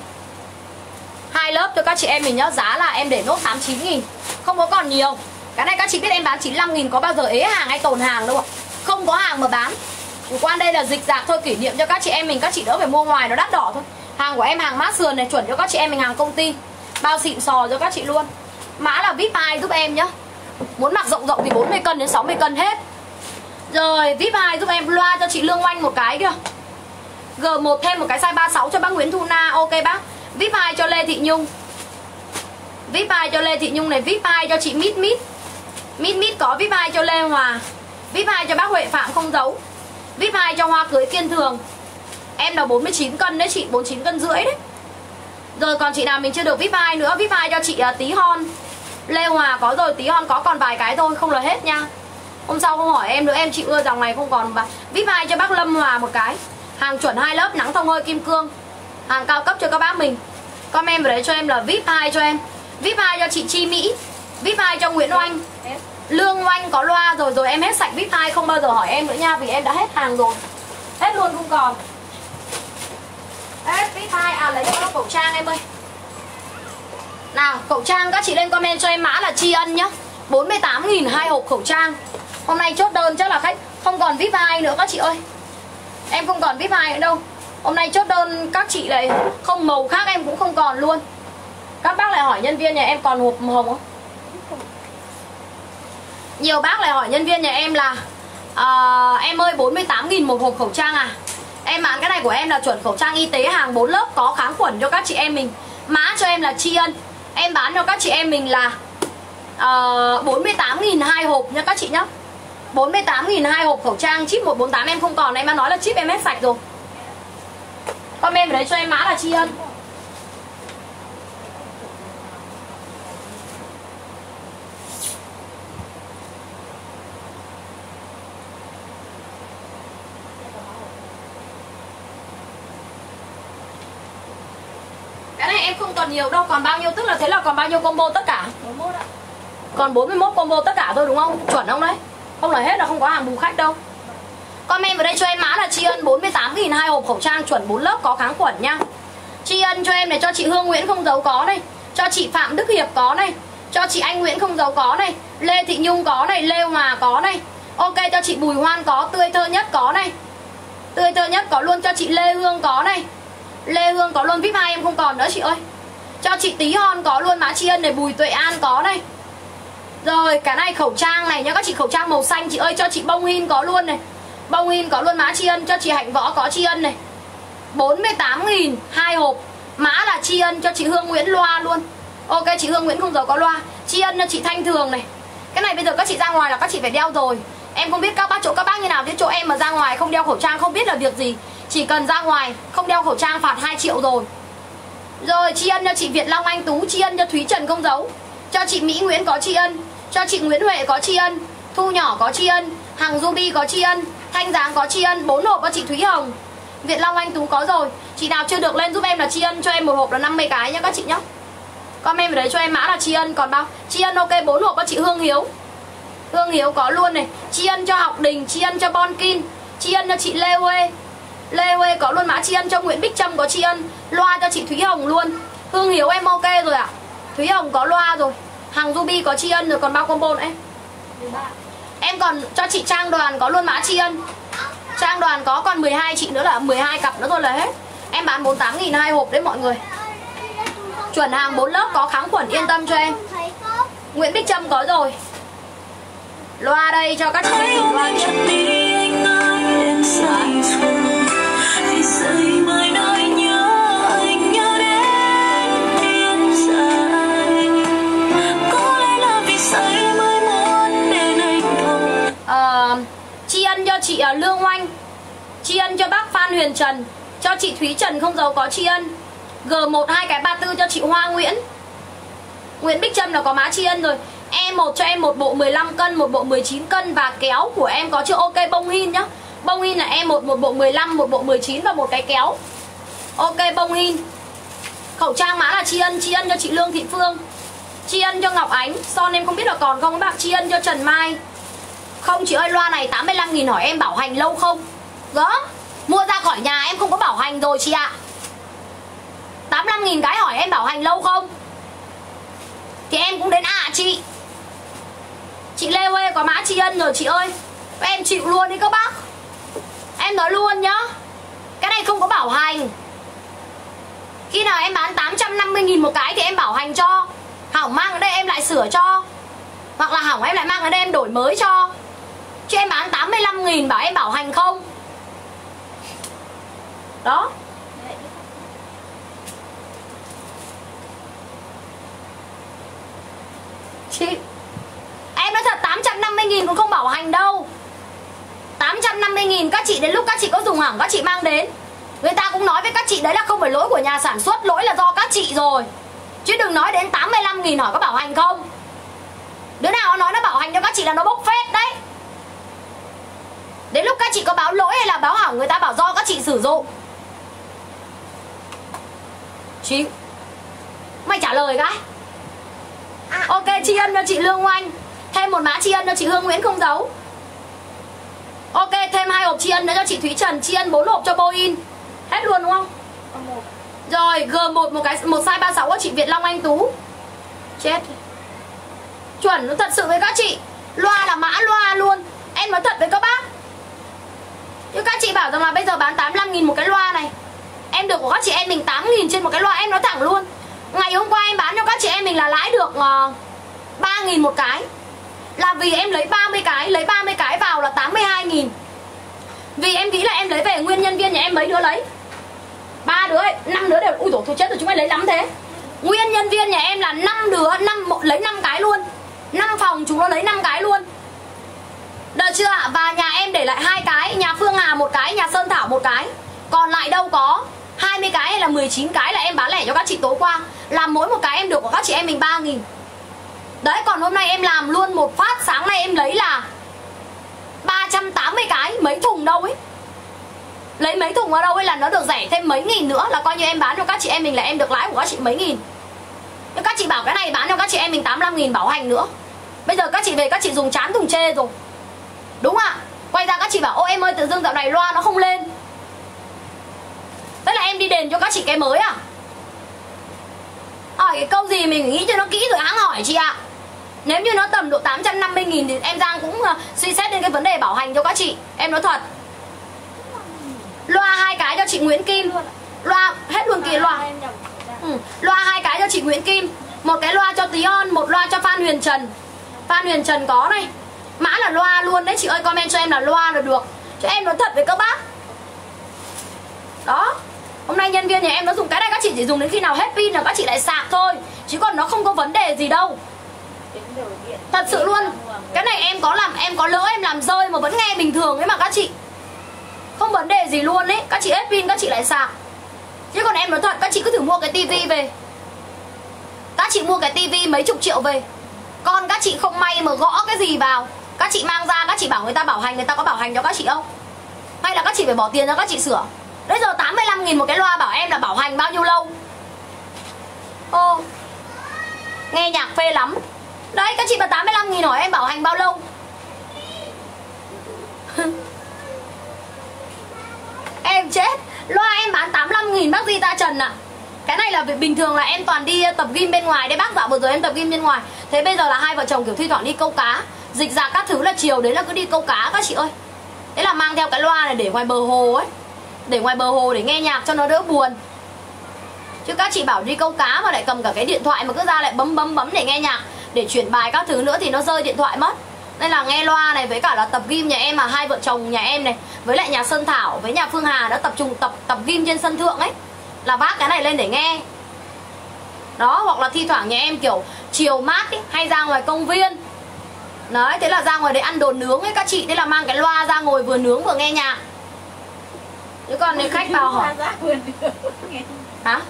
Hai lớp cho các chị em mình nhá. Giá là em để nốt tám mươi chín nghìn. Không có còn nhiều. Cái này các chị biết em bán chín mươi lăm nghìn có bao giờ ế hàng hay tồn hàng đâu ạ. Không có hàng mà bán. Chủ quan đây là dịch dạc thôi, kỷ niệm cho các chị em mình. Các chị đỡ phải mua ngoài nó đắt đỏ thôi. Hàng của em hàng mát sườn này, chuẩn cho các chị em mình, hàng công ty. Bao xịn sò cho các chị luôn. Mã là vê i pê hai giúp em nhá. Muốn mặc rộng rộng thì bốn mươi cân đến sáu mươi cân hết. Rồi vê i pê hai giúp em. Loa cho chị Lương Oanh một cái kìa. G một thêm một cái size ba mươi sáu cho bác Nguyễn Thu Na. Ok bác. vê i pê hai cho Lê Thị Nhung. vê i pê hai cho Lê Thị Nhung này. vê i pê hai cho chị Mít Mít. Mít Mít có. vê i pê hai cho Lê Hòa. vê i pê hai cho bác Huệ Phạm không giấu. vê i pê hai cho Hoa Cưới Kiên Thường. Em là bốn mươi chín cân đấy chị, bốn mươi chín cân rưỡi đấy. Rồi còn chị nào mình chưa được vê i pê hai nữa, vê i pê hai cho chị uh, Tí Hon. Lê Hòa có rồi, Tí Hon có còn vài cái thôi, không là hết nha. Hôm sau không hỏi em nữa, em chịu ưa dòng này không còn. Và vê i pê hai cho bác Lâm Hòa một cái. Hàng chuẩn hai lớp, nắng thông hơi kim cương. Hàng cao cấp cho các bác mình. Comment vào đấy cho em là vê i pê hai cho em. vê i pê hai cho chị Chi Mỹ. vê i pê hai cho Nguyễn Oanh. Lương Oanh có loa rồi, rồi em hết sạch vê i pê hai, không bao giờ hỏi em nữa nha. Vì em đã hết hàng rồi. Hết luôn không còn. Hết vê i pê hai, à lấy cho nó khẩu trang em ơi. Nào, khẩu trang các chị lên comment cho em mã là tri ân nhá. bốn mươi tám nghìn hai hộp khẩu trang. Hôm nay chốt đơn chắc là khách không còn vê i pê hai nữa các chị ơi. Em không còn vê i pê hai nữa đâu. Hôm nay chốt đơn các chị lại không màu khác em cũng không còn luôn. Các bác lại hỏi nhân viên nhà em còn hộp hồng không? Nhiều bác lại hỏi nhân viên nhà em là uh, em ơi bốn mươi tám nghìn một hộp khẩu trang à. Em bán cái này của em là chuẩn khẩu trang y tế hàng bốn lớp, có kháng khuẩn cho các chị em mình. Mã cho em là tri ân. Em bán cho các chị em mình là uh, bốn mươi tám nghìn hai hộp nha các chị nhá. bốn mươi tám nghìn hai hộp khẩu trang. Chip một bốn tám em không còn. Em đã nói là chip em hết sạch rồi. Comment vào đấy cho em mã là tri ân. Cái này em không còn nhiều đâu. Còn bao nhiêu, tức là thế là còn bao nhiêu combo tất cả? bốn mươi mốt ạ. Còn bốn mươi mốt combo tất cả thôi đúng không? Chuẩn không đấy? Không là hết là không có hàng bù khách đâu. Comment vào đây cho em mã là tri ân bốn mươi tám nghìn hai hộp khẩu trang chuẩn bốn lớp có kháng khuẩn nha. Tri ân cho em này, cho chị Hương Nguyễn không dấu có này, cho chị Phạm Đức Hiệp có này, cho chị Anh Nguyễn không dấu có này, Lê Thị Nhung có này, Lê Hòa có này. Ok, cho chị Bùi Hoan có, tươi thơ nhất có này. Tươi thơ nhất có luôn, cho chị Lê Hương có này. Lê Hương có luôn, vê i pê hai em không còn nữa chị ơi. Cho chị Tí Hon có luôn, mã tri ân này, Bùi Tuệ An có này. Rồi, cái này khẩu trang này nhá, các chị khẩu trang màu xanh chị ơi, cho chị Bông Hin có luôn này. Bông Hin có luôn mã tri ân, cho chị Hạnh Võ có tri ân này. bốn mươi tám nghìn hai hộp. Mã là tri ân, cho chị Hương Nguyễn loa luôn. Ok, chị Hương Nguyễn không giấu có loa. Tri ân cho chị Thanh Thường này. Cái này bây giờ các chị ra ngoài là các chị phải đeo rồi. Em không biết các bác chỗ các bác như nào, chứ chỗ em mà ra ngoài không đeo khẩu trang không biết là việc gì. Chỉ cần ra ngoài không đeo khẩu trang phạt hai triệu rồi. Rồi, tri ân cho chị Việt Long Anh Tú, tri ân cho Thúy Trần không giấu. Cho chị Mỹ Nguyễn có tri ân, cho chị Nguyễn Huệ có tri ân, Thu Nhỏ có tri ân, Hằng Ruby có tri ân, Thanh Giáng có tri ân, bốn hộp cho chị Thúy Hồng. Việt Long Anh Tú có rồi. Chị nào chưa được lên giúp em là tri ân cho em một hộp là năm mươi cái nhá các chị nhá. Comment vào đấy cho em mã là tri ân. Còn bao? Tri ân ok, bốn hộp cho chị Hương Hiếu. Hương Hiếu có luôn này. Tri ân cho Học Đình, tri ân cho Bonkin, tri ân cho chị Lê Huê. Lê Huê có luôn mã tri ân, cho Nguyễn Bích Trâm có tri ân. Loa cho chị Thúy Hồng luôn. Hương Hiếu em ok rồi ạ. À? Thúy Hồng có loa rồi. Hằng Ruby có tri ân rồi, còn bao combo nữa em? Em còn cho chị Trang Đoàn có luôn mã tri ân. Trang Đoàn có, còn mười hai chị nữa là mười hai cặp nữa thôi là hết. Em bán bốn mươi tám nghìn hai hộp đấy mọi người. Chuẩn hàng bốn lớp có kháng khuẩn, yên tâm cho em. Nguyễn Bích Trâm có rồi. Loa đây cho các chị nhìn loa uh, tri ân cho chị uh, Lương Oanh, tri ân cho bác Phan Huyền Trần, cho chị Thúy Trần không giấu có tri ân. G một hai cái ba tư cho chị Hoa Nguyễn. Nguyễn Bích Trâm là có mã tri ân rồi. E một cho em một bộ mười lăm cân, một bộ mười chín cân và kéo của em có chưa? Ok, Bông Hin nhá. Bông Hin là E một, một bộ mười lăm, một bộ mười chín và một cái kéo. Ok, Bông Hin. Khẩu trang mã là tri ân, tri ân cho chị Lương Thị Phương, tri ân cho Ngọc Ánh. Son em không biết là còn không các bạn. Tri ân cho Trần Mai. Không chị ơi, loa này tám mươi lăm nghìn hỏi em bảo hành lâu không? Đó, mua ra khỏi nhà em không có bảo hành rồi chị ạ. Tám mươi lăm nghìn cái hỏi em bảo hành lâu không? Thì em cũng đến ạ à, chị. Chị Lê Huê có mã tri ân rồi chị ơi. Em chịu luôn đi các bác. Em nói luôn nhá, cái này không có bảo hành. Khi nào em bán tám trăm năm mươi nghìn một cái thì em bảo hành cho. Hỏng mang ở đây em lại sửa cho. Hoặc là hỏng em lại mang ở đây em đổi mới cho. Chứ em bán tám mươi lăm nghìn bảo em bảo hành không. Đó. Chị, em nói thật, tám trăm năm mươi nghìn cũng không bảo hành đâu. Tám trăm năm mươi nghìn các chị đến lúc các chị có dùng hỏng các chị mang đến, người ta cũng nói với các chị đấy là không phải lỗi của nhà sản xuất, lỗi là do các chị rồi. Chứ đừng nói đến tám mươi lăm nghìn hỏi có bảo hành không. Đứa nào nó nói nó bảo hành cho các chị là nó bốc phét đấy. Đến lúc các chị có báo lỗi hay là báo hỏng, người ta bảo do các chị sử dụng. Chị, mày trả lời cái. Ok, tri ân cho chị Lương Oanh. Thêm một mã tri ân cho chị Hương Nguyễn không giấu. Ok, thêm hai hộp tri ân nữa cho chị Thúy Trần. Tri ân bốn hộp cho Boeing. Hết luôn đúng không? Rồi, G một một cái một size ba mươi sáu của chị Việt Long Anh Tú. Chết. Chuẩn thật sự với các chị. Loa là mã loa luôn. Em nói thật với các bác. Nhưng các chị bảo rằng là bây giờ bán tám mươi lăm nghìn một cái loa này, em được của các chị em mình tám nghìn trên một cái loa. Em nói thẳng luôn, ngày hôm qua em bán cho các chị em mình là lãi được uh, ba nghìn một cái. Là vì em lấy ba mươi cái, lấy ba mươi cái vào là tám mươi hai nghìn. Vì em nghĩ là em lấy về nguyên nhân viên nhà em mấy đứa lấy, ba đứa ấy, năm đứa đều, ui dồi thôi chết rồi chúng mày lấy lắm thế. Nguyên nhân viên nhà em là năm đứa, năm lấy năm cái luôn. năm phòng chúng nó lấy năm cái luôn. Được chưa ạ? Và nhà em để lại hai cái, nhà Phương Hà một cái, nhà Sơn Thảo một cái. Còn lại đâu có hai mươi cái hay là mười chín cái là em bán lẻ cho các chị tối qua. Làm mỗi một cái em được của các chị em mình ba nghìn. Đấy, còn hôm nay em làm luôn một phát. Sáng nay em lấy là ba trăm tám mươi cái, mấy thùng đâu ấy. Lấy mấy thùng ở đâu ấy là nó được rẻ thêm mấy nghìn nữa. Là coi như em bán cho các chị em mình là em được lãi của các chị mấy nghìn. Nhưng các chị bảo cái này bán cho các chị em mình tám mươi lăm nghìn bảo hành nữa. Bây giờ các chị về các chị dùng chán thùng chê rồi, đúng ạ? Quay ra các chị bảo ôi em ơi tự dưng dạo này loa nó không lên. Thế là em đi đền cho các chị cái mới à? Hỏi cái câu gì mình phải nghĩ cho nó kỹ rồi hãng hỏi chị ạ. Nếu như nó tầm độ tám trăm năm mươi nghìn thì em Giang cũng uh, suy xét đến cái vấn đề bảo hành cho các chị. Em nói thật. Loa hai cái cho chị Nguyễn Kim. Loa hết luôn kìa loa. Ừ. Loa hai cái cho chị Nguyễn Kim. Một cái loa cho Tí On, một loa cho Phan Huyền Trần. Phan Huyền Trần có này. Mã là loa luôn đấy chị ơi, comment cho em là loa là được. Cho em nói thật với các bác. Đó. Hôm nay nhân viên nhà em nó dùng cái này, các chị chỉ dùng đến khi nào hết pin là các chị lại sạc thôi. Chứ còn nó không có vấn đề gì đâu. Thật sự luôn. Cái này em có làm, em có lỡ em làm rơi mà vẫn nghe bình thường ấy mà các chị. Không vấn đề gì luôn ấy. Các chị hết pin các chị lại sạc. Chứ còn em nói thật, các chị cứ thử mua cái tivi về. Các chị mua cái tivi mấy chục triệu về. Con các chị không may mà gõ cái gì vào, các chị mang ra các chị bảo người ta bảo hành, người ta có bảo hành cho các chị không? Hay là các chị phải bỏ tiền cho các chị sửa? Bây giờ tám mươi lăm nghìn một cái loa bảo em là bảo hành bao nhiêu lâu? Ô, nghe nhạc phê lắm. Đấy các chị bảo tám mươi lăm nghìn hỏi em bảo hành bao lâu? Em chết. Loa em bán tám mươi lăm nghìn bác Di Ta Trần à. Cái này là bình thường là em toàn đi tập gym bên ngoài. Đấy bác dạo vừa rồi em tập gym bên ngoài. Thế bây giờ là hai vợ chồng kiểu thi thoảng đi câu cá, dịch ra các thứ là chiều đấy là cứ đi câu cá các chị ơi. Thế là mang theo cái loa này để ngoài bờ hồ ấy, để ngoài bờ hồ để nghe nhạc cho nó đỡ buồn. Chứ các chị bảo đi câu cá mà lại cầm cả cái điện thoại mà cứ ra lại bấm bấm bấm để nghe nhạc, để chuyển bài các thứ nữa thì nó rơi điện thoại mất. Nên là nghe loa này với cả là tập gym nhà em mà hai vợ chồng nhà em này với lại nhà Sơn Thảo với nhà Phương Hà đã tập trung tập tập gym trên sân thượng ấy, là vác cái này lên để nghe. Đó, hoặc là thi thoảng nhà em kiểu chiều mát ấy, hay ra ngoài công viên. Đấy, thế là ra ngoài đấy ăn đồ nướng ấy các chị, thế là mang cái loa ra ngồi vừa nướng vừa nghe nhạc. Chứ còn nếu khách vào hỏi hả?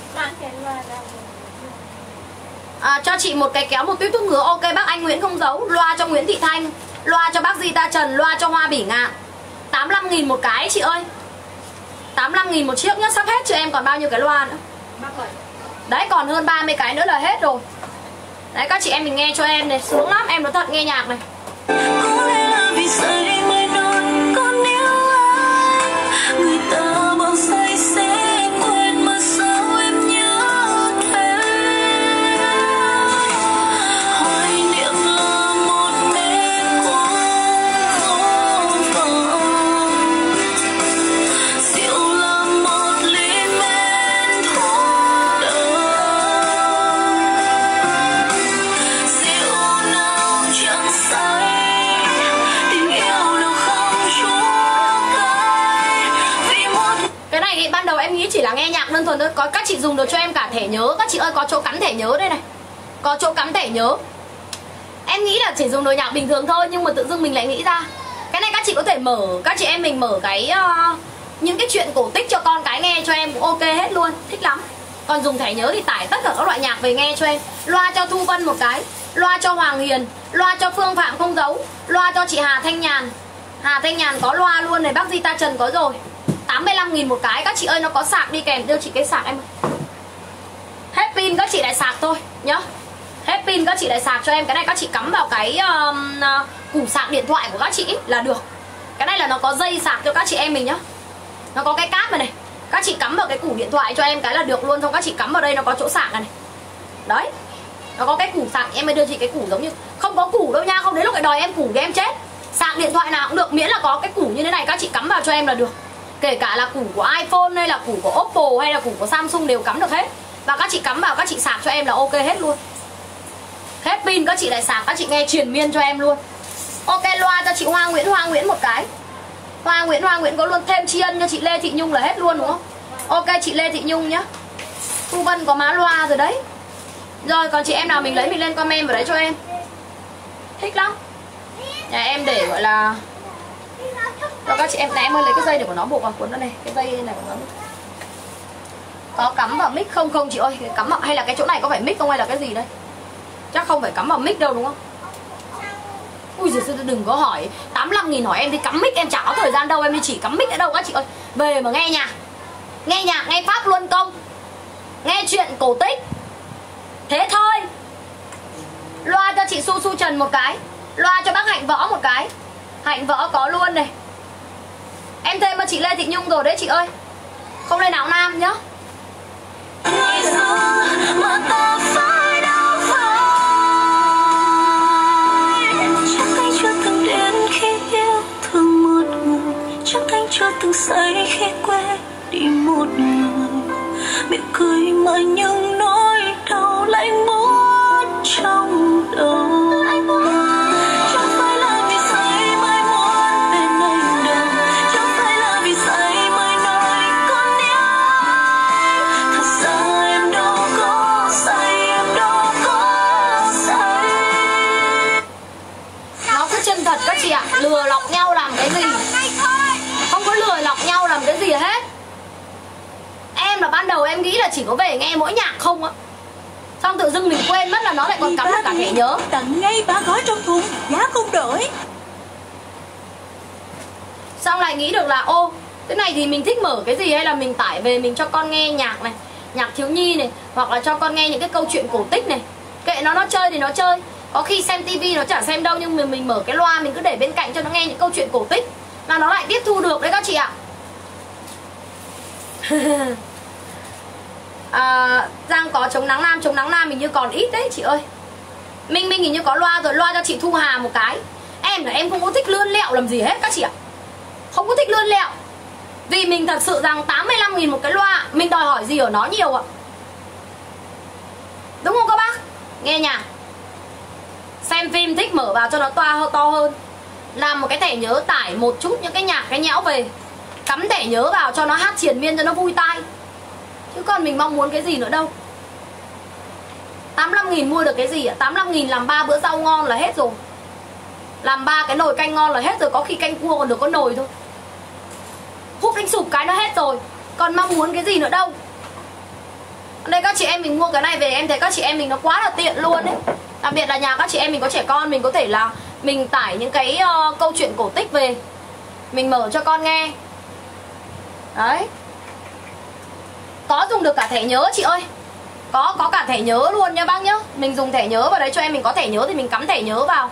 À, cho chị một cái kéo một tuyết thuốc ngứa. Ok bác anh Nguyễn không giấu. Loa cho Nguyễn Thị Thanh, loa cho bác Di Ta Trần, loa cho Hoa Bỉ Ngạn. Tám mươi lăm nghìn một cái chị ơi. Tám mươi lăm nghìn một chiếc nhá. Sắp hết cho em còn bao nhiêu cái loa nữa. Đấy còn hơn ba mươi cái nữa là hết rồi. Đấy các chị em mình nghe cho em này. Sướng lắm, em nói thật nghe nhạc này. Có lẽ là vì say mây nói con yêu anh, người ta bao say sẽ quên mà sao em nhớ thế. Hoài niệm là một mê quang không vòng, rượu là một ly men thuốc đau, rượu nào chẳng say. Cái này thì ban đầu em nghĩ chỉ là nghe nhạc đơn thuần thôi. Có các chị dùng được cho em cả thẻ nhớ. Các chị ơi có chỗ cắm thẻ nhớ đây này. Có chỗ cắm thẻ nhớ. Em nghĩ là chỉ dùng đồ nhạc bình thường thôi, nhưng mà tự dưng mình lại nghĩ ra cái này các chị có thể mở, các chị em mình mở cái uh, những cái chuyện cổ tích cho con cái nghe cho em cũng ok hết luôn. Thích lắm. Còn dùng thẻ nhớ thì tải tất cả các loại nhạc về nghe cho em. Loa cho Thu Vân một cái, loa cho Hoàng Hiền, loa cho Phương Phạm không giấu, loa cho chị Hà Thanh Nhàn. Hà Thanh Nhàn có loa luôn này, bác Di Ta Trần có rồi. Tám mươi lăm nghìn một cái. Các chị ơi nó có sạc đi kèm, đưa chị cái sạc em. Hết pin các chị lại sạc thôi nhá. Hết pin các chị lại sạc cho em. Cái này các chị cắm vào cái um, uh, củ sạc điện thoại của các chị là được. Cái này là nó có dây sạc cho các chị em mình nhá. Nó có cái cáp này này. Các chị cắm vào cái củ điện thoại cho em cái là được luôn. Xong các chị cắm vào đây nó có chỗ sạc này, này. Đấy. Nó có cái củ sạc, em mới đưa chị cái củ giống như không có củ đâu nha, không đến lúc cái đòi em củ thì em chết. Sạc điện thoại nào cũng được, miễn là có cái củ như thế này các chị cắm vào cho em là được. Kể cả là củ của iPhone hay là củ của Oppo hay là củ của Samsung đều cắm được hết. Và các chị cắm vào các chị sạc cho em là ok hết luôn. Hết pin các chị lại sạc, các chị nghe triền miên cho em luôn. Ok loa cho chị Hoa Nguyễn, Hoa Nguyễn một cái. Hoa Nguyễn, Hoa Nguyễn có luôn, thêm tri ân cho chị Lê Thị Nhung là hết luôn đúng không? Ok chị Lê Thị Nhung nhá. Thu Vân có má loa rồi đấy. Rồi còn chị em nào mình lấy mình lên comment vào đấy cho em. Thích lắm. Nhà em để gọi là rồi các chị em này em ơi lấy cái dây để của nó buộc vào cuốn nó này, cái dây này của nó. Có cắm vào mic không? Không chị ơi, cắm vào, hay là cái chỗ này có phải mic không hay là cái gì đây? Chắc không phải cắm vào mic đâu đúng không? Ui giời, đừng có hỏi tám mươi lăm nghìn hỏi em đi cắm mic, em chả có thời gian đâu, em đi chỉ cắm mic ở đâu các chị ơi. Về mà nghe nhạc. Nghe nhạc, nghe Pháp Luân Công. Nghe chuyện cổ tích. Thế thôi. Loa cho chị Su Su Trần. Trần một cái, loa cho bác Hạnh Võ một cái. Hạnh Võ có luôn này. Em thêm cho chị Lê Thị Nhung rồi đấy chị ơi. Không lên áo nam nhá. Mà ta phải đâu phải. Chắc anh chưa từng đến khi yêu thương một người, chắc anh chưa từng say khi quên đi một người. Miệng cười mà những nỗi đau lạnh buốt trong đầu. Chẳng phải là vì say mới muốn bên anh đâu, chẳng phải là vì say mới nói con yêu anh. Thật ra em đâu có say, em đâu có say. Nó cứ chân thật các chị ạ. Lừa lọc nhau làm cái gì? Không có lừa lọc nhau làm cái gì hết. Em là ban đầu em nghĩ là chỉ có về nghe mỗi nhạc không á, xong tự dưng mình quên mất là nó lại còn cắm được cả thẻ nhớ. Tặng ngay ba gói trong thùng, giá không đổi. Xong lại nghĩ được là ô, cái này thì mình thích mở cái gì, hay là mình tải về mình cho con nghe nhạc này, nhạc thiếu nhi này, hoặc là cho con nghe những cái câu chuyện cổ tích này. Kệ nó, nó chơi thì nó chơi. Có khi xem tivi nó chả xem đâu, nhưng mình, mình mở cái loa mình cứ để bên cạnh cho nó nghe những câu chuyện cổ tích là nó lại tiếp thu được đấy các chị ạ. à, Giang có chống nắng nam, chống nắng nam mình như còn ít đấy chị ơi. Minh Minh hình như có loa rồi, loa cho chị Thu Hà một cái. Em là em không có thích lươn lẹo làm gì hết các chị ạ. Không có thích lươn lẹo. Vì mình thật sự rằng tám mươi lăm nghìn một cái loa, mình đòi hỏi gì ở nó nhiều ạ. Đúng không các bác? Nghe nhạc, xem phim thích mở vào cho nó toa to hơn. Làm một cái thẻ nhớ, tải một chút những cái nhạc cái nhẽo về, cắm thẻ nhớ vào cho nó hát triền miên cho nó vui tai. Chứ còn mình mong muốn cái gì nữa đâu. Tám mươi lăm nghìn mua được cái gì ạ? Tám mươi lăm nghìn làm ba bữa rau ngon là hết rồi. Làm ba cái nồi canh ngon là hết rồi. Có khi canh cua còn được có nồi thôi. Hút đánh sụp cái nó hết rồi. Còn mong muốn cái gì nữa đâu. Đây các chị em mình mua cái này về, em thấy các chị em mình nó quá là tiện luôn đấy. Đặc biệt là nhà các chị em mình có trẻ con, mình có thể là mình tải những cái uh, câu chuyện cổ tích về, mình mở cho con nghe. Đấy. Có dùng được cả thẻ nhớ chị ơi. Có có cả thẻ nhớ luôn nha bác nhá. Mình dùng thẻ nhớ vào đấy, cho em mình có thẻ nhớ thì mình cắm thẻ nhớ vào.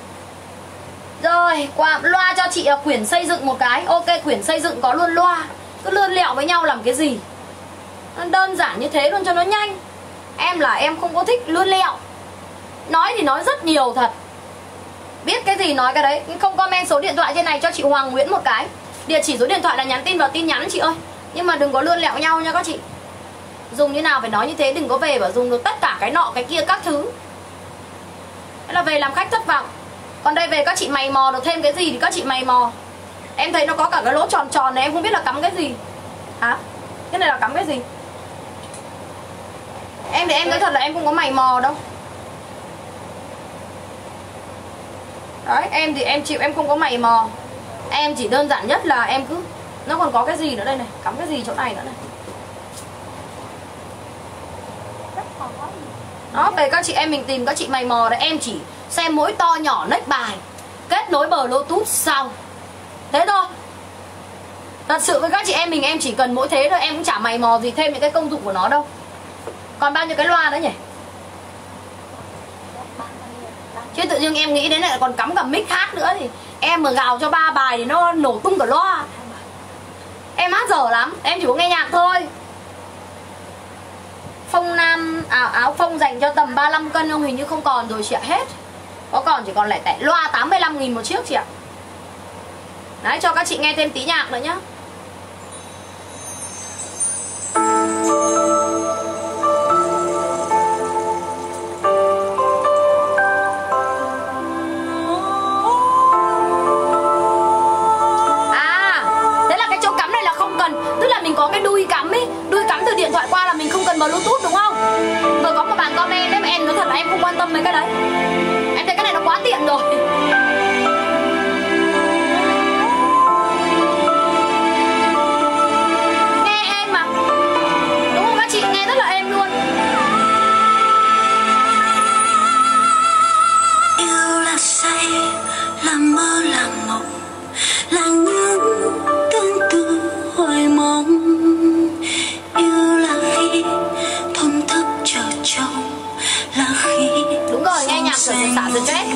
Rồi, qua loa cho chị uh, Quyển xây dựng một cái. Ok, Quyển xây dựng có luôn loa. Cứ lươn lẹo với nhau làm cái gì. Đơn giản như thế luôn cho nó nhanh. Em là em không có thích lươn lẹo. Nói thì nói rất nhiều thật. Biết cái gì nói cái đấy. Không comment số điện thoại trên này cho chị Hoàng Nguyễn một cái. Địa chỉ số điện thoại là nhắn tin vào tin nhắn chị ơi. Nhưng mà đừng có lươn lẹo nhau nha các chị. Dùng như nào phải nói như thế. Đừng có về và dùng được tất cả cái nọ cái kia các thứ. Thế là về làm khách thất vọng. Còn đây về các chị mày mò được thêm cái gì thì các chị mày mò. Em thấy nó có cả cái lỗ tròn tròn này, em không biết là cắm cái gì. Hả? Cái này là cắm cái gì? Em thì em nói thật là em không có mày mò đâu. Đấy, em thì em chịu, em không có mày mò. Em chỉ đơn giản nhất là em cứ, nó còn có cái gì nữa đây này, cắm cái gì chỗ này nữa này. Đó, về các chị em mình tìm các chị mày mò đấy. Em chỉ xem mỗi to nhỏ next bài, kết nối bờ Bluetooth xong. Thế thôi. Thật sự với các chị em mình em chỉ cần mỗi thế thôi. Em cũng chả mày mò gì thêm những cái công dụng của nó đâu. Còn bao nhiêu cái loa nữa nhỉ? Chứ tự nhiên em nghĩ đến lại còn cắm cả mic hát nữa thì em mà gào cho ba bài thì nó nổ tung cả loa. Em hát dở lắm. Em chỉ có nghe nhạc thôi. Phông nam áo, áo phông dành cho tầm ba mươi lăm cân không, hình như không còn rồi chị ạ. Hết. Có còn chỉ còn lại tại loa tám mươi lăm nghìn một chiếc chị ạ. Đấy, cho các chị nghe thêm tí nhạc nữa nhá. Có cái đuôi cắm ấy, đuôi cắm từ điện thoại qua là mình không cần Bluetooth đúng không? Vừa có một bạn comment đấy mà em nói thật là em không quan tâm mấy cái đấy. Em thấy cái này nó quá tiện rồi. Nghe em mà. Đúng không các chị, nghe rất là êm luôn. Yêu là say, là mơ là mộng, là những tương tư hoài mong. Yêu là khi thổn thức chờ trông, là khi đúng rồi, nghe nhạc xả stress.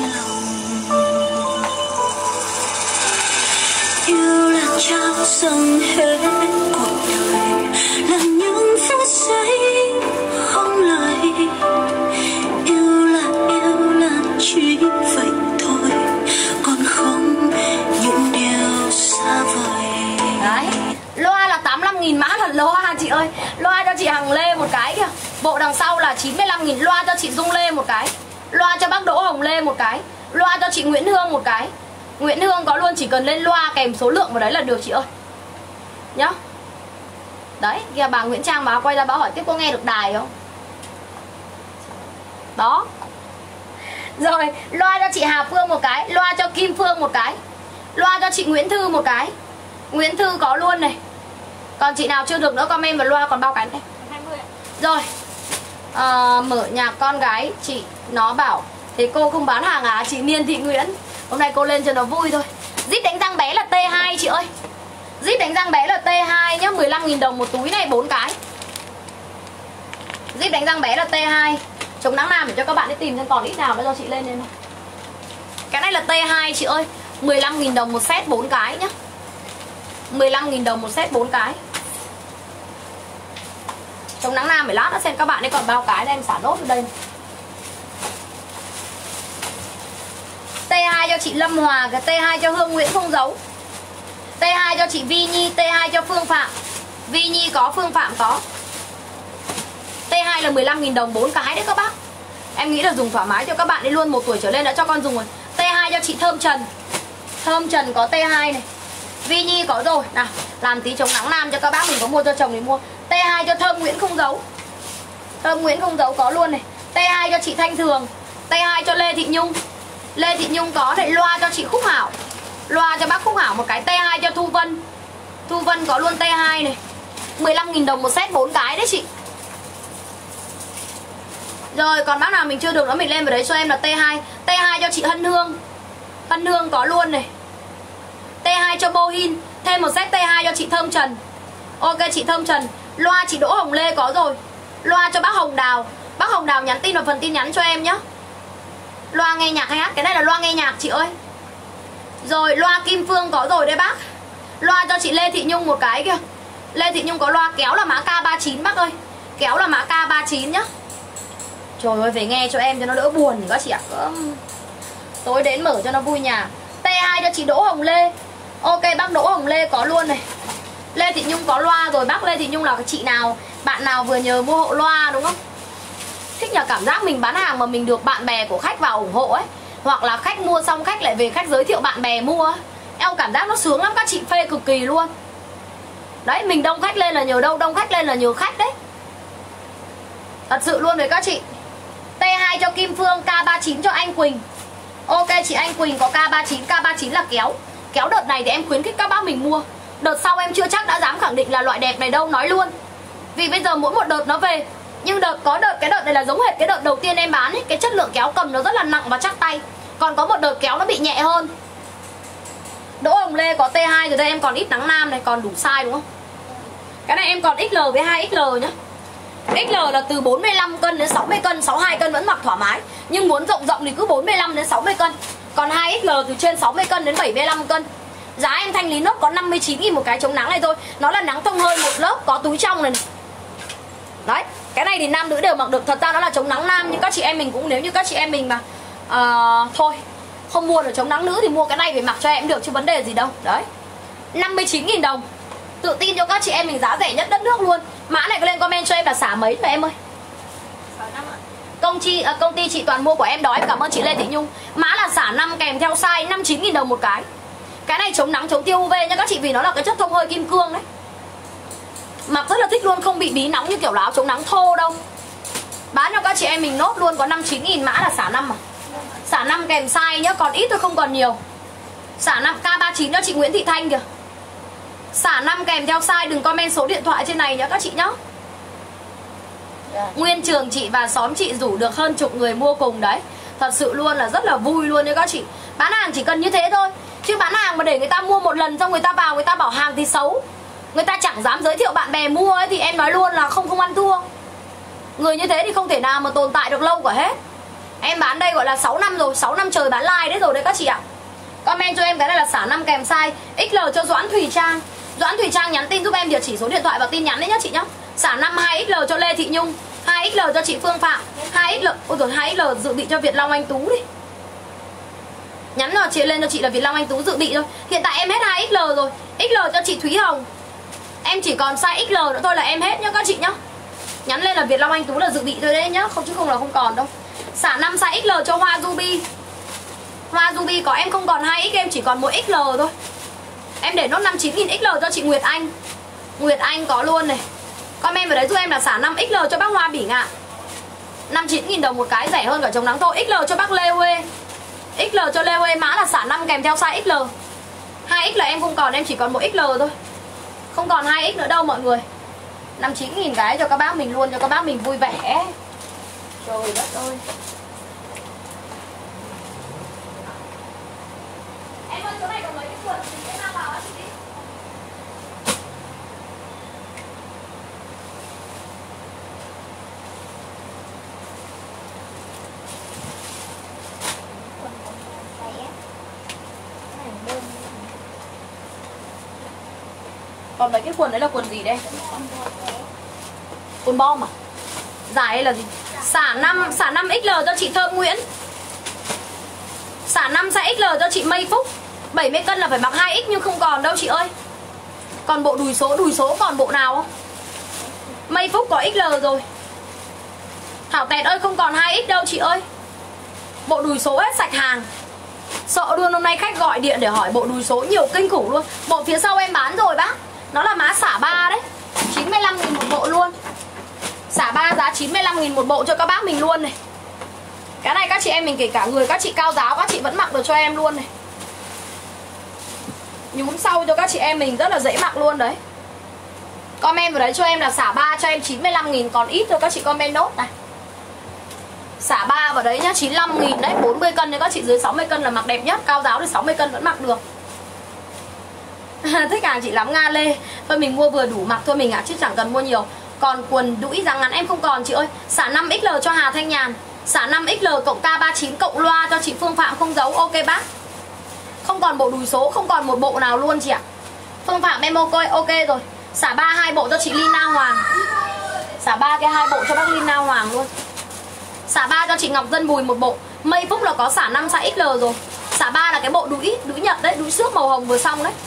Yêu là trao dâng hết cuộc đời, là những phút giây không lời. Yêu là yêu là chỉ vậy thôi, còn không những điều xa vời. Đấy, loa là tám mươi lăm nghìn, mã là loa chị ơi. Loa cho chị Hằng Lê một cái kìa. Bộ đằng sau là chín mươi lăm nghìn. Loa cho chị Dung Lê một cái. Loa cho bác Đỗ Hồng Lê một cái. Loa cho chị Nguyễn Hương một cái. Nguyễn Hương có luôn, chỉ cần lên loa kèm số lượng vào đấy là được chị ơi nhá. Đấy, kìa bà Nguyễn Trang bà quay ra bà hỏi tiếp có nghe được đài không. Đó. Rồi, loa cho chị Hà Phương một cái. Loa cho Kim Phương một cái. Loa cho chị Nguyễn Thư một cái. Nguyễn Thư có luôn này. Còn chị nào chưa được nữa comment vào loa còn bao cái này. Rồi à, mở nhạc con gái chị nó bảo thế cô không bán hàng à chị Niên Thị Nguyễn. Hôm nay cô lên cho nó vui thôi. Zip đánh răng bé là T hai chị ơi. Zip đánh răng bé là T hai nhá, mười lăm nghìn đồng một túi này, bốn cái. Zip đánh răng bé là T hai. Chống nắng nam để cho các bạn đi tìm xem còn ít nào nữa cho chị lên lên thôi. Cái này là T hai chị ơi, mười lăm nghìn đồng một set bốn cái nhá. mười lăm nghìn đồng một set bốn cái. Chống nắng nam phải lát nữa xem các bạn ấy còn bao cái đây em xả nốt ở đây. T hai cho chị Lâm Hòa, cái T hai cho Hương Nguyễn không giấu. T hai cho chị Vi Nhi, T hai cho Phương Phạm. Vi Nhi có, Phương Phạm có. T hai là mười lăm nghìn đồng bốn cái đấy các bác. Em nghĩ là dùng thoải mái cho các bạn đi luôn, một tuổi trở lên đã cho con dùng rồi. T hai cho chị Thơm Trần. Thơm Trần có T hai này. Vi Nhi có rồi. Nào, làm tí chống nắng nam cho các bác, mình có mua cho chồng thì mua. T hai cho Thơm Nguyễn không giấu. Thơm Nguyễn không giấu có luôn này. T hai cho chị Thanh Thường. T hai cho Lê Thị Nhung. Lê Thị Nhung có này. Loa cho chị Khúc Hảo. Loa cho bác Khúc Hảo một cái. T hai cho Thu Vân. Thu Vân có luôn T hai này. mười lăm nghìn đồng một set bốn cái đấy chị. Rồi còn bác nào mình chưa được nữa mình lên vào đấy cho em là T hai. T hai cho chị Hân Hương. Hân Hương có luôn này. T hai cho Bohin. Thêm một set T hai cho chị Thơm Trần. Ok chị Thơm Trần. Loa chị Đỗ Hồng Lê có rồi. Loa cho bác Hồng Đào. Bác Hồng Đào nhắn tin vào phần tin nhắn cho em nhé. Loa nghe nhạc hay hát? Cái này là loa nghe nhạc chị ơi. Rồi loa Kim Phương có rồi đấy bác. Loa cho chị Lê Thị Nhung một cái kìa. Lê Thị Nhung có loa kéo là mã K ba mươi chín bác ơi. Kéo là mã K ba mươi chín nhá. Trời ơi về nghe cho em cho nó đỡ buồn thì các chị ạ. Tối đến mở cho nó vui nhà. T hai cho chị Đỗ Hồng Lê. Ok bác Đỗ Hồng Lê có luôn này. Lê Thị Nhung có loa rồi. Bác Lê Thị Nhung là cái chị nào, bạn nào vừa nhờ mua hộ loa đúng không? Thích nhà cảm giác mình bán hàng mà mình được bạn bè của khách vào ủng hộ ấy. Hoặc là khách mua xong khách lại về khách giới thiệu bạn bè mua ấy. Em cảm giác nó sướng lắm, các chị phê cực kỳ luôn. Đấy mình đông khách lên là nhờ đâu, đông khách lên là nhờ khách đấy. Thật sự luôn với các chị. T hai cho Kim Phương, K ba mươi chín cho Anh Quỳnh. Ok chị Anh Quỳnh có K ba mươi chín. K ba mươi chín là kéo. Kéo đợt này thì em khuyến khích các bác mình mua. Đợt sau em chưa chắc đã dám khẳng định là loại đẹp này đâu, nói luôn. Vì bây giờ mỗi một đợt nó về. Nhưng đợt có đợt, cái đợt này là giống hệt cái đợt đầu tiên em bán ấy. Cái chất lượng kéo cầm nó rất là nặng và chắc tay. Còn có một đợt kéo nó bị nhẹ hơn. Đỗ Hồng Lê có T hai rồi đây, em còn ít nắng nam này, còn đủ size đúng không? Cái này em còn ích lờ với hai ích lờ nhá. ích lờ là từ bốn mươi lăm cân đến sáu mươi cân, sáu mươi hai cân vẫn mặc thoải mái. Nhưng muốn rộng rộng thì cứ bốn mươi lăm đến sáu mươi cân. Còn hai ích lờ từ trên sáu mươi cân đến bảy mươi lăm cân. Giá em thanh lý nốt có năm mươi chín nghìn một cái chống nắng này thôi. Nó là nắng thông hơi một lớp, có túi trong này. Đấy, cái này thì nam nữ đều mặc được. Thật ra nó là chống nắng nam, nhưng các chị em mình cũng, nếu như các chị em mình mà uh, thôi không mua được chống nắng nữ thì mua cái này về mặc cho em được chứ vấn đề gì đâu. Đấy, năm mươi chín nghìn đồng. Tự tin cho các chị em mình, giá rẻ nhất đất nước luôn. Mã này có lên comment cho em là xả mấy rồi em ơi. Công ty, à, công ty chị toàn mua của em đó. Em cảm ơn chị Lê Thị Nhung. Mã là xả năm kèm theo size, năm mươi chín nghìn đồng một cái. Cái này chống nắng chống tiêu u vê nha các chị, vì nó là cái chất thông hơi kim cương đấy. Mặc rất là thích luôn, không bị bí nóng như kiểu là áo chống nắng thô đâu. Bán cho các chị em mình nốt luôn, có năm mươi chín nghìn, mã là xả năm mà. Xả năm kèm size nhá, còn ít thôi không còn nhiều. Xả năm K ba mươi chín cho chị Nguyễn Thị Thanh kìa. Xả năm kèm theo size, đừng comment số điện thoại trên này nhá các chị nhá. Nguyên trường chị và xóm chị rủ được hơn chục người mua cùng đấy. Thật sự luôn là rất là vui luôn nha các chị. Bán hàng chỉ cần như thế thôi. Chứ bán hàng mà để người ta mua một lần xong người ta vào người ta bảo hàng thì xấu, người ta chẳng dám giới thiệu bạn bè mua ấy, thì em nói luôn là không không ăn thua. Người như thế thì không thể nào mà tồn tại được lâu cả hết. Em bán đây gọi là sáu năm rồi, sáu năm trời bán like đấy rồi đấy các chị ạ. Comment cho em cái này là xả năm kèm size ích lờ cho Doãn Thùy Trang. Doãn Thùy Trang nhắn tin giúp em địa chỉ số điện thoại và tin nhắn đấy nhá chị nhá. Xả năm hai ích lờ cho Lê Thị Nhung, hai ích lờ cho chị Phương Phạm, hai ích lờ ôi rồi hai ích lờ dự bị cho Việt Long Anh Tú đi. Nhắn vào chị lên cho chị là Việt Long Anh Tú dự bị thôi. Hiện tại em hết hai ích lờ rồi. ích lờ cho chị Thúy Hồng. Em chỉ còn size ích lờ nữa thôi là em hết nhá các chị nhá. Nhắn lên là Việt Long Anh Tú là dự bị thôi đấy nhá, không chứ không là không còn đâu. Xả năm size ích lờ cho Hoa Ruby. Hoa Ruby có em không còn hai ích, em chỉ còn một ích lờ thôi. Em để nốt năm mươi chín nghìn ích lờ cho chị Nguyệt Anh. Nguyệt Anh có luôn này. Comment vào đấy giúp em là xả năm ích lờ cho bác Hoa Bỉ Ngạn. năm mươi chín nghìn đồng một cái, rẻ hơn cả chống nắng thôi. ích lờ cho bác Lê Huê. ích lờ cho Lê Huê mã là xả năm kèm theo size ích lờ. hai ích là em không còn, em chỉ còn một ích lờ thôi. Không còn hai ích nữa đâu mọi người. năm mươi chín nghìn cái cho các bác mình luôn, cho các bác mình vui vẻ. Trời đất ơi. Em ơi, chỗ này còn mấy cái quần thì sẽ mang vào á chị đi. Còn mấy cái quần đấy là quần gì đây? Quần bom à? Dài hay là gì? Xả năm, xả năm ích lờ cho chị Thơm Nguyễn. Xả năm size ích lờ cho chị Mây Phúc. bảy mươi cân là phải mặc hai ích nhưng không còn đâu chị ơi. Còn bộ đùi số, đùi số còn bộ nào không? Mây Phúc có ích lờ rồi. Thảo Tẹt ơi không còn hai ích đâu chị ơi. Bộ đùi số hết sạch hàng. Sợ luôn, hôm nay khách gọi điện để hỏi bộ đùi số nhiều kinh khủng luôn. Bộ phía sau em bán rồi bác. Nó là má xả ba đấy, chín mươi lăm nghìn một bộ luôn. Xả ba giá chín mươi lăm nghìn một bộ cho các bác mình luôn này. Cái này các chị em mình kể cả người các chị cao giáo các chị vẫn mặc được cho em luôn này. Nhún sau cho các chị em mình rất là dễ mặc luôn đấy. Comment vào đấy cho em là xả ba cho em chín mươi lăm nghìn, còn ít thôi các chị comment nốt này. Xả ba vào đấy nhá, chín mươi lăm nghìn đấy, bốn mươi cân. Nếu các chị dưới sáu mươi cân là mặc đẹp nhất. Cao giáo thì sáu mươi cân vẫn mặc được. Thích hàng chị lắm Nga Lê. Thôi mình mua vừa đủ mặc thôi mình ạ, à, chứ chẳng cần mua nhiều. Còn quần đũi dáng ngắn em không còn chị ơi. Xả năm ích lờ cho Hà Thanh Nhàn. Xả năm ích lờ cộng K ba mươi chín cộng loa cho chị Phương Phạm không giấu. Ok bác. Không còn bộ đùi số, không còn một bộ nào luôn chị ạ. Phương Phạm em ok, ok rồi. Xả ba hai bộ cho chị Lina Hoàng. Xả ba cái hai bộ cho bác Lina Hoàng luôn. Xả ba cho chị Ngọc Dân Bùi một bộ. Mây Phúc là có xả năm size ích lờ rồi. Xả ba là cái bộ đũi, đũi Nhật đấy, đũi xước màu hồng vừa xong đấy.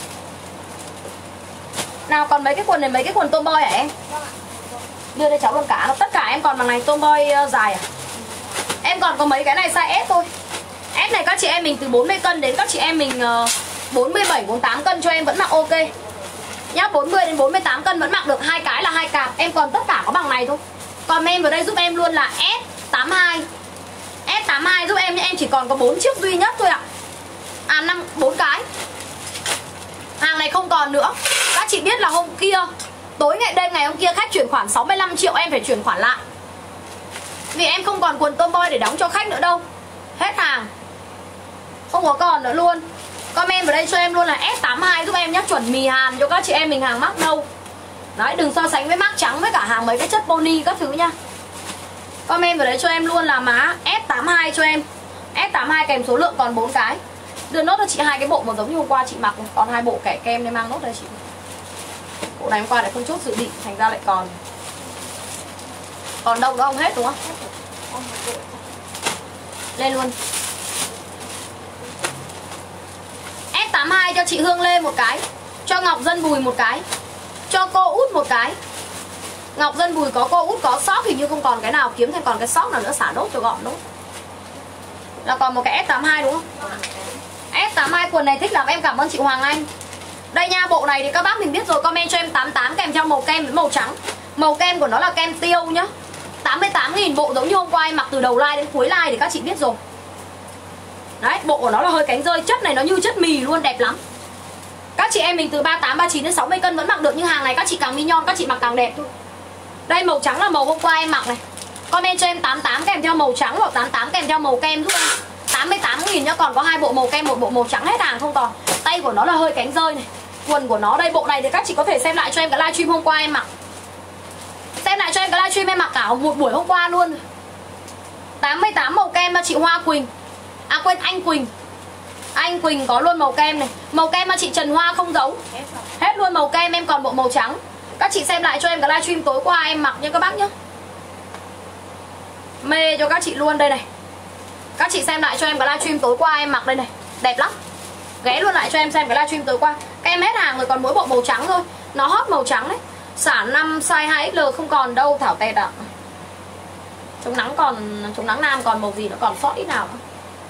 Nào còn mấy cái quần này, mấy cái quần tomboy hả em? Đưa đây cháu luôn cả, tất cả em còn bằng này tomboy uh, dài à? Em còn có mấy cái này size S thôi. S này các chị em mình từ bốn mươi cân đến các chị em mình uh, bốn mươi bảy, bốn mươi tám cân cho em vẫn mặc ok. Nhá, bốn mươi đến bốn mươi tám cân vẫn mặc được, hai cái là hai cạp. Em còn tất cả có bằng này thôi. Comment vào đây giúp em luôn là S tám hai. S tám hai giúp em nhé, em chỉ còn có bốn chiếc duy nhất thôi ạ. À năm bốn cái. Hàng này không còn nữa. Các chị biết là hôm kia, tối ngày đây ngày hôm kia khách chuyển khoản sáu mươi lăm triệu, em phải chuyển khoản lại. Vì em không còn quần tomboy để đóng cho khách nữa đâu. Hết hàng. Không có còn nữa luôn. Comment vào đây cho em luôn là S tám hai giúp em nhé, chuẩn mì Hàn cho các chị em mình hàng mắc đâu. Đấy, đừng so sánh với mác trắng với cả hàng mấy cái chất pony các thứ nha. Comment vào đấy cho em luôn là má S tám hai cho em. S tám hai kèm số lượng còn bốn cái. Đưa nốt cho chị hai cái bộ mà giống như hôm qua chị mặc này. Còn hai bộ kẻ kem nên mang nốt đây chị. Bộ này hôm qua lại không chốt dự định, thành ra lại còn. Còn đâu nữa không, hết đúng không? Lên luôn. S tám hai cho chị Hương Lê một cái. Cho Ngọc Dân Bùi một cái. Cho cô Út một cái. Ngọc Dân Bùi có, cô Út có, sóc hình như không còn cái nào, kiếm thêm còn cái sóc nào nữa xả nốt cho gọn nốt. Là còn một cái S tám hai đúng không? S tám hai quần này thích lắm, em cảm ơn chị Hoàng Anh. Đây nha, bộ này thì các bác mình biết rồi, comment cho em tám mươi tám kèm theo màu kem với màu trắng. Màu kem của nó là kem tiêu nhá. tám mươi tám nghìn bộ giống như hôm qua em mặc từ đầu like đến cuối like thì các chị biết rồi. Đấy, bộ của nó là hơi cánh rơi, chất này nó như chất mì luôn, đẹp lắm. Các chị em mình từ ba mươi tám, ba mươi chín đến sáu mươi cân vẫn mặc được, nhưng hàng này các chị càng mignon các chị mặc càng đẹp thôi. Đây màu trắng là màu hôm qua em mặc này. Comment cho em tám mươi tám kèm theo màu trắng hoặc tám mươi tám kèm theo màu kem giúp em. tám mươi tám nghìn nhá, còn có hai bộ màu kem, một bộ màu trắng, hết hàng không còn. Tay của nó là hơi cánh rơi này. Quần của nó đây, bộ này thì các chị có thể xem lại cho em cái livestream hôm qua em mặc. Xem lại cho em cái livestream em mặc cả một buổi hôm qua luôn. tám mươi tám màu kem cho chị Hoa Quỳnh. À quên, anh Quỳnh. Anh Quỳnh có luôn màu kem này. Màu kem cho chị Trần Hoa không giấu. Hết luôn màu kem, em còn bộ màu trắng. Các chị xem lại cho em cái livestream tối qua em mặc nha các bác nhá. Mê cho các chị luôn đây này. Các chị xem lại cho em cái livestream tối qua em mặc đây này. Đẹp lắm. Ghé luôn lại cho em xem cái livestream tối qua. Các em hết hàng rồi, còn mỗi bộ màu trắng thôi. Nó hot màu trắng đấy. Xả năm size hai ích lờ không còn đâu Thảo Tẹt ạ. Chống nắng còn, chống nắng nam còn màu gì nữa, còn sót ít nào nữa.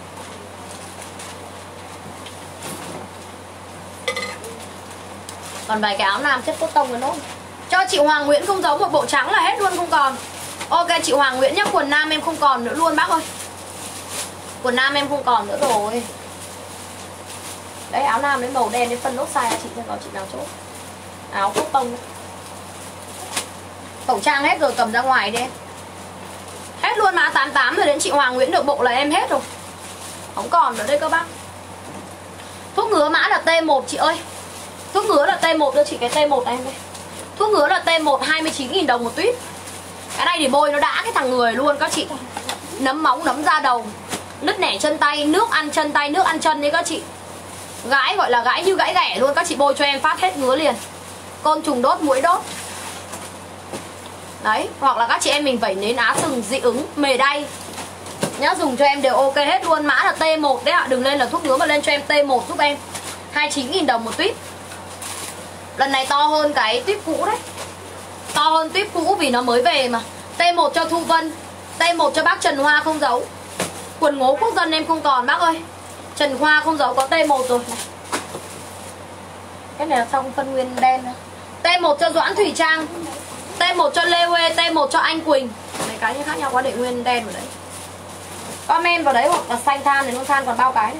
Còn vài cái áo nam chất cốt tông nữa nốt. Cho chị Hoàng Nguyễn không giấu một bộ trắng là hết luôn không còn. Ok chị Hoàng Nguyễn nhá, quần nam em không còn nữa luôn bác ơi. Quần nam em không còn nữa rồi. Đấy áo nam đến màu đen đến phân nốt size chị xem có chị nào chốt. Áo cốt tông đấy. Khẩu trang hết rồi, cầm ra ngoài đi em. Hết luôn mã tám mươi tám rồi, đến chị Hoàng Nguyễn được bộ là em hết rồi. Không còn nữa đây các bác. Thuốc ngứa mã là T một chị ơi. Thuốc ngứa là T một, đưa chị cái T một này em đây. Thuốc ngứa là T một hai mươi chín nghìn đồng một tuyết. Cái này thì bôi nó đã cái thằng người luôn các chị. Nấm móng, nấm da đầu, nứt nẻ chân tay, nước ăn chân tay, nước ăn chân đấy các chị. Gãi gọi là gãi như gãi ghẻ luôn. Các chị bôi cho em phát hết ngứa liền. Côn trùng đốt, muỗi đốt. Đấy, hoặc là các chị em mình vẩy nến á sừng, dị ứng, mề đay nhá, dùng cho em đều ok hết luôn. Mã là T một đấy ạ, đừng lên là thuốc ngứa mà lên cho em T một giúp em. Hai mươi chín nghìn đồng một tuyếp. Lần này to hơn cái tuyếp cũ đấy. To hơn tuyếp cũ vì nó mới về mà. T một cho Thu Vân, T một cho bác Trần Hoa không giấu. Quần ngố quốc dân em không còn bác ơi. Trần Hoa không giấu có T một rồi này. Cái này là xong phân nguyên đen nữa. T một cho Doãn Thủy Trang, T một cho Lê Huê, T một cho Anh Quỳnh. Mấy cái như khác nhau quá, để nguyên đen vào đấy. Comment vào đấy hoặc là xanh than này, không than còn bao cái đấy.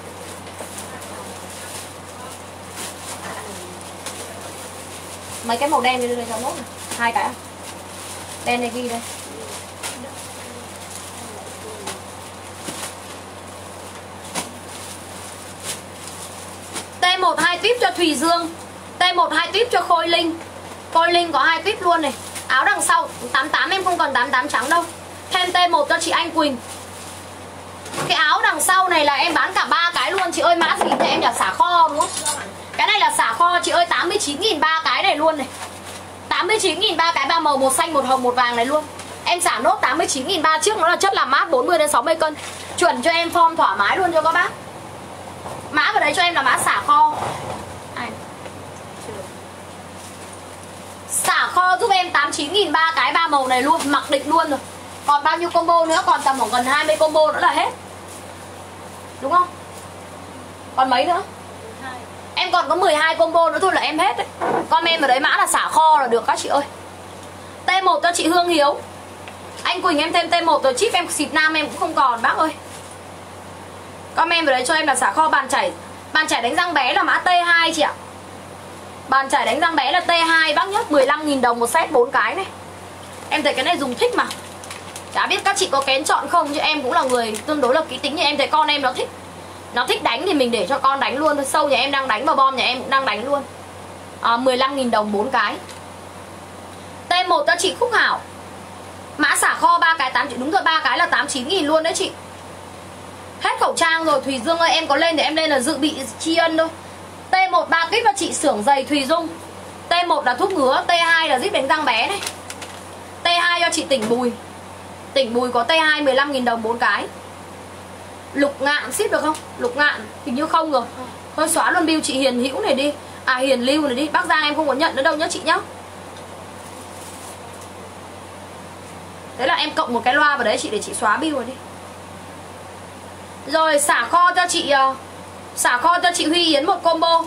Mấy cái màu đen đi đây cho nốt này. Hai cái à? Đen này ghi đây. T một hai tuyếp cho Thùy Dương, T một hai tuyếp cho Khôi Linh. Khôi Linh có hai tuyếp luôn này. Áo đằng sau tám mươi tám em không còn tám mươi tám trắng đâu. Thêm T một cho chị Anh Quỳnh. Cái áo đằng sau này là em bán cả ba cái luôn chị ơi. Mã gì thì em là xả kho đúng không? Cái này là xả kho chị ơi, tám mươi chín nghìn ba cái này luôn này. tám mươi chín nghìn ba cái, ba màu, một xanh, một hồng, một vàng này luôn. Em xả nốt tám mươi chín nghìn ba, trước nó là chất làm mát bốn mươi đến sáu mươi cân. Chuẩn cho em form thoải mái luôn cho các bác. Mã vào đấy cho em là mã xả kho. Xả kho giúp em tám mươi chín nghìn ba cái, ba màu này luôn, mặc định luôn rồi. Còn bao nhiêu combo nữa, còn tầm khoảng gần hai mươi combo nữa là hết. Đúng không? Còn mấy nữa? Em còn có mười hai combo nữa thôi là em hết đấy. Comment vào đấy mã là xả kho là được các chị ơi. T một cho chị Hương Hiếu. Anh Quỳnh em thêm T một rồi, chip em xịt nam em cũng không còn bác ơi. Comment vào đấy cho em là xả kho. Bàn chải, bàn chải đánh răng bé là mã T hai chị ạ. Bàn chải đánh răng bé là T hai bác nhá, mười lăm nghìn đồng một set bốn cái này. Em thấy cái này dùng thích mà. Chả biết các chị có kén chọn không, chứ em cũng là người tương đối là kỹ tính. Như em thấy con em nó thích, nó thích đánh thì mình để cho con đánh luôn thôi. Sâu nhà em đang đánh và bom nhà em cũng đang đánh luôn. à, mười lăm nghìn đồng bốn cái. T một cho chị Khúc Hảo. Mã xả kho ba cái tám triệu. Đúng rồi, ba cái là tám mươi chín nghìn luôn đấy chị. Hết khẩu trang rồi. Thùy Dương ơi, em có lên thì em lên là dự bị tri ân thôi. T một ba kíp cho chị Xưởng Giày Thùy Dung. T một là thuốc ngứa, T hai là zip đánh răng bé này. T hai cho chị Tỉnh Bùi. Tỉnh Bùi có T hai mười lăm nghìn đồng bốn cái. Lục Ngạn ship được không? Lục Ngạn hình như không rồi. Thôi xóa luôn bill chị Hiền Hữu này đi. À Hiền Lưu này đi. Bác Giang em không có nhận nữa đâu nhá chị nhá. Đấy là em cộng một cái loa vào đấy chị, để chị xóa bill rồi đi. Rồi xả kho cho chị uh, xả kho cho chị Huy Yến một combo.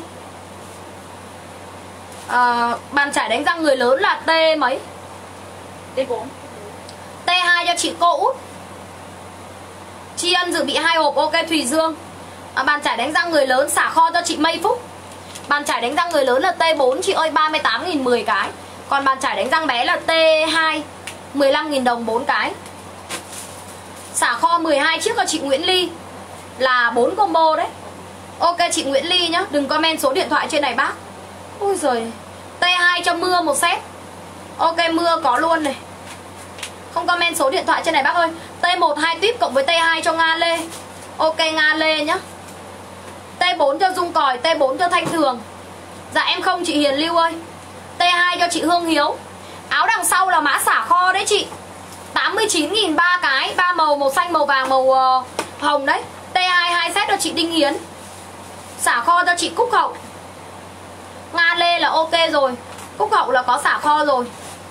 uh, Bàn chải đánh răng người lớn là T mấy? T bốn. T hai cho chị Cô Út. Tri ân dự bị hai hộp. Ok Thùy Dương. à, Bàn chải đánh răng người lớn xả kho cho chị Mây Phúc. Bàn chải đánh răng người lớn là T bốn chị ơi, ba mươi tám nghìn mười cái. Còn bàn chải đánh răng bé là T hai mười lăm nghìn đồng bốn cái. Xả kho mười hai chiếc cho chị Nguyễn Ly là bốn combo đấy. Ok chị Nguyễn Ly nhá, đừng comment số điện thoại trên này bác. Ôi giời. T hai cho Mưa một set. Ok Mưa có luôn này. Không comment số điện thoại trên này bác ơi. T một hai tuyếp cộng với T hai cho Nga Lê. Ok Nga Lê nhá. T bốn cho Dung Còi, T bốn cho Thanh Thường. Dạ em không chị Hiền Lưu ơi. T hai cho chị Hương Hiếu. Áo đằng sau là mã xả kho đấy chị. tám mươi chín nghìn ba cái, ba màu, màu xanh, màu vàng, màu uh, hồng đấy. T hai hai set cho chị Đinh Hiến. Xả kho cho chị Cúc Hậu. Nga Lê là ok rồi. Cúc Hậu là có xả kho rồi.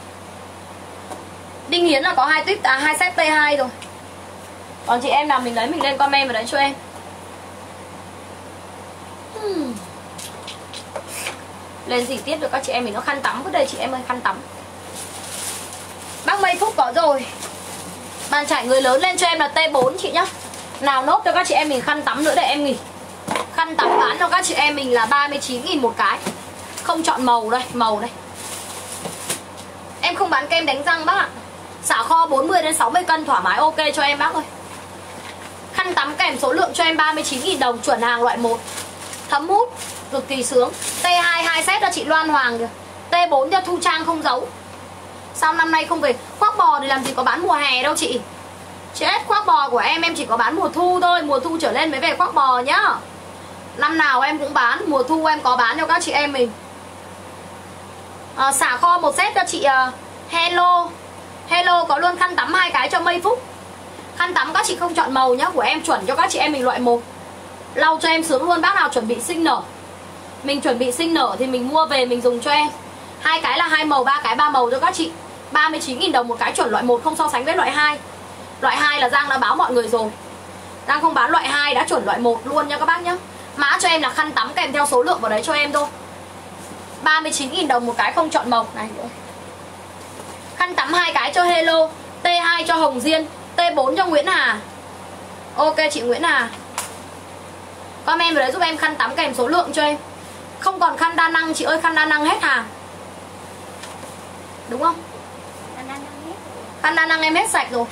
Đinh Hiến là có hai tuyếp, à hai set T hai rồi. Còn chị em nào mình lấy mình lên comment vào đấy cho em. hmm. Lên gì tiếp được các chị em mình, nó khăn tắm với đây chị em ơi, khăn tắm. Bác Mây Phúc có rồi. Bàn chải người lớn lên cho em là T bốn chị nhá. Nào nốt cho các chị em mình khăn tắm nữa để em nghỉ. Khăn tắm bán cho các chị em mình là ba mươi chín nghìn một cái. Không chọn màu đây, màu đây. Em không bán kem đánh răng bác ạ. Xả kho bốn mươi đến sáu mươi cân thoải mái ok cho em bác ơi. Khăn tắm kèm số lượng cho em ba mươi chín nghìn đồng, chuẩn hàng loại một. Thấm hút, cực kỳ sướng. T hai hai set cho chị Loan Hoàng kìa. T bốn cho Thu Trang không giấu. Sao năm nay không về? Khoác bò thì làm gì có bán mùa hè đâu chị. Chết, khoác bò của em em chỉ có bán mùa thu thôi. Mùa thu trở lên mới về khoác bò nhá. Năm nào em cũng bán, mùa thu em có bán cho các chị em mình. à, Xả kho một set cho chị uh, Hello. Hello có luôn khăn tắm hai cái cho Mây Phúc. Khăn tắm các chị không chọn màu nhá, của em chuẩn cho các chị em mình loại một. Lau cho em sướng luôn, bác nào chuẩn bị sinh nở. Mình chuẩn bị sinh nở thì mình mua về mình dùng cho em. Hai cái là hai màu, ba cái ba màu cho các chị. ba mươi chín nghìn đồng một cái chuẩn loại một, không so sánh với loại hai. Loại hai là Giang đã báo mọi người rồi. Giang không bán loại hai, đã chuẩn loại một luôn nha các bác nhá. Mã cho em là khăn tắm kèm theo số lượng vào đấy cho em thôi. ba mươi chín nghìn đồng một cái không chọn màu này nữa. Khăn tắm hai cái cho Hello, T hai cho Hồng Diên, T bốn cho Nguyễn Hà. Ok chị Nguyễn Hà. Comment vào đấy giúp em khăn tắm kèm số lượng cho em. Không còn khăn đa năng chị ơi, khăn đa năng hết hàng. Đúng không? Khăn đa năng em hết sạch rồi.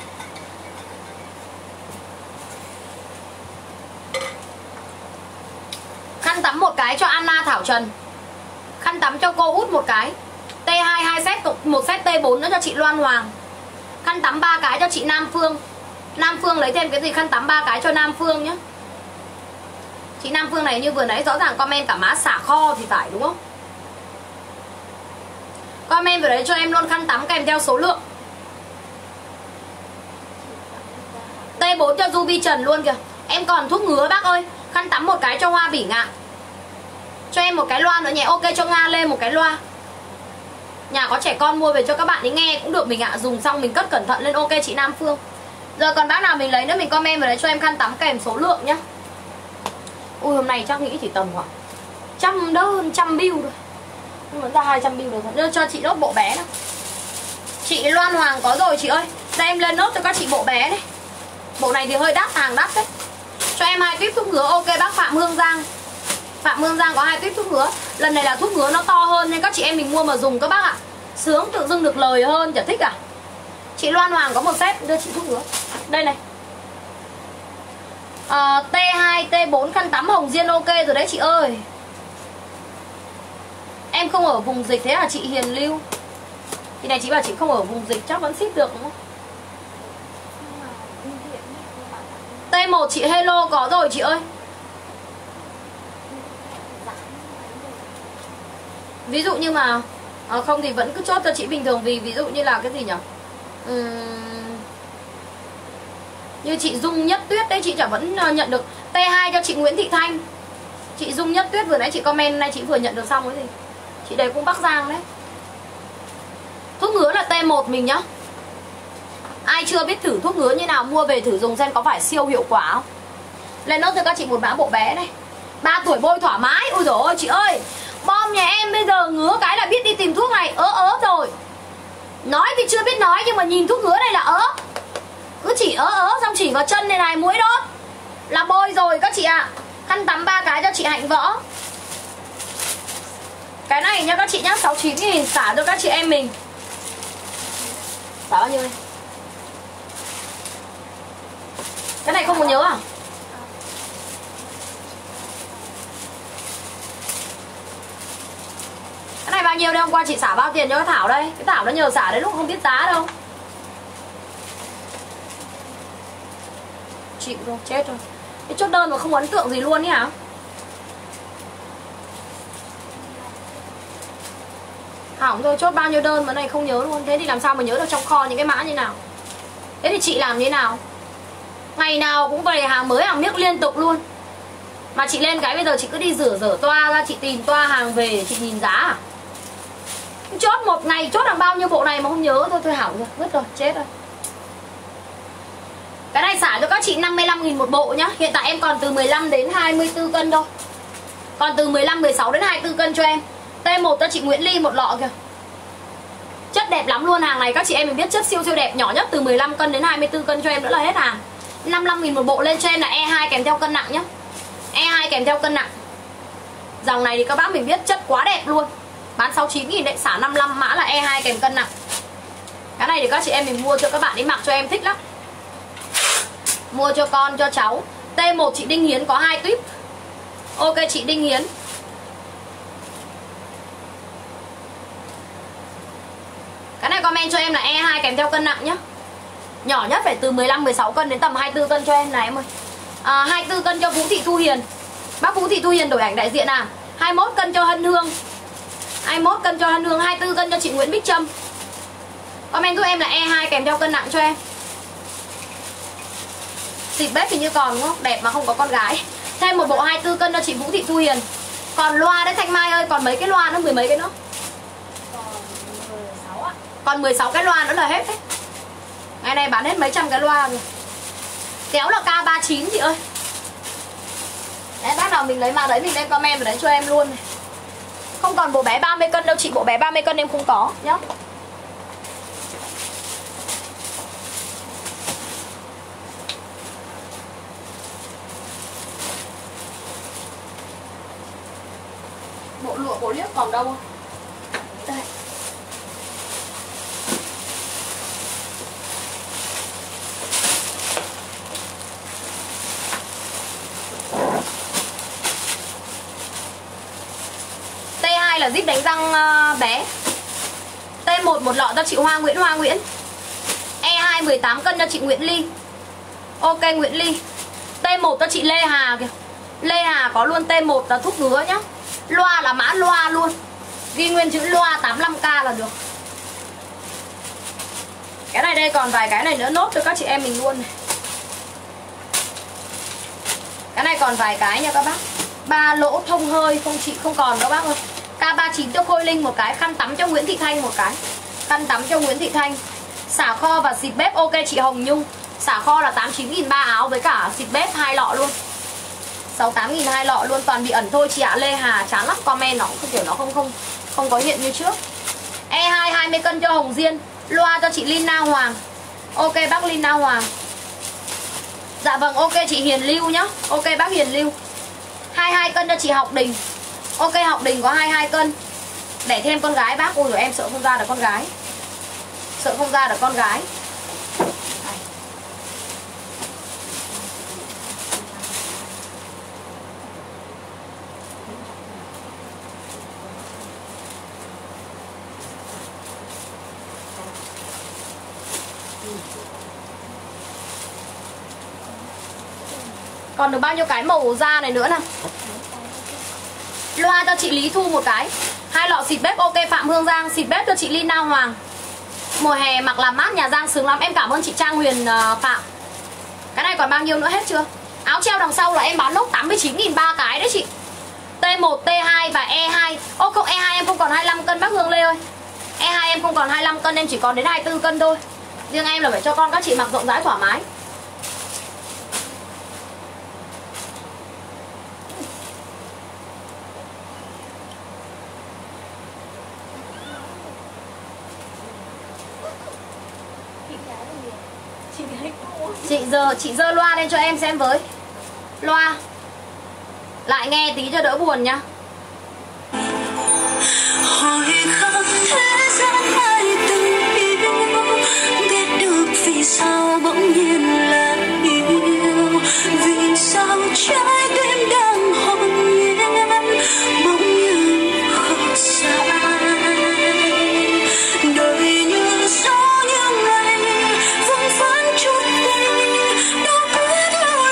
Khăn tắm một cái cho Anna Thảo Trần. Khăn tắm cho cô Út một cái. T hai hai set, một set T bốn nữa cho chị Loan Hoàng. Khăn tắm ba cái cho chị Nam Phương. Nam Phương lấy thêm cái gì, khăn tắm ba cái cho Nam Phương nhé. Chị Nam Phương này như vừa nãy rõ ràng comment cả mã xả kho thì phải đúng không? Comment vào đấy cho em luôn khăn tắm kèm theo số lượng. T bốn cho Ruby Trần luôn kìa. Em còn thuốc ngứa bác ơi. Khăn tắm một cái cho Hoa Bỉ Ngạn. Cho em một cái loa nữa nhé. Ok cho Nga Lê một cái loa. Nhà có trẻ con mua về cho các bạn ấy nghe cũng được mình ạ. Dùng xong mình cất cẩn thận lên. Ok chị Nam Phương. Giờ còn bác nào mình lấy nữa mình comment vào đấy cho em khăn tắm kèm số lượng nhá. Ui hôm nay chắc nghĩ chỉ tầm khoảng trăm đơn, trăm bill thôi. Nhưng mà ra hai trăm bill được rồi. Đưa cho chị nốt bộ bé nào. Chị Loan Hoàng có rồi chị ơi. Đây em lên nốt cho các chị bộ bé đấy. Bộ này thì hơi đắt, hàng đắt đấy. Cho em hai tuyếp thuốc ngứa. Ok bác Phạm Hương Giang. Phạm Hương Giang có hai tuyếp thuốc ngứa. Lần này là thuốc ngứa nó to hơn nên các chị em mình mua mà dùng các bác ạ. Sướng tự dưng được lời hơn, chả thích à. Chị Loan Hoàng có một set, đưa chị thuốc ngứa. Đây này. à, T hai, T bốn khăn tắm Hồng Diên ok rồi đấy chị ơi. Em không ở vùng dịch thế à chị Hiền Lưu? Thì này chị bảo chị không ở vùng dịch chắc vẫn ship được đúng không? T một chị Hello có rồi chị ơi. Ví dụ như mà à, không thì vẫn cứ chốt cho chị bình thường. Vì ví dụ như là cái gì nhỉ, uhm, như chị Dung Nhất Tuyết đấy chị chả vẫn nhận được. T hai cho chị Nguyễn Thị Thanh. Chị Dung Nhất Tuyết vừa nãy chị comment nay chị vừa nhận được xong cái gì. Chị đấy cũng Bắc Giang đấy. Thuốc ngứa là T một mình nhá. Ai chưa biết thử thuốc ngứa như nào mua về thử dùng xem có phải siêu hiệu quả không. Lên nốt cho các chị một mã bộ bé này. Ba tuổi bôi thoải mái. Ôi dồi ôi chị ơi, bom nhà em bây giờ ngứa cái là biết đi tìm thuốc này. Ớ ớ rồi. Nói thì chưa biết nói nhưng mà nhìn thuốc ngứa này là ớ. Cứ chỉ ớ ớ xong chỉ vào chân này này, mũi đốt là bôi rồi các chị ạ. à. Khăn tắm ba cái cho chị Hạnh Võ. Cái này nha các chị nhá, sáu mươi chín nghìn xả cho các chị em mình. Xả bao nhiêu đây? Cái này không có nhớ à? Cái này bao nhiêu đây? Hôm qua chị xả bao tiền cho cái Thảo đây? Cái Thảo nó nhờ xả đến lúc không biết giá đâu. chịu rồi, chết rồi. Cái chốt đơn mà không ấn tượng gì luôn ý hả? Hỏng rồi, chốt bao nhiêu đơn mà này không nhớ luôn. Thế thì làm sao mà nhớ được trong kho những cái mã như nào? Thế thì chị làm như thế nào? Ngày nào cũng về hàng mới hàng miếc liên tục luôn. Mà chị lên cái bây giờ chị cứ đi rửa rửa toa ra, chị tìm toa hàng về để chị nhìn giá à? Chốt một ngày chốt hàng bao nhiêu bộ này mà không nhớ thôi, thôi hỏng rồi, vứt rồi, chết rồi. Cái này xả cho các chị năm mươi lăm nghìn một bộ nhá. Hiện tại em còn từ mười lăm đến hai mươi tư cân thôi. Còn từ mười lăm, mười sáu đến hai mươi tư cân cho em. T một cho chị Nguyễn Ly một lọ kìa. Chất đẹp lắm luôn, hàng này các chị em mình biết chất siêu siêu đẹp, nhỏ nhất từ mười lăm cân đến hai mươi tư cân cho em nữa là hết hàng. năm mươi lăm nghìn một bộ, lên cho em là E hai kèm theo cân nặng nhá. E hai kèm theo cân nặng. Dòng này thì các bác mình biết chất quá đẹp luôn. Bán sáu mươi chín nghìn đấy, xả năm mươi lăm, mã là E hai kèm cân nặng. Cái này thì các chị em mình mua cho các bạn ấy mặc cho em thích lắm. Mua cho con, cho cháu. T một chị Đinh Hiến có hai tuyếp. Ok chị Đinh Hiến. Cái này comment cho em là E hai kèm theo cân nặng nhá. Nhỏ nhất phải từ mười lăm, mười sáu cân đến tầm hai mươi tư cân cho em này em ơi. à, hai mươi tư cân cho Vũ Thị Thu Hiền. Bác Vũ Thị Thu Hiền đổi ảnh đại diện à. Hai mươi mốt cân cho Hân Hương. hai mươi mốt cân cho Hân Hương. Hai mươi tư cân cho chị Nguyễn Bích Trâm. Comment giúp em là E hai kèm theo cân nặng cho em. Xịt bếp thì như còn đúng không? Đẹp mà không có con gái. Thêm một bộ hai mươi tư cân cho chị Vũ Thị Thu Hiền. Còn loa đấy Thanh Mai ơi, còn mấy cái loa nữa, mười mấy cái nữa. Còn mười sáu ạ. Còn mười sáu cái loa nữa là hết đấy. Ngày này bán hết mấy trăm cái loa rồi. Kéo là K ba mươi chín chị ơi. Đấy, bác nào mình lấy mà đấy mình lên comment vào đấy cho em luôn này. Không còn bộ bé ba mươi cân đâu chị, bộ bé ba mươi cân em không có nhá. Bộ lụa, bộ liếc còn đâu không? Đây. T hai là zip đánh răng uh, bé. T một một lọ cho chị Hoa Nguyễn Hoa Nguyễn. E hai mười tám cân cho chị Nguyễn Ly. Ok Nguyễn Ly. T một cho chị Lê Hà kìa. Lê Hà có luôn T một là thuốc ngứa nhá. Loa là mã loa luôn. Ghi nguyên chữ loa tám mươi lăm k là được. Cái này đây còn vài cái này nữa nốt cho các chị em mình luôn này. Cái này còn vài cái nha các bác. Ba lỗ thông hơi không chị không còn đâu bác ơi. K ba mươi chín cho Khôi Linh một cái. Khăn tắm cho Nguyễn Thị Thanh một cái. Khăn tắm cho Nguyễn Thị Thanh. Xả kho và xịt bếp ok chị Hồng Nhung. Xả kho là tám mươi chín nghìn ba áo với cả xịt bếp hai lọ luôn. sáu mươi tám nghìn hai lọ luôn, toàn bị ẩn thôi chị ạ. Lê Hà chán lắm, comment nó không kiểu nó không không không có hiện như trước. E hai hai mươi cân cho Hồng Diên. Loa cho chị Lina Hoàng. Ok bác Lina Hoàng. Dạ vâng ok chị Hiền Lưu nhá. Ok bác Hiền Lưu. hai mươi hai cân cho chị Học Đình. Ok Học Đình có hai mươi hai cân. Để thêm con gái bác. Ôi rồi em sợ không ra được con gái. Sợ không ra được con gái. Còn được bao nhiêu cái màu da này nữa nào. Loa cho chị Lý Thu một cái. Hai lọ xịt bếp ok Phạm Hương Giang. Xịt bếp cho chị Lina Hoàng. Mùa hè mặc làm mát nhà Giang sướng lắm. Em cảm ơn chị Trang Huyền uh, Phạm. Cái này còn bao nhiêu nữa hết chưa? Áo treo đằng sau là em bán nốt tám mươi chín nghìn ba cái đấy chị. T một, T hai và E hai. Ô không, E hai em không còn hai mươi lăm cân bác Hương Lê ơi. E hai em không còn hai mươi lăm cân, em chỉ còn đến hai mươi tư cân thôi. Riêng em là phải cho con các chị mặc rộng rãi thoải mái. Chị giờ chị dơ loa lên cho em xem với. Loa lại nghe tí cho đỡ buồn nhá. Hỏi khắp thế gian ai từng yêu, biết được vì sao bỗng nhiên là yêu, vì sao trái tim đang hồn nhiên bỗng như khó xa. Đời như gió như ngày vương vấn chút tình, đâu biết là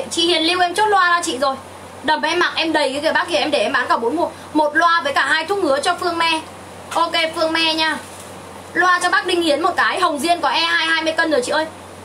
Chị Hiền Lưu em chốt loa ra chị rồi. Đầm em mặc em đầy cái kìa bác kia, em để em bán cả bốn mùa. Một loa với cả hai thuốc ngứa cho Phương Me. Ok Phương Me nha. Loa cho bác Đinh Hiến một cái. Hồng Diên có E hai hai mươi cân rồi chị ơi.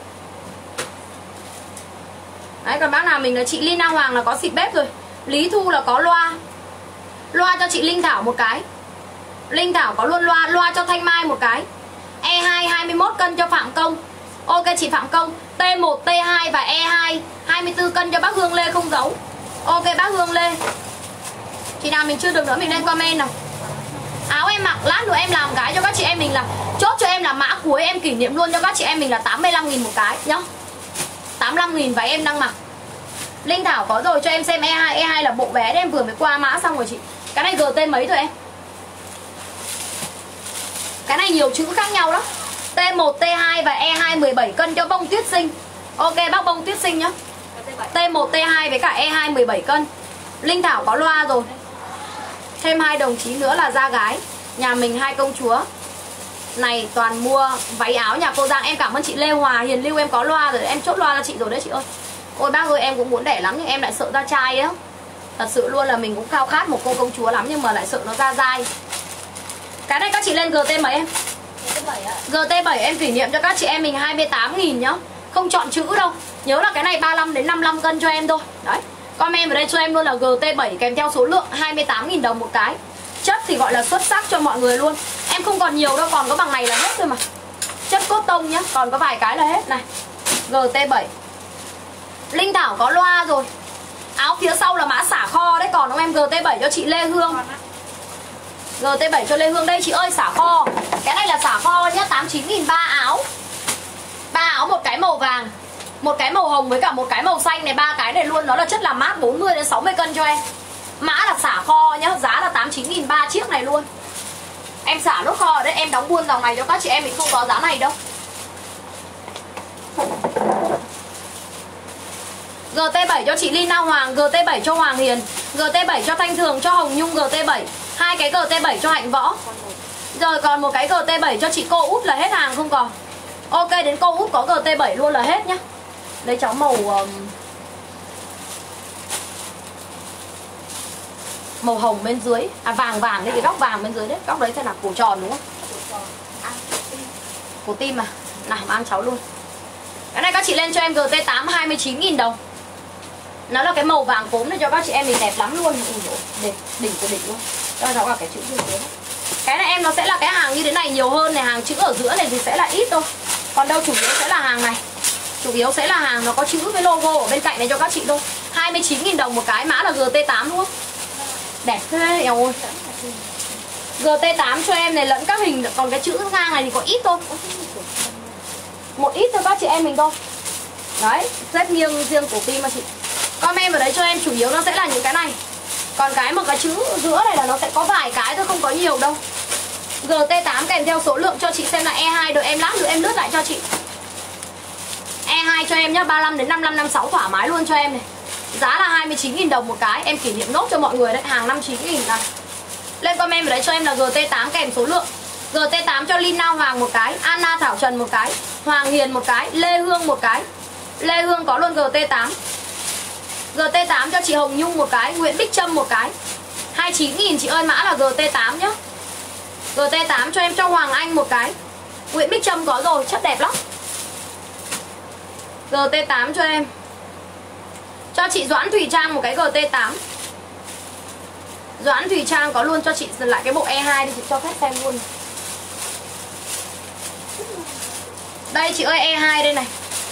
Đấy, còn bác nào mình là chị Lina Hoàng là có xịt bếp rồi. Lý Thu là có loa. Loa cho chị Linh Thảo một cái. Linh Thảo có luôn loa. Loa cho Thanh Mai một cái. E hai hai mươi mốt cân cho Phạm Công. Ok chị Phạm Công. T một, T hai và E hai hai mươi tư cân cho bác Hương Lê không giấu. Ok bác Hương Lê. Chị nào mình chưa được nữa mình lên comment nào. Áo em mặc lát nữa em làm cái cho các chị em mình là chốt cho em là mã cuối em kỷ niệm luôn cho các chị em mình là tám mươi lăm nghìn một cái nhá. tám mươi lăm nghìn váy em đang mặc. Linh Thảo có rồi cho em xem E hai. E hai là bộ vé đấy, em vừa mới qua mã xong rồi chị. Cái này giê tê mấy rồi em? Cái này nhiều chữ khác nhau lắm. T một, T hai và E hai mười bảy cân cho Bông Tuyết Sinh. Ok bác Bông Tuyết Sinh nhá. T một, T hai với cả E hai mười bảy cân. Linh Thảo có loa rồi. Thêm hai đồng chí nữa là da gái. Nhà mình hai công chúa. Này toàn mua váy áo nhà cô Giang. Em cảm ơn chị Lê Hòa. Hiền Lưu em có loa rồi. Em chốt loa cho chị rồi đấy chị ơi. Ôi bác ơi em cũng muốn đẻ lắm nhưng em lại sợ ra trai á. Thật sự luôn là mình cũng khao khát một cô công chúa lắm nhưng mà lại sợ nó ra dai. Cái này các chị lên giê tê mấy em? giê tê bảy em kỷ niệm cho các chị em mình hai mươi tám nghìn nhá. Không chọn chữ đâu. Nhớ là cái này ba mươi lăm đến năm mươi lăm cân cho em thôi. Đấy. Comment vào đây cho em luôn là giê tê bảy kèm theo số lượng hai mươi tám nghìn đồng một cái. Chất thì gọi là xuất sắc cho mọi người luôn. Em không còn nhiều đâu, còn có bằng này là hết thôi mà. Chất cốt tông nhá, còn có vài cái là hết này. giê tê bảy. Linh Thảo có loa rồi. Áo phía sau là mã xả kho đấy, còn không em giê tê bảy cho chị Lê Hương. giê tê bảy cho Lê Hương đây chị ơi, xả kho. Cái này là xả kho nhá, tám mươi chín nghìn ba áo. Ba áo, một cái màu vàng, một cái màu hồng với cả một cái màu xanh này, ba cái này luôn, nó là chất làm mát bốn mươi đến sáu mươi cân cho em. Mã là xả kho nhá, giá là tám mươi chín nghìn ba chiếc này luôn. Em xả nốt kho ở đây, em đóng buôn dòng này cho các chị em mình không có giá này đâu. giê tê bảy cho chị Lina Hoàng, giê tê bảy cho Hoàng Hiền, giê tê bảy cho Thanh Thường, cho Hồng Nhung, giê tê bảy. Hai cái giê tê bảy cho Hạnh Võ. Rồi còn một cái giê tê bảy cho chị cô Út là hết hàng không còn. Ok đến cô Út có giê tê bảy luôn là hết nhá. Lấy cháu màu um, màu hồng bên dưới. À vàng vàng đấy, cái góc vàng bên dưới đấy. Góc đấy sẽ là cổ tròn đúng không? Cổ tim à. Nào mang cháu luôn. Cái này các chị lên cho em giê tê tám hai mươi chín nghìn đồng. Nó là cái màu vàng cốm này cho các chị em mình đẹp lắm luôn. Ui dồi, đẹp, đỉnh của đỉnh luôn. Cho cháu cả cái chữ bên dưới. Cái này em nó sẽ là cái hàng như thế này nhiều hơn này. Hàng chữ ở giữa này thì sẽ là ít thôi. Còn đâu chủ yếu sẽ là hàng này. Chủ yếu sẽ là hàng nó có chữ với logo ở bên cạnh này cho các chị thôi. Hai mươi chín nghìn đồng một cái, mã là giê tê tám đúng không? Đẹp thế eo ơi. giê tê tám cho em này lẫn các hình. Còn cái chữ ngang này thì có ít thôi. Một ít thôi các chị em mình thôi. Đấy, xếp nghiêng riêng cổ tim mà chị. Comment vào đấy cho em, chủ yếu nó sẽ là những cái này. Còn cái mà cái chữ giữa này là nó sẽ có vài cái thôi, không có nhiều đâu. giê tê tám kèm theo số lượng cho chị xem là E hai, đợi em lát nữa em lướt lại cho chị. E hai cho em nhá, ba mươi lăm đến năm mươi lăm, năm mươi sáu thoải mái luôn cho em này. Giá là hai mươi chín nghìn đồng một cái, em kỷ niệm nốt cho mọi người đấy, hàng năm mươi chín nghìn này. Lên comment vào đấy cho em là giê tê tám kèm số lượng. giê tê tám cho Lina Hoàng một cái, Anna Thảo Trần một cái, Hoàng Hiền một cái, Lê Hương một cái. Lê Hương có luôn giê tê tám. giê tê tám cho chị Hồng Nhung một cái, Nguyễn Bích Trâm một cái. hai mươi chín nghìn chị ơi, mã là giê tê tám nhá. giê tê tám cho em cho Hoàng Anh một cái. Nguyễn Bích Trâm có rồi, chất đẹp lắm. giê tê tám cho em. Cho chị Doãn Thùy Trang một cái giê tê tám. Doãn Thùy Trang có luôn cho chị lại cái bộ E hai đi, chị cho phép xem luôn. Đây chị ơi, E hai đây này.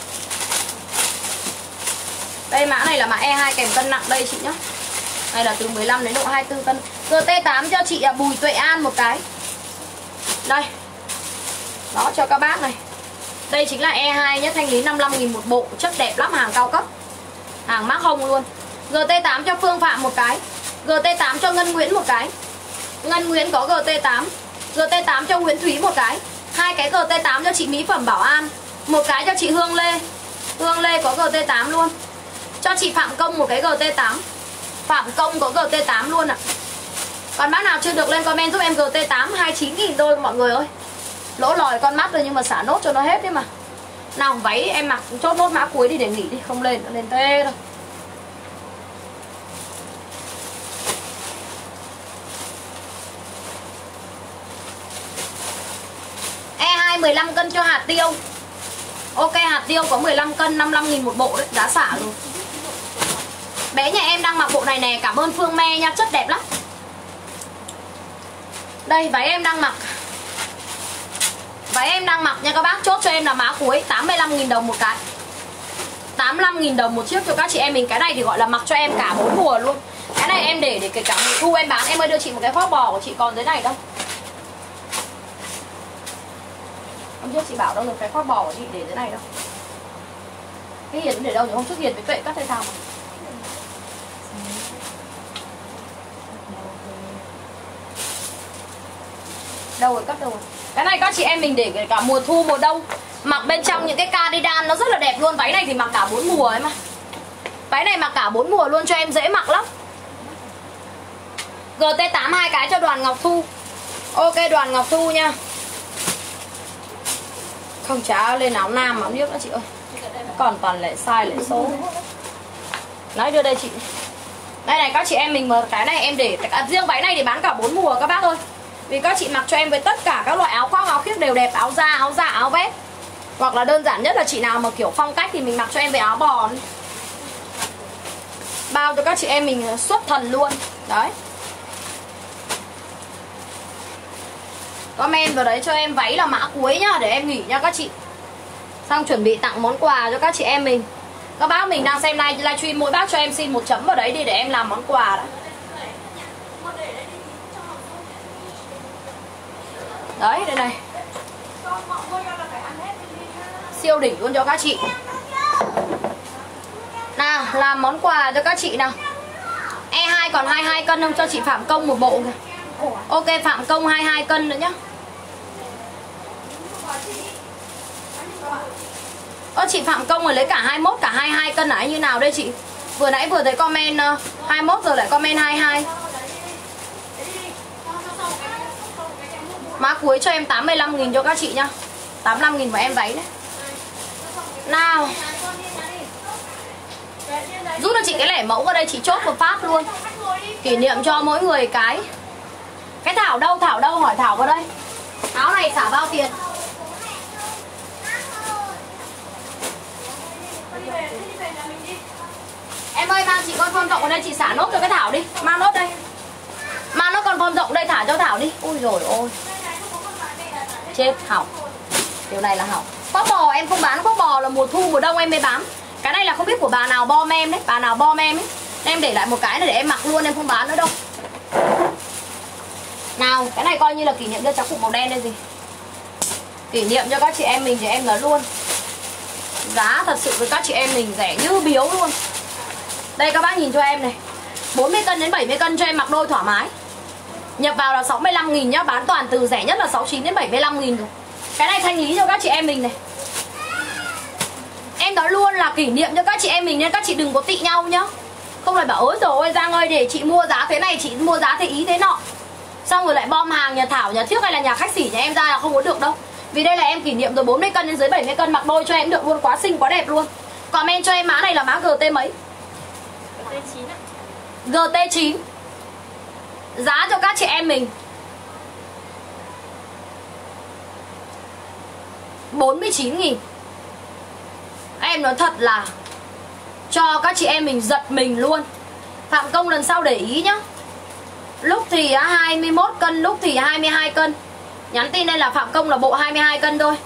Đây mã này là mã E hai kèm cân nặng đây chị nhá. Đây là từ mười lăm đến độ hai mươi tư cân. giê tê tám cho chị Bùi Tuệ An một cái. Đây. Đó cho các bác này. Đây chính là E hai nhé, thanh lý năm mươi lăm nghìn một bộ, chất đẹp lắm, hàng cao cấp. Hàng mác hồng luôn. giê tê tám cho Phương Phạm một cái. giê tê tám cho Ngân Nguyễn một cái. Ngân Nguyễn có giê tê tám. giê tê tám cho Nguyễn Thúy một cái. Hai cái giê tê tám cho chị Mỹ Phẩm Bảo An. Một cái cho chị Hương Lê. Hương Lê có giê tê tám luôn. Cho chị Phạm Công một cái giê tê tám. Phạm Công có giê tê tám luôn ạ. Còn bác nào chưa được lên comment giúp em giê tê tám hai mươi chín nghìn thôi mọi người ơi. Lỗ lòi con mắt rồi nhưng mà xả nốt cho nó hết đấy mà. Nào váy em mặc chốt nốt mã cuối đi để nghỉ đi, không lên nó lên tê đâu. mười lăm cân cho hạt tiêu. Ok, hạt tiêu có mười lăm cân, năm mươi lăm nghìn một bộ đấy, giá xả rồi. Bé nhà em đang mặc bộ này nè, cảm ơn Phương Me nha, chất đẹp lắm. Đây, váy em đang mặc. Váy em đang mặc nha các bác, chốt cho em là mã cuối tám mươi lăm nghìn đồng một cái. tám mươi lăm nghìn đồng một chiếc cho các chị em mình. Cái này thì gọi là mặc cho em cả bốn mùa luôn. Cái này em để để kể cả mùa thu em bán. Em ơi đưa chị một cái khoác bò của chị còn dưới này đâu. Hôm trước chị bảo đâu được cái khoác bò của chị để dưới này đâu. Cái Hiền để đâu nhỉ? Hôm trước Hiền với Tuệ cắt hay sao mà. Đâu rồi, cắt đâu rồi. Cái này các chị em mình để kể cả mùa thu mùa đông. Mặc bên trong những cái cardigan nó rất là đẹp luôn. Váy này thì mặc cả bốn mùa ấy mà. Váy này mặc cả bốn mùa luôn cho em dễ mặc lắm. giê tê tám hai cái cho Đoàn Ngọc Thu. Ok Đoàn Ngọc Thu nha. Không chả lên áo nam áo niếc nữa chị ơi. Còn toàn lẻ size lẻ số. Nói đưa đây chị. Đây này các chị em mình mà cái này em để à, riêng váy này thì bán cả bốn mùa các bác ơi. Vì các chị mặc cho em với tất cả các loại áo khoác áo khiếc đều đẹp, áo da, áo dạ, áo vest. Hoặc là đơn giản nhất là chị nào mà kiểu phong cách thì mình mặc cho em với áo bò. Bao cho các chị em mình xuất thần luôn. Đấy. Comment vào đấy cho em váy là mã cuối nhá, để em nghỉ nha các chị. Xong chuẩn bị tặng món quà cho các chị em mình. Các bác mình đang xem live livestream, mỗi bác cho em xin một chấm vào đấy đi để em làm món quà đã. Đấy, đây này. Siêu đỉnh luôn cho các chị. Nào, làm món quà cho các chị nào. E hai còn hai mươi hai cân không? Cho chị Phạm Công một bộ kìa. Ok, Phạm Công hai mươi hai cân nữa nhá. Ơ chị Phạm Công rồi lấy cả hai mươi mốt cả hai mươi hai cân là như nào đây chị? Vừa nãy vừa thấy comment uh, hai mươi mốt rồi lại comment hai mươi hai. Mã cuối cho em tám mươi lăm nghìn cho các chị nhá. tám mươi lăm nghìn của em váy đấy. Nào. Rút cho chị cái lẻ mẫu vào đây chị chốt một phát luôn. Kỷ niệm cho mỗi người cái. Cái Thảo đâu? Thảo đâu? Hỏi Thảo vào đây. Áo này xả bao tiền? Em ơi mang chị con form rộng ở đây chị xả nốt cho cái Thảo đi. Mang nốt đây. Mang nó con form rộng đây thả cho Thảo đi. Ui rồi ôi. Chết hỏng. Điều này là hỏng. Khoác bò em không bán, khoác bò là mùa thu mùa đông em mới bán. Cái này là không biết của bà nào bom em đấy, bà nào bom em ấy. Em để lại một cái này để em mặc luôn, em không bán nữa đâu. Nào, cái này coi như là kỷ niệm cho cháu cụ màu đen đây gì. Kỷ niệm cho các chị em mình thì em nói luôn. Giá thật sự với các chị em mình rẻ như biếu luôn. Đây các bác nhìn cho em này. bốn mươi cân đến bảy mươi cân cho em mặc đôi thoải mái. Nhập vào là sáu mươi lăm nghìn nhá, bán toàn từ rẻ nhất là sáu mươi chín đến bảy mươi lăm nghìn rồi. Cái này thanh lý cho các chị em mình này. Em nói luôn là kỷ niệm cho các chị em mình nên các chị đừng có tị nhau nhá. Không phải bảo ôi dồi ôi Giang ơi để chị mua giá thế này, chị mua giá thế ý thế nọ. Xong rồi lại bom hàng nhà Thảo, nhà Thiếc hay là nhà khách sỉ nhà em ra là không có được đâu. Vì đây là em kỷ niệm rồi, bốn mươi cân đến dưới bảy mươi cân mặc đôi cho em được luôn, quá xinh quá đẹp luôn. Comment cho em mã này là mã giê tê mấy? giê tê chín. Giá cho các chị em mình bốn mươi chín nghìn. Em nói thật là cho các chị em mình giật mình luôn. Phạm Công lần sau để ý nhá. Lúc thì hai mươi mốt cân, lúc thì hai mươi hai cân. Nhắn tin đây là Phạm Công là bộ hai mươi hai cân thôi.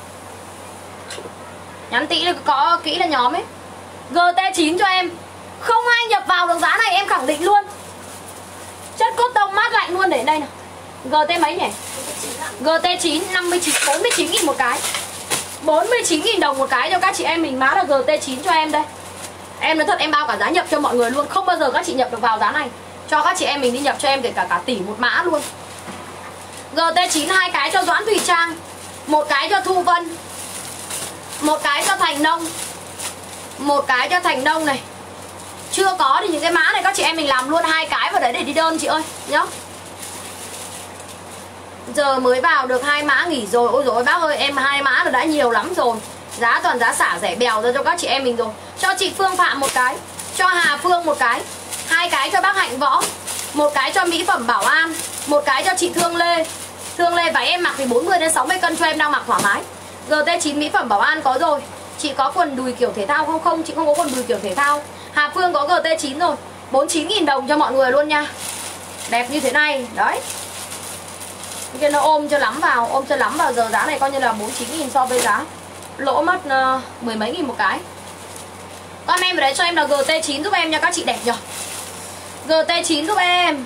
Nhắn tin có kỹ là nhóm ấy. giê tê chín cho em. Không ai nhập vào được giá này em khẳng định luôn. Chất cốt tông mát lạnh luôn để đây nào. giê tê mấy nhỉ? giê tê chín năm mươi chín, bốn mươi chín nghìn một cái. bốn mươi chín nghìn đồng một cái cho các chị em mình, mã là giê tê chín cho em đây. Em nói thật em bao cả giá nhập cho mọi người luôn. Không bao giờ các chị nhập được vào giá này. Cho các chị em mình đi nhập cho em kể cả cả tỷ một mã luôn. giê tê chín hai cái cho Doãn Thùy Trang, một cái cho Thu Vân, một cái cho Thành Nông, một cái cho Thành Nông này. Chưa có thì những cái mã này các chị em mình làm luôn hai cái vào đấy để đi đơn chị ơi nhá. Giờ mới vào được hai mã nghỉ rồi. Ôi dồi ôi bác ơi, em hai mã rồi đã nhiều lắm rồi. Giá toàn giá xả rẻ bèo ra cho các chị em mình rồi. Cho chị Phương Phạm một cái, cho Hà Phương một cái, hai cái cho bác Hạnh Võ, một cái cho mỹ phẩm Bảo An, một cái cho chị Thương Lê. Thương Lê váy em mặc thì bốn mươi đến sáu mươi cân cho em đang mặc thoải mái. giê tê chín mỹ phẩm Bảo An có rồi. Chị có quần đùi kiểu thể thao không? Không, chị không có quần đùi kiểu thể thao. Hà Phương có giê tê chín rồi, bốn mươi chín nghìn đồng cho mọi người luôn nha. Đẹp như thế này, đấy. Cái nó ôm cho lắm vào, ôm cho lắm vào, giờ giá này coi như là bốn mươi chín nghìn so với giá. Lỗ mất uh, mười mấy nghìn một cái. Con em ở đấy cho em là giê tê chín giúp em nha các chị, đẹp nhỉ. giê tê chín giúp em.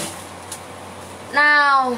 Nào.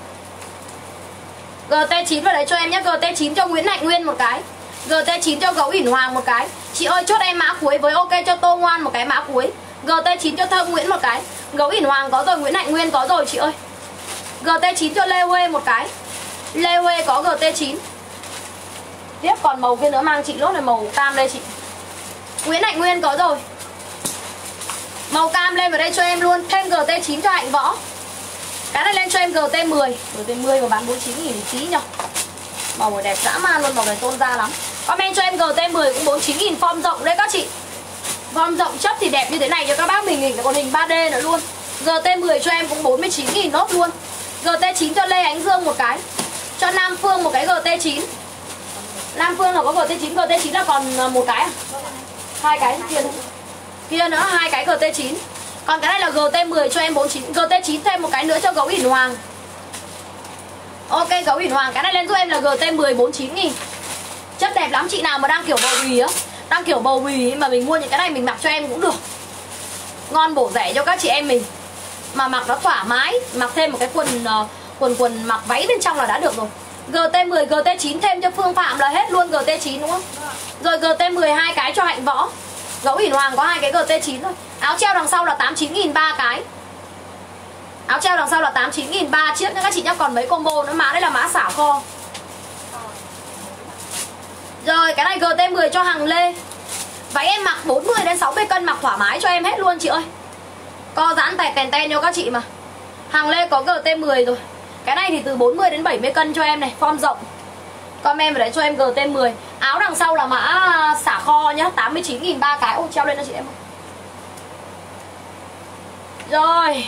giê tê chín vào đấy cho em nhé, giê tê chín cho Nguyễn Hạnh Nguyên một cái. giê tê chín cho Gấu ỉn Hoàng một cái. Chị ơi chốt em mã cuối với, ok cho Tô Ngoan một cái mã cuối. giê tê chín cho Thơm Nguyễn một cái. Gấu ỉn Hoàng có rồi, Nguyễn Hạnh Nguyên có rồi chị ơi. giê tê chín cho Lê Huê một cái. Lê Huê có giê tê chín. Tiếp còn màu kia nữa mang chị lốt này, màu cam đây chị. Nguyễn Hạnh Nguyên có rồi. Màu cam lên vào đây cho em luôn. Thêm giê tê chín cho Hạnh Võ. Cái này lên cho em giê tê mười. giê tê mười mà bán bốn mươi chín nghìn tí nhỉ. Màu này đẹp dã man luôn, màu này tôn da lắm. Comment cho em giê tê mười cũng bốn mươi chín nghìn, form rộng đấy các chị. Form rộng chất thì đẹp như thế này cho các bác mình, hình còn hình ba D nữa luôn. giê tê mười cho em cũng bốn mươi chín nghìn nốt luôn. giê tê chín cho Lê Ánh Dương một cái. Cho Nam Phương một cái giê tê chín. Nam Phương là có giê tê chín, giê tê chín là còn một cái à? Hai cái kia nữa. Kia nữa hai cái giê tê chín. Còn cái này là giê tê mười cho em bốn mươi chín, giê tê chín thêm một cái nữa cho Gấu ỉn Hoàng. Ok Gấu ỉn Hoàng, cái này lên giúp em là giê tê mười bốn mươi chín nghìn. Chất đẹp lắm, chị nào mà đang kiểu bầu bì á, đang kiểu bầu bì mà mình mua những cái này mình mặc cho em cũng được. Ngon bổ rẻ cho các chị em mình. Mà mặc nó thoải mái, mặc thêm một cái quần uh, quần quần mặc váy bên trong là đã được rồi. giê tê mười, giê tê chín thêm cho Phương Phạm là hết luôn giê tê chín đúng không? Rồi giê tê mười hai cái cho Hạnh Võ. Gấu ỉn Hoàng có hai cái giê tê chín thôi. Áo treo đằng sau là tám mươi chín nghìn ba cái. Áo treo đằng sau là tám mươi chín nghìn ba chiếc nữa các chị nhá, còn mấy combo nữa, mã đây là mã xả kho. Rồi cái này giê tê mười cho Hằng Lê. Váy em mặc bốn mươi đến sáu mươi cân mặc thoải mái cho em hết luôn chị ơi. Co giãn tè tèn ten cho các chị mà. Hằng Lê có giê tê mười rồi. Cái này thì từ bốn mươi đến bảy mươi cân cho em này, form rộng. Comment vào đấy cho em giê tê mười. Áo đằng sau là mã xả kho nhá, tám mươi chín nghìn ba cái. Ô treo lên cho chị em. Rồi.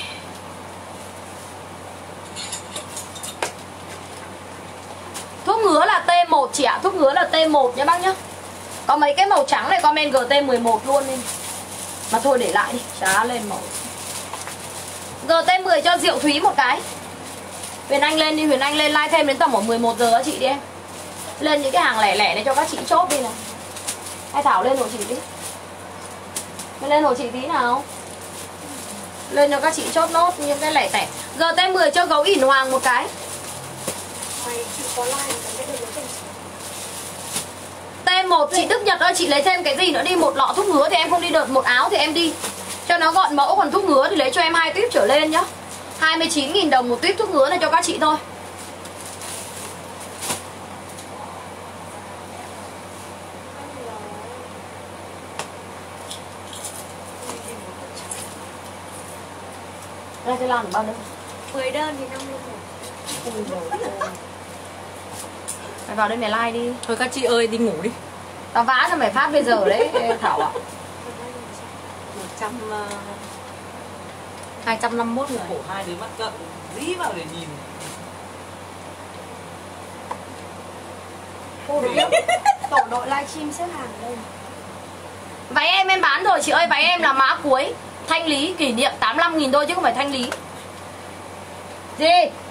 Thuốc ngứa là T một chị ạ, thuốc ngứa là T một nhá bác nhá. Có mấy cái màu trắng này comment giê tê mười một luôn đi. Mà thôi để lại đi, chả lên màu. giê tê mười cho Diệu Thúy một cái. Huyền Anh lên đi, Huyền Anh lên like thêm đến tầm khoảng mười một giờ á chị đi em. Lên những cái hàng lẻ lẻ này cho các chị chốt đi nào. Hay Thảo lên hộ chị đi. Mày lên hộ chị tí nào. Lên cho các chị chốt nốt những cái lẻ tẻ. giê tê mười cho Gấu ỉn Hoàng một cái. T một chị Đức Nhật ơi, chị lấy thêm cái gì nữa đi. Một lọ thuốc ngứa thì em không đi được, một áo thì em đi cho nó gọn mẫu. Còn thuốc ngứa thì lấy cho em hai tuyếp trở lên nhá. Hai mươi chín nghìn đồng một tuyếp thuốc ngứa này cho các chị thôi. Đây cái lon bao nhiêu? mười đơn thì năm mươi một. Mày vào đây mày like đi. Thôi các chị ơi đi ngủ đi. Tao vã cho mày phát bây giờ đấy Thảo ạ. một trăm Hai trăm năm mươi mốt người. Khổ hai đứa mắt cận dí vào để nhìn. Tổ đội livestream xếp hàng đây. Váy em em bán rồi chị ơi, váy em là mã cuối. Thanh lý kỷ niệm tám mươi lăm nghìn thôi chứ không phải thanh lý. Gì?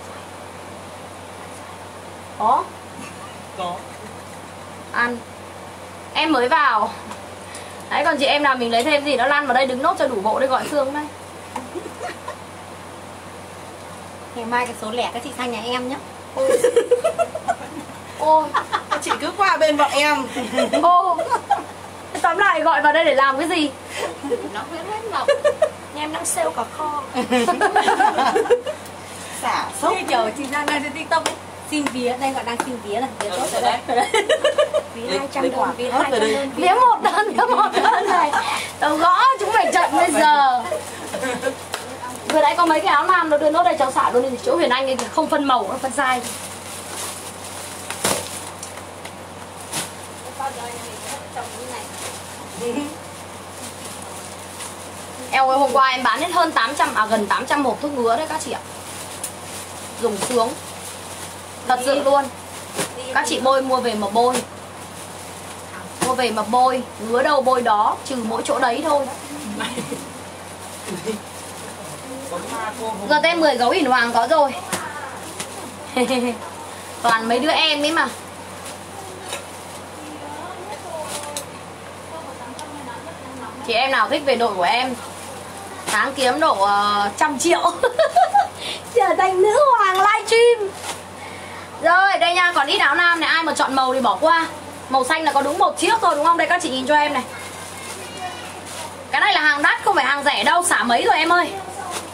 Có. Có. Ăn. Em mới vào. Đấy còn chị em nào mình lấy thêm gì nó lăn vào đây đứng nốt cho đủ bộ đây gọi Phương đây. Ngày mai cái số lẻ các chị sang nhà em nhé. Ôi. các chị cứ qua bên bọn em. Ô. Tóm lại gọi vào đây để làm cái gì? Nó huyết hết lọc. Nhà em đang sale cả kho. Xả sốc. Như kiểu chị đang đang trên TikTok ấy. Xin vía, đây gọi đang xin vía này, vía tốt rồi đấy. Vía hai trăm đơn, vía hai trăm đơn. Vía một đơn, vía một đơn này. Tao gõ chúng mày trận bây giờ. Vừa nãy có mấy cái áo nam nó đưa nốt đây cháu xả luôn đi. Chỗ Huyền Anh ấy không phân màu, nó phân size. Eo ơi, hôm qua em bán hết hơn tám trăm, à gần tám trăm hộp thuốc ngứa đấy các chị ạ. Dùng sướng. Thật sự luôn. Các chị bôi mua về mà bôi. Mua về mà bôi, ngứa đâu bôi đó, trừ mỗi chỗ đấy thôi. giê tê mười gấu ỉn hoàng có rồi. Toàn mấy đứa em ấy mà. Chị em nào thích về đội của em, tháng kiếm độ uh, trăm triệu. Trở thành nữ hoàng livestream. Rồi đây nha, còn ít áo nam này, ai mà chọn màu thì bỏ qua. Màu xanh là có đúng một chiếc thôi đúng không? Đây các chị nhìn cho em này. Cái này là hàng đắt không phải hàng rẻ đâu. Xả mấy rồi em ơi?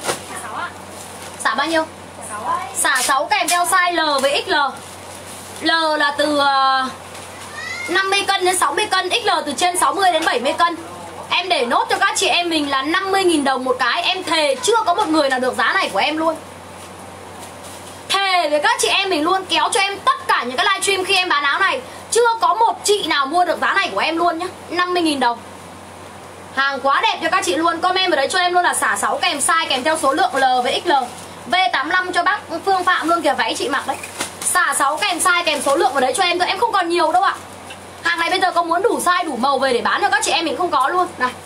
Xả bao nhiêu? Xả sáu kèm theo size L với ích lờ. L là từ uh, năm mươi cân đến sáu mươi cân, ích lờ từ trên sáu mươi đến bảy mươi cân. Em để nốt cho các chị em mình là năm mươi nghìn đồng một cái. Em thề chưa có một người nào được giá này của em luôn. Thề với các chị em mình luôn. Kéo cho em tất cả những cái livestream khi em bán áo này, chưa có một chị nào mua được giá này của em luôn nhá. Năm mươi nghìn đồng. Hàng quá đẹp cho các chị luôn. Comment vào đấy cho em luôn là xả sáu kèm size kèm theo số lượng L với ích lờ. V tám mươi lăm cho bác Phương Phạm luôn kìa, váy chị mặc đấy. Xả sáu kèm size kèm số lượng vào đấy cho em thôi. Em không còn nhiều đâu ạ. Hàng này bây giờ có muốn đủ size đủ màu về để bán cho các chị em mình không có luôn. Này.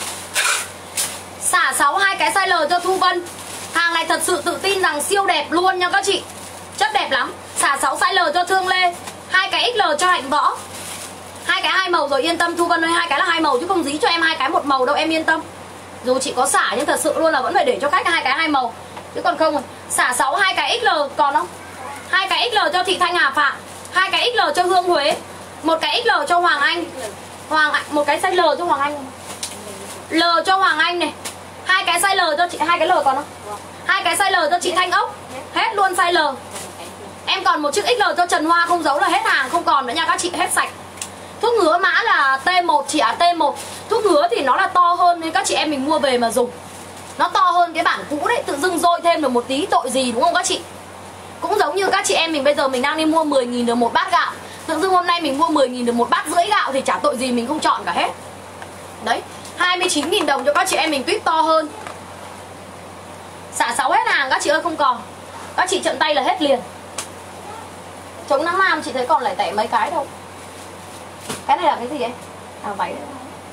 Xả sáu hai cái size L cho Thu Vân. Hàng này thật sự tự tin rằng siêu đẹp luôn nha các chị. Chất đẹp lắm. Xả sáu size L cho Thương Lê. Hai cái ích lờ cho Hạnh Võ. Hai cái hai màu rồi yên tâm Thu Vân ơi, hai cái là hai màu chứ không dí cho em hai cái một màu đâu, em yên tâm. Dù chị có xả nhưng thật sự luôn là vẫn phải để cho khách hai cái hai màu. Chứ còn không rồi. Xả sáu hai cái ích lờ còn không? Hai cái ích lờ cho Thị Thanh Hà Phạm. Hai cái ích lờ cho Hương Huế. Một cái ích lờ cho Hoàng Anh. Hoàng một cái size L cho Hoàng Anh. L cho Hoàng Anh này. Hai cái size L cho chị, hai cái L còn không? Hai cái size L cho chị Thanh Ốc. Hết luôn size L. Em còn một chiếc ích lờ cho Trần Hoa không giấu là hết hàng, không còn nữa nha các chị, hết sạch. Thuốc ngứa mã là T một chị ạ, à, T một. Thuốc ngứa thì nó là to hơn nên các chị em mình mua về mà dùng. Nó to hơn cái bản cũ đấy, tự dưng dôi thêm được một tí tội gì đúng không các chị? Cũng giống như các chị em mình bây giờ mình đang đi mua mười nghìn được một bát gạo. Tự dưng hôm nay mình mua mười nghìn được một bát rưỡi gạo thì chả tội gì mình không chọn cả hết. Đấy, hai mươi chín nghìn đồng cho các chị em mình tuyết to hơn. Xả sáu hết hàng các chị ơi, không còn. Các chị chậm tay là hết liền. Chống nắng nam chị thấy còn lại tẻ mấy cái đâu. Cái này là cái gì ấy? À váy đấy.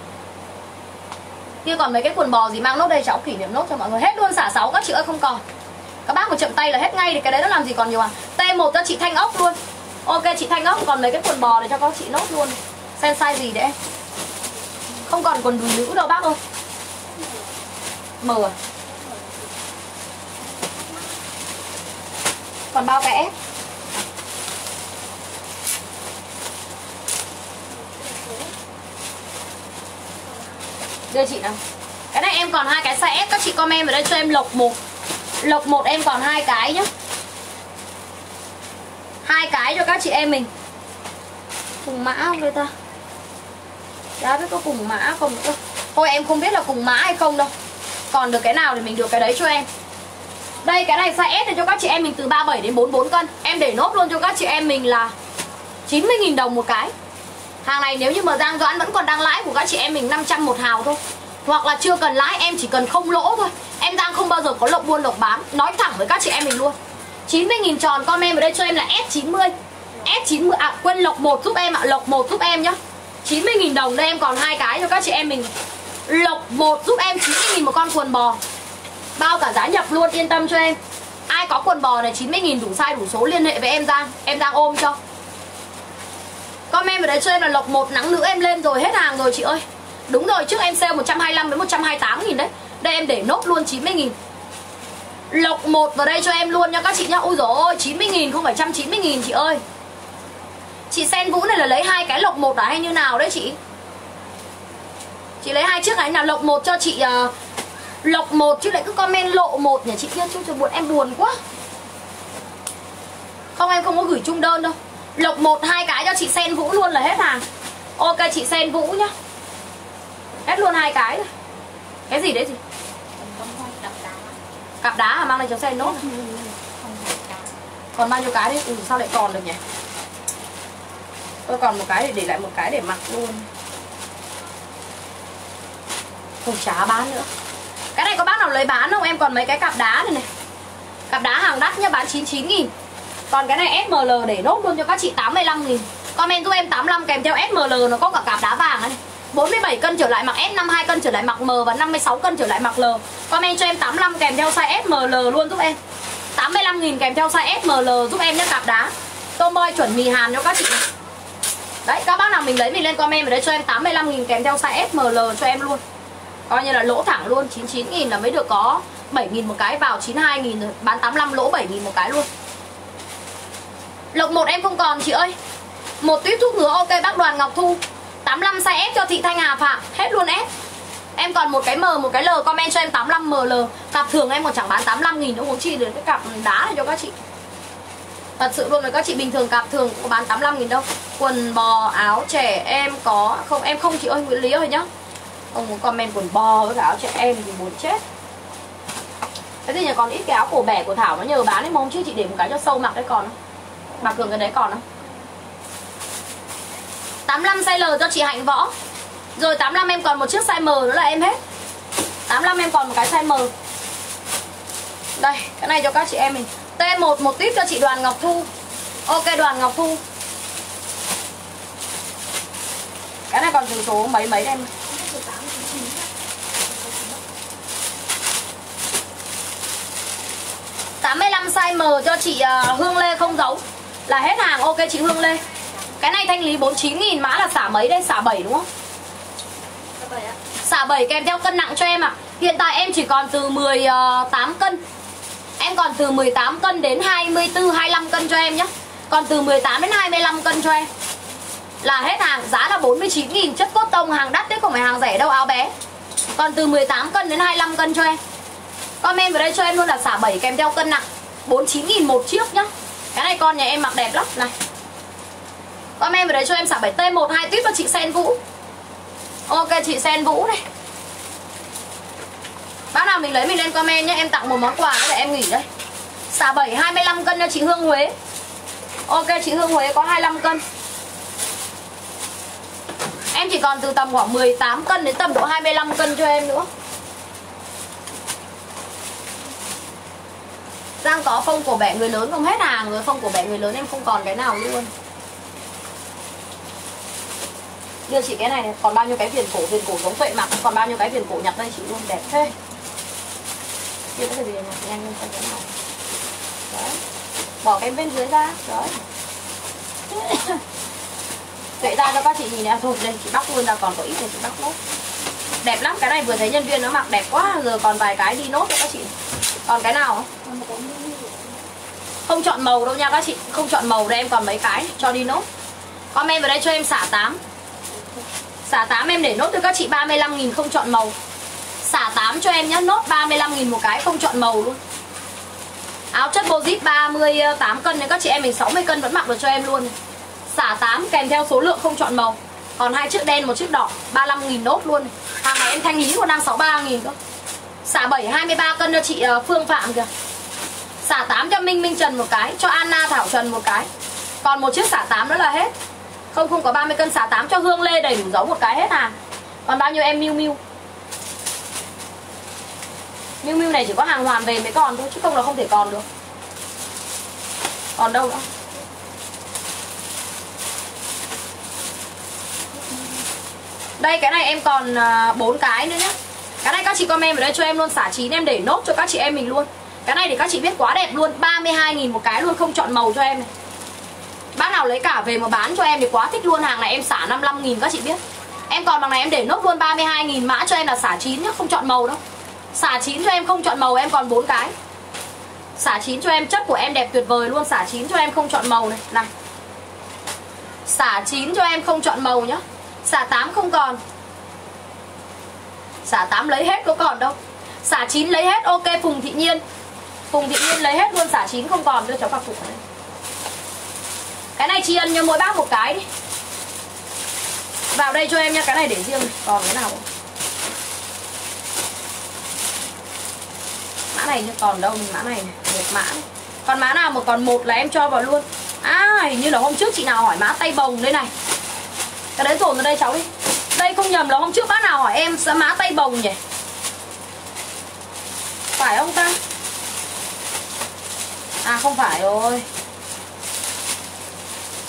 Kia còn mấy cái quần bò gì mang nốt đây, cháu kỷ niệm nốt cho mọi người. Hết luôn, xả sáu các chị ơi, không còn. Các bác mà chậm tay là hết ngay thì cái đấy nó làm gì còn nhiều à. T một cho chị Thanh Ốc luôn. Ok chị Thanh Ốc, còn mấy cái quần bò để cho các chị nốt luôn. Xem size gì đấy em. Không còn quần đùi nữ đâu bác ơi. M à? Còn bao cái ép. Đưa chị nào. Cái này em còn hai cái size S, các chị comment vào đây cho em lộc một. Lộc một em còn hai cái nhá. Hai cái cho các chị em mình. Cùng mã không đây ta? Đã biết có cùng mã không nữa. Thôi em không biết là cùng mã hay không đâu. Còn được cái nào thì mình được cái đấy cho em. Đây cái này size S này cho các chị em mình từ ba mươi bảy đến bốn mươi bốn cân. Em để nốt luôn cho các chị em mình là chín mươi nghìn đồng một cái. Hàng này nếu như mà Giang Doãn vẫn còn đang lãi của các chị em mình năm trăm một hào thôi. Hoặc là chưa cần lãi, em chỉ cần không lỗ thôi. Em Giang không bao giờ có lộc buôn lộc bán. Nói thẳng với các chị em mình luôn. Chín mươi nghìn tròn, comment vào đây cho em là S chín mươi. S chín mươi, à quên lộc một giúp em ạ, à. Lộc một giúp em nhá. chín mươi nghìn đồng, đây em còn hai cái cho các chị em mình. Lộc một giúp em chín mươi nghìn một con quần bò. Bao cả giá nhập luôn, yên tâm cho em. Ai có quần bò này chín mươi nghìn đủ size đủ số liên hệ với em Giang. Em Giang ôm cho. Comment vào đấy cho em là lộc một nắng nữ em lên rồi, hết hàng rồi chị ơi. Đúng rồi, trước em sale một trăm hai mươi lăm đến một trăm hai mươi tám nghìn đấy. Đây em để nốt luôn chín mươi nghìn. Lộc một vào đây cho em luôn nha các chị nhá. Ôi dồi ôi, chín mươi nghìn không phải một trăm chín mươi nghìn chị ơi. Chị Sen Vũ này là lấy hai cái lộc một à hay như nào đấy chị? Chị lấy hai chiếc này là lộc một cho chị uh, lộc một chứ lại cứ comment lộ một nhỉ chị kia, chú cho buồn em buồn quá. Không em không có gửi chung đơn đâu. Lộc một hai cái cho chị Sen Vũ luôn là hết hàng. Ok chị Sen Vũ nhá. Hết luôn hai cái rồi. Cái gì đấy gì? Cặp đá à, mang đây cho Sen nốt. Còn bao nhiêu cái đấy? Ừ, sao lại còn được nhỉ? Tôi còn một cái để để lại một cái để mặc luôn. Không chả bán nữa. Cái này có bác nào lấy bán không? Em còn mấy cái cặp đá này này. Cặp đá hàng đắt nhá, bán chín mươi chín nghìn. Còn cái này ét em lờ để nốt luôn cho các chị tám mươi lăm nghìn. Comment giúp em tám mươi lăm kèm theo ét em lờ, nó có cả cạp đá vàng này. bốn mươi bảy cân trở lại mặc S, năm mươi hai cân trở lại mặc M và năm mươi sáu cân trở lại mặc L. Comment cho em tám mươi lăm kèm theo size ét em lờ luôn giúp em. tám mươi lăm nghìn kèm theo size ét em lờ giúp em nhé, cạp đá. Tomboy chuẩn mì Hàn cho các chị. Đấy, các bác nào mình lấy mình lên comment vào đấy cho em tám mươi lăm nghìn kèm theo size ét em lờ cho em luôn. Coi như là lỗ thẳng luôn, chín mươi chín nghìn là mới được có bảy nghìn một cái, vào chín mươi hai nghìn rồi, bán tám mươi lăm lỗ bảy nghìn một cái luôn. Lộc một em không còn chị ơi. Một tuyếp thuốc ngứa ok bác Đoàn Ngọc Thu. tám mươi lăm size S cho thị Thanh Hà Phạm, hết luôn S. Em còn một cái M, một cái L, comment cho em tám mươi lăm M L. Cặp thường em còn chẳng bán tám mươi lăm nghìn nữa, huống chi đến cái cặp đá này cho các chị. Thật sự luôn rồi các chị, bình thường cặp thường cũng có bán tám mươi lăm nghìn đâu. Quần bò, áo trẻ em có không? Em không chị ơi, Nguyễn Lý ơi nhá. Không có comment quần bò với cả áo trẻ em thì buồn chết. Thế thì nhà còn ít cái áo cổ bẻ của Thảo nó nhờ bán ấy, mà hôm trước chị để một cái cho sâu mặc đấy còn không? Bà Cường cái đấy còn không? tám mươi lăm size L cho chị Hạnh Võ. Rồi tám mươi lăm em còn một chiếc size M nữa là em hết. tám mươi lăm em còn một cái size M. Đây, cái này cho các chị em mình. T một một tuyếp cho chị Đoàn Ngọc Thu. Ok Đoàn Ngọc Thu. Cái này còn từ số mấy mấy em. tám mươi lăm size M cho chị uh, Hương Lê không giấu. Là hết hàng, ok chị Hương Lê. Cái này thanh lý bốn mươi chín nghìn, mã là xả mấy đây? Xả bảy đúng không? Xả bảy kèm theo cân nặng cho em ạ. À. Hiện tại em chỉ còn từ mười tám cân. Em còn từ mười tám cân đến hai mươi tư, hai mươi lăm cân cho em nhé. Còn từ mười tám đến hai mươi lăm cân cho em. Là hết hàng, giá là bốn mươi chín nghìn, chất cốt tông, hàng đắt đấy, không phải hàng rẻ đâu, áo bé. Còn từ mười tám cân đến hai mươi lăm cân cho em. Comment vào đây cho em luôn là xả bảy kèm theo cân nặng, bốn mươi chín nghìn một chiếc nhá. Cái này con nhà em mặc đẹp lắm này. Comment vào đấy cho em xả bảy. T một hai tuyếp cho chị Sen Vũ. Ok chị Sen Vũ này. Bác nào mình lấy mình lên comment nhé. Em tặng một món quà nữa để em nghỉ đây. Xả bảy hai mươi lăm cân cho chị Hương Huế. Ok chị Hương Huế có hai mươi lăm cân. Em chỉ còn từ tầm khoảng mười tám cân đến tầm độ hai mươi lăm cân cho em nữa. Giang có phông cổ bẻ người lớn không, hết hàng rồi. Phông cổ bẻ người lớn em không còn cái nào luôn. Đưa chị cái này này, còn bao nhiêu cái viền cổ, viền cổ giống Tuệ mặc, còn bao nhiêu cái viền cổ nhặt đây chị luôn, đẹp thế. Kia có thể viền nhặt nhanh lên xem cái nào. Đấy. Bỏ cái bên dưới ra, đấy. Tuệ ra cho các chị nhìn này, thôi đây chị bắc luôn ra, còn có ít thì chị bắc nốt. Đẹp lắm, cái này vừa thấy nhân viên nó mặc đẹp quá, giờ còn vài cái đi nốt cho các chị. Còn cái nào không? Không chọn màu đâu nha các chị, không chọn màu đây, em còn mấy cái cho đi nốt. Comment vào đây cho em xả tám. Xả tám em để nốt cho các chị ba mươi lăm nghìn không chọn màu. Xả tám cho em nhé, nốt ba mươi lăm nghìn một cái không chọn màu luôn. Áo chất bô zip ba mươi tám cân nên các chị em mình sáu mươi cân vẫn mặc được cho em luôn. Xả tám kèm theo số lượng không chọn màu. Còn hai chiếc đen một chiếc đỏ, ba mươi lăm nghìn nốt luôn. Hàng này em thanh lý còn đang sáu mươi ba nghìn cơ. Xả bảy hai mươi ba cân cho chị Phương Phạm kìa. Xả tám cho Minh Minh Trần một cái, cho Anna Thảo Trần một cái. Còn một chiếc xả tám nữa là hết. Không không có ba mươi cân, xả tám cho Hương Lê đầy đủ dấu một cái hết hàng. Còn bao nhiêu em Miu Miu. Miu Miu này chỉ có hàng hoàn về mới còn thôi, chứ không là không thể còn được. Còn đâu nữa. Đây cái này em còn bốn cái nữa nhé. Cái này các chị comment vào đây cho em luôn, xả chín em để nốt cho các chị em mình luôn. Cái này thì các chị biết quá đẹp luôn, ba mươi hai nghìn một cái luôn, không chọn màu cho em này. Bác nào lấy cả về mà bán cho em thì quá thích luôn. Hàng này em xả năm mươi lăm nghìn các chị biết. Em còn bằng này em để nốt luôn ba mươi hai nghìn, mã cho em là xả chín nhá, không chọn màu đâu. Xả chín cho em không chọn màu, em còn bốn cái. Xả chín cho em, chất của em đẹp tuyệt vời luôn. Xả chín cho em không chọn màu này. Này. Xả chín cho em không chọn màu nhá. Xả tám không còn. Xả tám lấy hết có còn đâu. Xả chín lấy hết, ok Phùng Thị Nhiên. Phùng Thị Nhiên lấy hết luôn, xả chín không còn, đưa cháu cặp phục này. Cái này tri ân cho mỗi bác một cái đi. Vào đây cho em nha, cái này để riêng này. Còn cái nào không? Mã này chứ còn đâu, mã này này, một mã này. Còn mã nào mà còn một là em cho vào luôn. À hình như là hôm trước chị nào hỏi mã tay bồng đây này. Cái đấy dồn vào đây cháu đi. Đây không nhầm là hôm trước bác nào hỏi em mã tay bồng nhỉ? Phải không ta? À không phải rồi.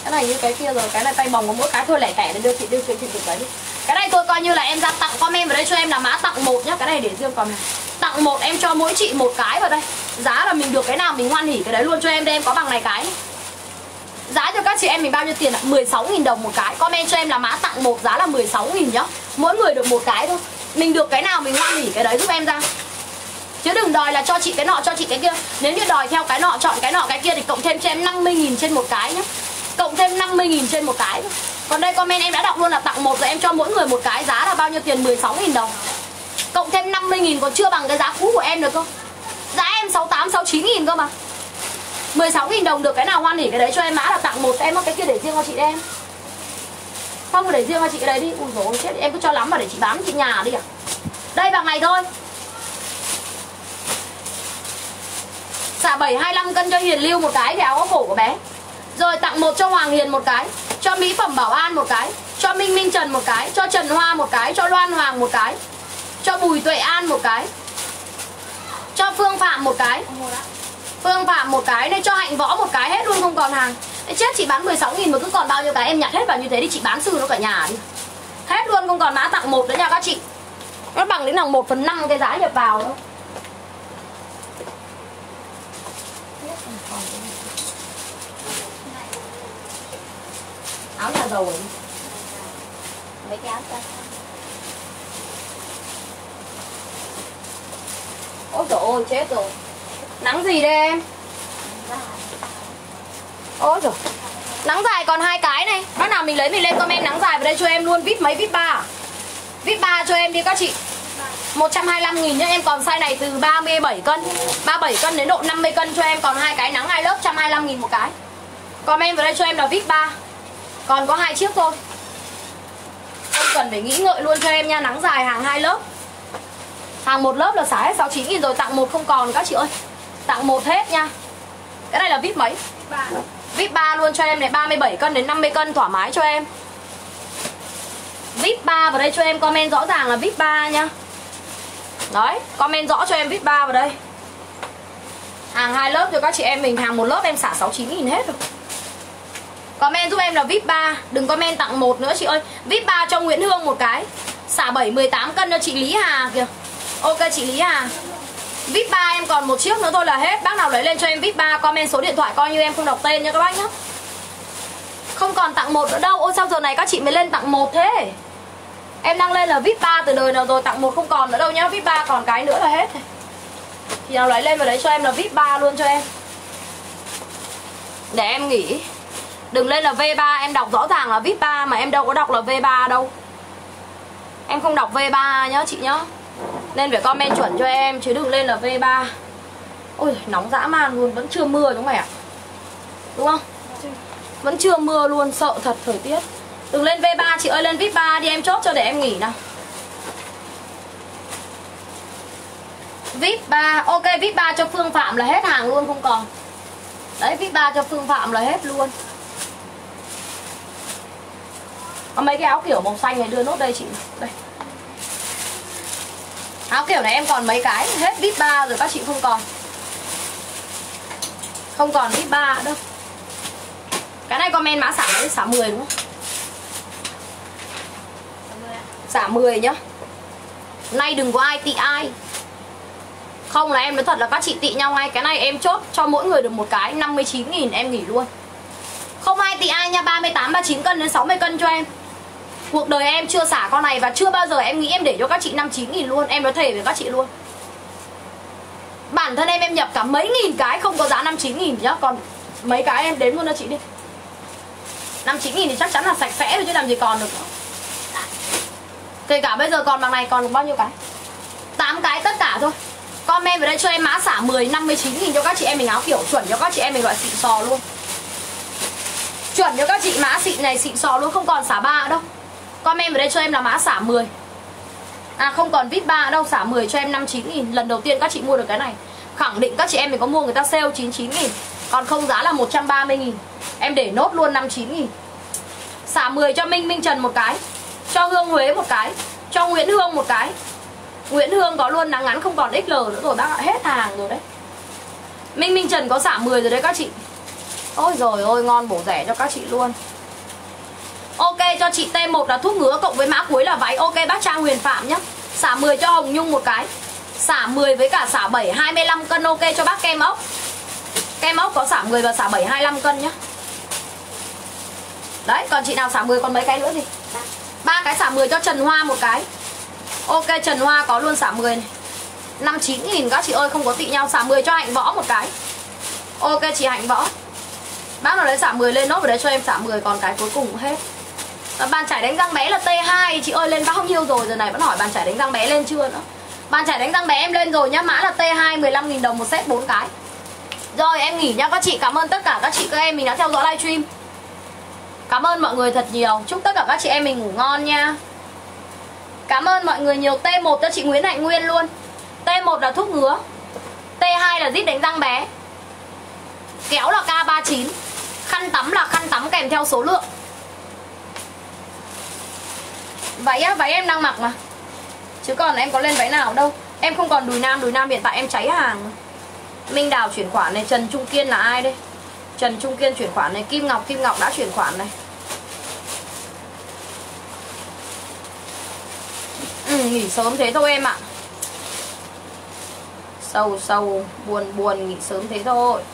Cái này như cái kia rồi, cái này tay bồng có mỗi cái thôi, lẻ tẻ nên đưa chị đưa chị chị cái đi. Cái này tôi coi như là em ra tặng, comment vào đây cho em là mã tặng một nhá. Cái này để riêng comment. Tặng một em cho mỗi chị một cái vào đây. Giá là mình được cái nào mình hoan hỉ cái đấy luôn cho em đây, em có bằng này cái. Giá cho các chị em mình bao nhiêu tiền ạ? mười sáu nghìn đồng một cái. Comment cho em là mã tặng một, giá là mười sáu nghìn nhá. Mỗi người được một cái thôi. Mình được cái nào mình hoan hỉ cái đấy giúp em ra. Chứ đừng đòi là cho chị cái nọ cho chị cái kia. Nếu như đòi theo cái nọ chọn cái nọ cái kia thì cộng thêm cho em năm mươi nghìn trên một cái nhá. Cộng thêm năm mươi nghìn trên một cái. Còn đây comment em đã đọc luôn là tặng một rồi, em cho mỗi người một cái, giá là bao nhiêu tiền? mười sáu nghìn đồng. Cộng thêm năm mươi nghìn còn chưa bằng cái giá cũ của em được không? Giá em sáu mươi tám, sáu mươi chín nghìn cơ mà. mười sáu nghìn đồng được cái nào hoan hỉ cái đấy cho em, mã là tặng một. Em có cái kia để riêng cho chị đây em. Không để riêng cho chị cái đấy đi. Ui dồi chết, em cứ cho lắm mà để chị bán chị nhà đi à. Đây bằng này thôi. Xả bảy hai mươi lăm cân cho Hiền Lưu một cái, cái áo có cổ của bé. Rồi tặng một cho Hoàng Hiền một cái, cho Mỹ Phẩm Bảo An một cái, cho Minh Minh Trần một cái, cho Trần Hoa một cái, cho Loan Hoàng một cái, cho Bùi Tuệ An một cái, cho Phương Phạm một cái, Phương Phạm một cái, đây cho Hạnh Võ một cái, hết luôn không còn hàng. Đấy, chết, chị bán mười sáu nghìn mà cứ còn bao nhiêu cái em nhặt hết vào như thế đi, chị bán sư nó cả nhà đi. Hết luôn không còn mã tặng một nữa nha các chị. Nó bằng đến là một phần năm cái giá nhập vào đâu. Áo nhà giàu rồi. Mấy cái áo ta. Ôi trời ơi chết rồi. Nắng gì đây em? Ôi trời. Nắng dài còn hai cái này. Bác nào mình lấy mình lên comment nắng dài vào đây cho em luôn. vê i pê mấy, vê i pê ba. vê i pê ba cho em đi các chị. một trăm hai mươi lăm nghìn nhá. Em còn size này từ ba mươi bảy cân, ba mươi bảy cân đến độ năm mươi cân cho em còn hai cái nắng hai lớp, một trăm hai mươi lăm nghìn một cái. Comment vào đây cho em là vê i pê ba. Còn có hai chiếc thôi. Không cần phải nghĩ ngợi luôn cho em nha. Nắng dài hàng hai lớp. Hàng một lớp là xả hết sáu mươi chín nghìn rồi. Tặng một không còn các chị ơi. Tặng một hết nha. Cái này là vê i pê mấy? vê i pê ba luôn cho em này. ba mươi bảy cân đến năm mươi cân thoải mái cho em. vê i pê ba vào đây cho em. Comment rõ ràng là vê i pê ba nha. Đấy, comment rõ cho em vê i pê ba vào đây. Hàng hai lớp cho các chị em mình. Hàng một lớp em xả sáu mươi chín nghìn hết rồi. Comment giúp em là vê i pê ba. Đừng comment tặng một nữa chị ơi. vê i pê ba cho Nguyễn Hương một cái. Xả bảy mười tám cân cho chị Lý Hà kìa. Ok chị Lý Hà. vê i pê ba em còn một chiếc nữa thôi là hết. Bác nào lấy lên cho em vê i pê ba. Comment số điện thoại coi như em không đọc tên nha các bác nhé. Không còn tặng một nữa đâu. Ôi sao giờ này các chị mới lên tặng một thế? Em đang lên là vê i pê ba từ đời nào rồi. Tặng một không còn nữa đâu nhá. vê i pê ba còn cái nữa là hết. Thì nào lấy lên vào đấy cho em là vê i pê ba luôn cho em. Để em nghỉ. Đừng lên là vê ba, em đọc rõ ràng là vê i pê ba mà em đâu có đọc là vê ba đâu. Em không đọc vê ba nhá chị nhá. Nên phải comment chuẩn cho em chứ đừng lên là vê ba. Ôi nóng dã man luôn, vẫn chưa mưa đúng không ạ? Đúng không? Vẫn chưa mưa luôn, sợ thật thời tiết. Đừng lên vê ba chị ơi, lên vê ba đi em chốt cho để em nghỉ nào. vê ba, ok vê ba cho Phương Phạm là hết hàng luôn không còn. Đấy vê ba cho Phương Phạm là hết luôn. Có mấy cái áo kiểu màu xanh này đưa nốt đây chị. Đây. Áo kiểu này em còn mấy cái, hết vê ba rồi các chị không còn. Không còn vê ba đâu. Cái này comment mã xả mấy, xả mười đúng không? Xả mười nhá. Nay đừng có ai tị ai. Không là em nói thật là các chị tị nhau ngay. Cái này em chốt cho mỗi người được một cái năm mươi chín nghìn em nghỉ luôn. Không ai tị ai nha. Ba mươi tám, ba mươi chín cân đến sáu mươi cân cho em. Cuộc đời em chưa xả con này. Và chưa bao giờ em nghĩ em để cho các chị năm mươi chín nghìn luôn. Em nói thề với các chị luôn. Bản thân em em nhập cả mấy nghìn cái không có giá năm mươi chín nghìn nhá. Còn mấy cái em đếm luôn cho chị đi. năm mươi chín nghìn thì chắc chắn là sạch sẽ rồi chứ làm gì còn được nữa. Kể cả bây giờ còn bằng này còn bao nhiêu cái? tám cái tất cả thôi. Comment vào đây cho em mã xả mười, năm mươi chín nghìn cho các chị em mình áo kiểu chuẩn cho các chị em mình loại xịn sò luôn. Chuẩn cho các chị mã xịn này xịn sò luôn, không còn xả ba đâu. Comment vào đây cho em là mã xả mười. À không còn vê i pê ba đâu, xả mười cho em năm mươi chín nghìn. Lần đầu tiên các chị mua được cái này. Khẳng định các chị em mình có mua người ta sale chín mươi chín nghìn. Còn không giá là một trăm ba mươi nghìn. Em để nốt luôn năm mươi chín nghìn. Xả mười cho Minh Minh Trần một cái. Cho Hương Huế một cái. Cho Nguyễn Hương một cái. Nguyễn Hương có luôn nắng ngắn không còn ích lờ nữa rồi, bác ạ, hết hàng rồi đấy. Minh Minh Trần có xả mười rồi đấy các chị. Ôi rồi ôi, ngon bổ rẻ cho các chị luôn. Ok cho chị T một là thuốc ngứa cộng với mã cuối là váy. Ok bác Trang Huyền Phạm nhá. Xả mười cho Hồng Nhung một cái. Xả mười với cả xả bảy hai mươi lăm cân. Ok cho bác kem ốc. Kem ốc có xả mười và xả bảy hai mươi lăm cân nhá. Đấy, còn chị nào xả mười còn mấy cái nữa gì? Ba cái xả mười cho Trần Hoa một cái. Ok Trần Hoa có luôn xả mười này. năm mươi chín nghìn các chị ơi, không có tị nhau. Xả mười cho Hạnh Võ một cái. Ok chị Hạnh Võ. Bác nào lấy xả mười lên nốt vào đấy cho em xả mười. Còn cái cuối cùng cũng hết. Bàn chải đánh răng bé là T hai. Chị ơi lên bao nhiêu rồi? Giờ này vẫn hỏi bàn chải đánh răng bé lên chưa nữa. Bàn chải đánh răng bé em lên rồi nhá. Mã là T hai, mười lăm nghìn đồng một set bốn cái. Rồi em nghỉ nha các chị. Cảm ơn tất cả các chị các em mình đã theo dõi livestream. Cảm ơn mọi người thật nhiều. Chúc tất cả các chị em mình ngủ ngon nha. Cảm ơn mọi người nhiều. T một cho chị Nguyễn Hạnh Nguyên luôn. T một là thuốc ngứa, T hai là zip đánh răng bé, kéo là K ba mươi chín, khăn tắm là khăn tắm kèm theo số lượng. Váy á, váy em đang mặc mà. Chứ còn em có lên váy nào đâu. Em không còn đùi nam, đùi nam hiện tại em cháy hàng. Minh Đào chuyển khoản này. Trần Trung Kiên là ai đây? Trần Trung Kiên chuyển khoản này. Kim Ngọc, Kim Ngọc đã chuyển khoản này. Ừ, nghỉ sớm thế thôi em ạ. Sâu sâu, buồn buồn, nghỉ sớm thế thôi.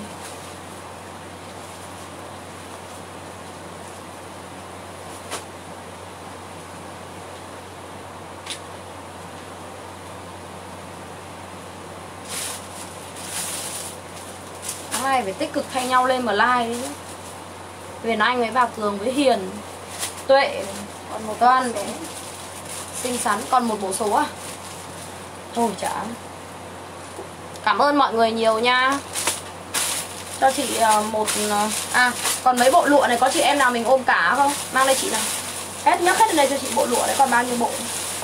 Tháng này phải tích cực thay nhau lên mà like đi chứ. Huyền Anh với bà Cường với Hiền, Tuệ, còn một Toan đấy. Xinh xắn, còn một bộ số à? Thôi chả. Cảm ơn mọi người nhiều nha. Cho chị một... À, còn mấy bộ lụa này có chị em nào mình ôm cả không? Mang đây chị nào. Hết, nhấc hết lên đây cho chị bộ lụa đấy. Còn bao nhiêu bộ?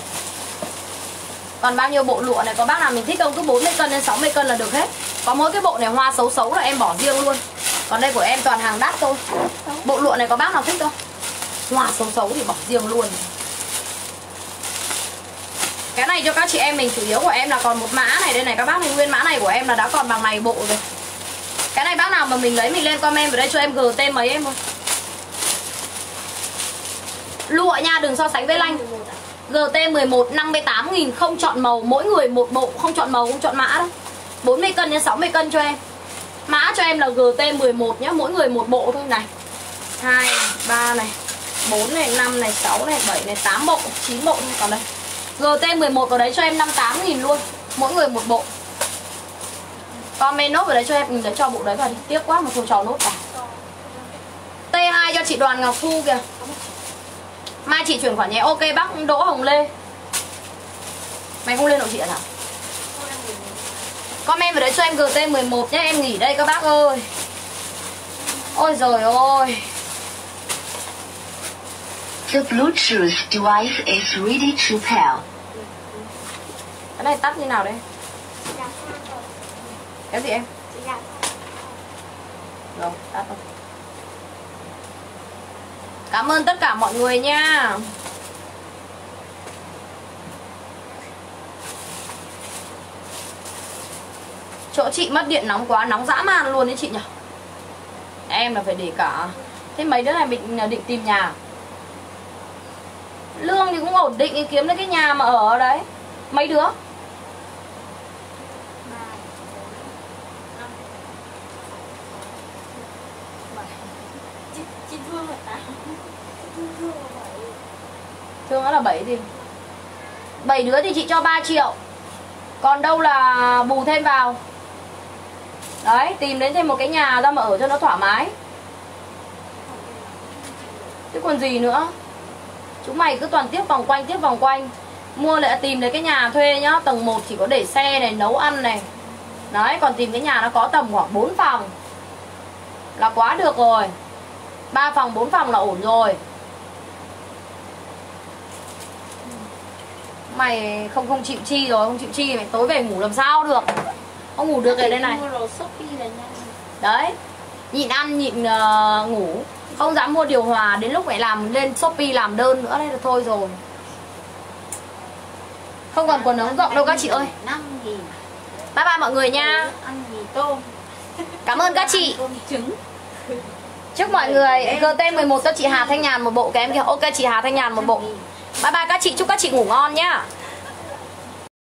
Còn bao nhiêu bộ lụa này? Có bác nào mình thích không? Cứ bốn mươi cân đến sáu mươi cân là được hết. Có mỗi cái bộ này hoa xấu xấu là em bỏ riêng luôn. Còn đây của em toàn hàng đắt thôi. Bộ lụa này có bác nào thích không? Hoa xấu xấu thì bỏ riêng luôn. Cái này cho các chị em mình, chủ yếu của em là còn một mã này. Đây này các bác này, nguyên mã này của em là đã còn bằng này bộ rồi. Cái này bác nào mà mình lấy mình lên comment vào đây cho em giê tê mấy em thôi. Lụa nha, đừng so sánh với lanh. giê tê mười một năm mươi tám nghìn, không chọn màu, mỗi người một bộ, không chọn màu, không chọn mã đâu. bốn mươi cân đến sáu mươi cân cho em. Mã cho em là giê tê mười một nhá, mỗi người một bộ thôi này. hai, ba này, bốn này, năm này, sáu này, bảy này, tám bộ, chín bộ thôi. Còn đây giê tê mười một vào đấy cho em năm mươi tám nghìn luôn, mỗi người một bộ. Comment nốt vào đấy cho em, mình lấy cho bộ đấy vào đi. Tiếc quá mà thôi cho nốt vào. T hai cho chị Đoàn Ngọc Thu kìa. Mai chị chuyển khoản nhé. Ok bác Đỗ Hồng Lê. Mày không lên hộ chị à nào? Comment vào đấy cho em giê tê mười một nhé. Em nghỉ đây các bác ơi. Ôi giời ơi. The Bluetooth device is ready to pair. Cái này tắt như nào đây? Cái gì em? Rồi, tắt rồi. Cảm ơn tất cả mọi người nha. Chỗ chị mất điện nóng quá, nóng dã man luôn đấy chị nhỉ. Em là phải để cả. Thế mấy đứa này mình định tìm nhà. Lương thì cũng ổn định, kiếm được cái nhà mà ở đấy. Mấy đứa? Thương là bảy thì bảy đứa thì chị cho ba triệu. Còn đâu là bù thêm vào. Đấy, tìm đến thêm một cái nhà ra mà ở cho nó thoải mái. Chứ còn gì nữa. Chúng mày cứ toàn tiếp vòng quanh, tiếp vòng quanh. Mua lại tìm đến cái nhà thuê nhá. Tầng một chỉ có để xe này, nấu ăn này. Đấy, còn tìm cái nhà nó có tầm khoảng bốn phòng là quá được rồi. ba phòng, bốn phòng là ổn rồi. Mày không không chịu chi rồi, không chịu chi mày tối về ngủ làm sao được. Không ngủ được ở đây này. Đấy, nhịn ăn, nhịn uh, ngủ. Không dám mua điều hòa, đến lúc phải làm lên Shopee làm đơn nữa đây là thôi rồi. Không còn quần ống rộng đâu các chị ơi. Bye bye mọi người nha. Cảm ơn các chị. Chúc mọi người giê tê mười một cho chị Hà Thanh Nhàn một bộ, cái em kia. Ok chị Hà Thanh Nhàn một bộ. Bye bye các chị, chúc các chị ngủ ngon nhá.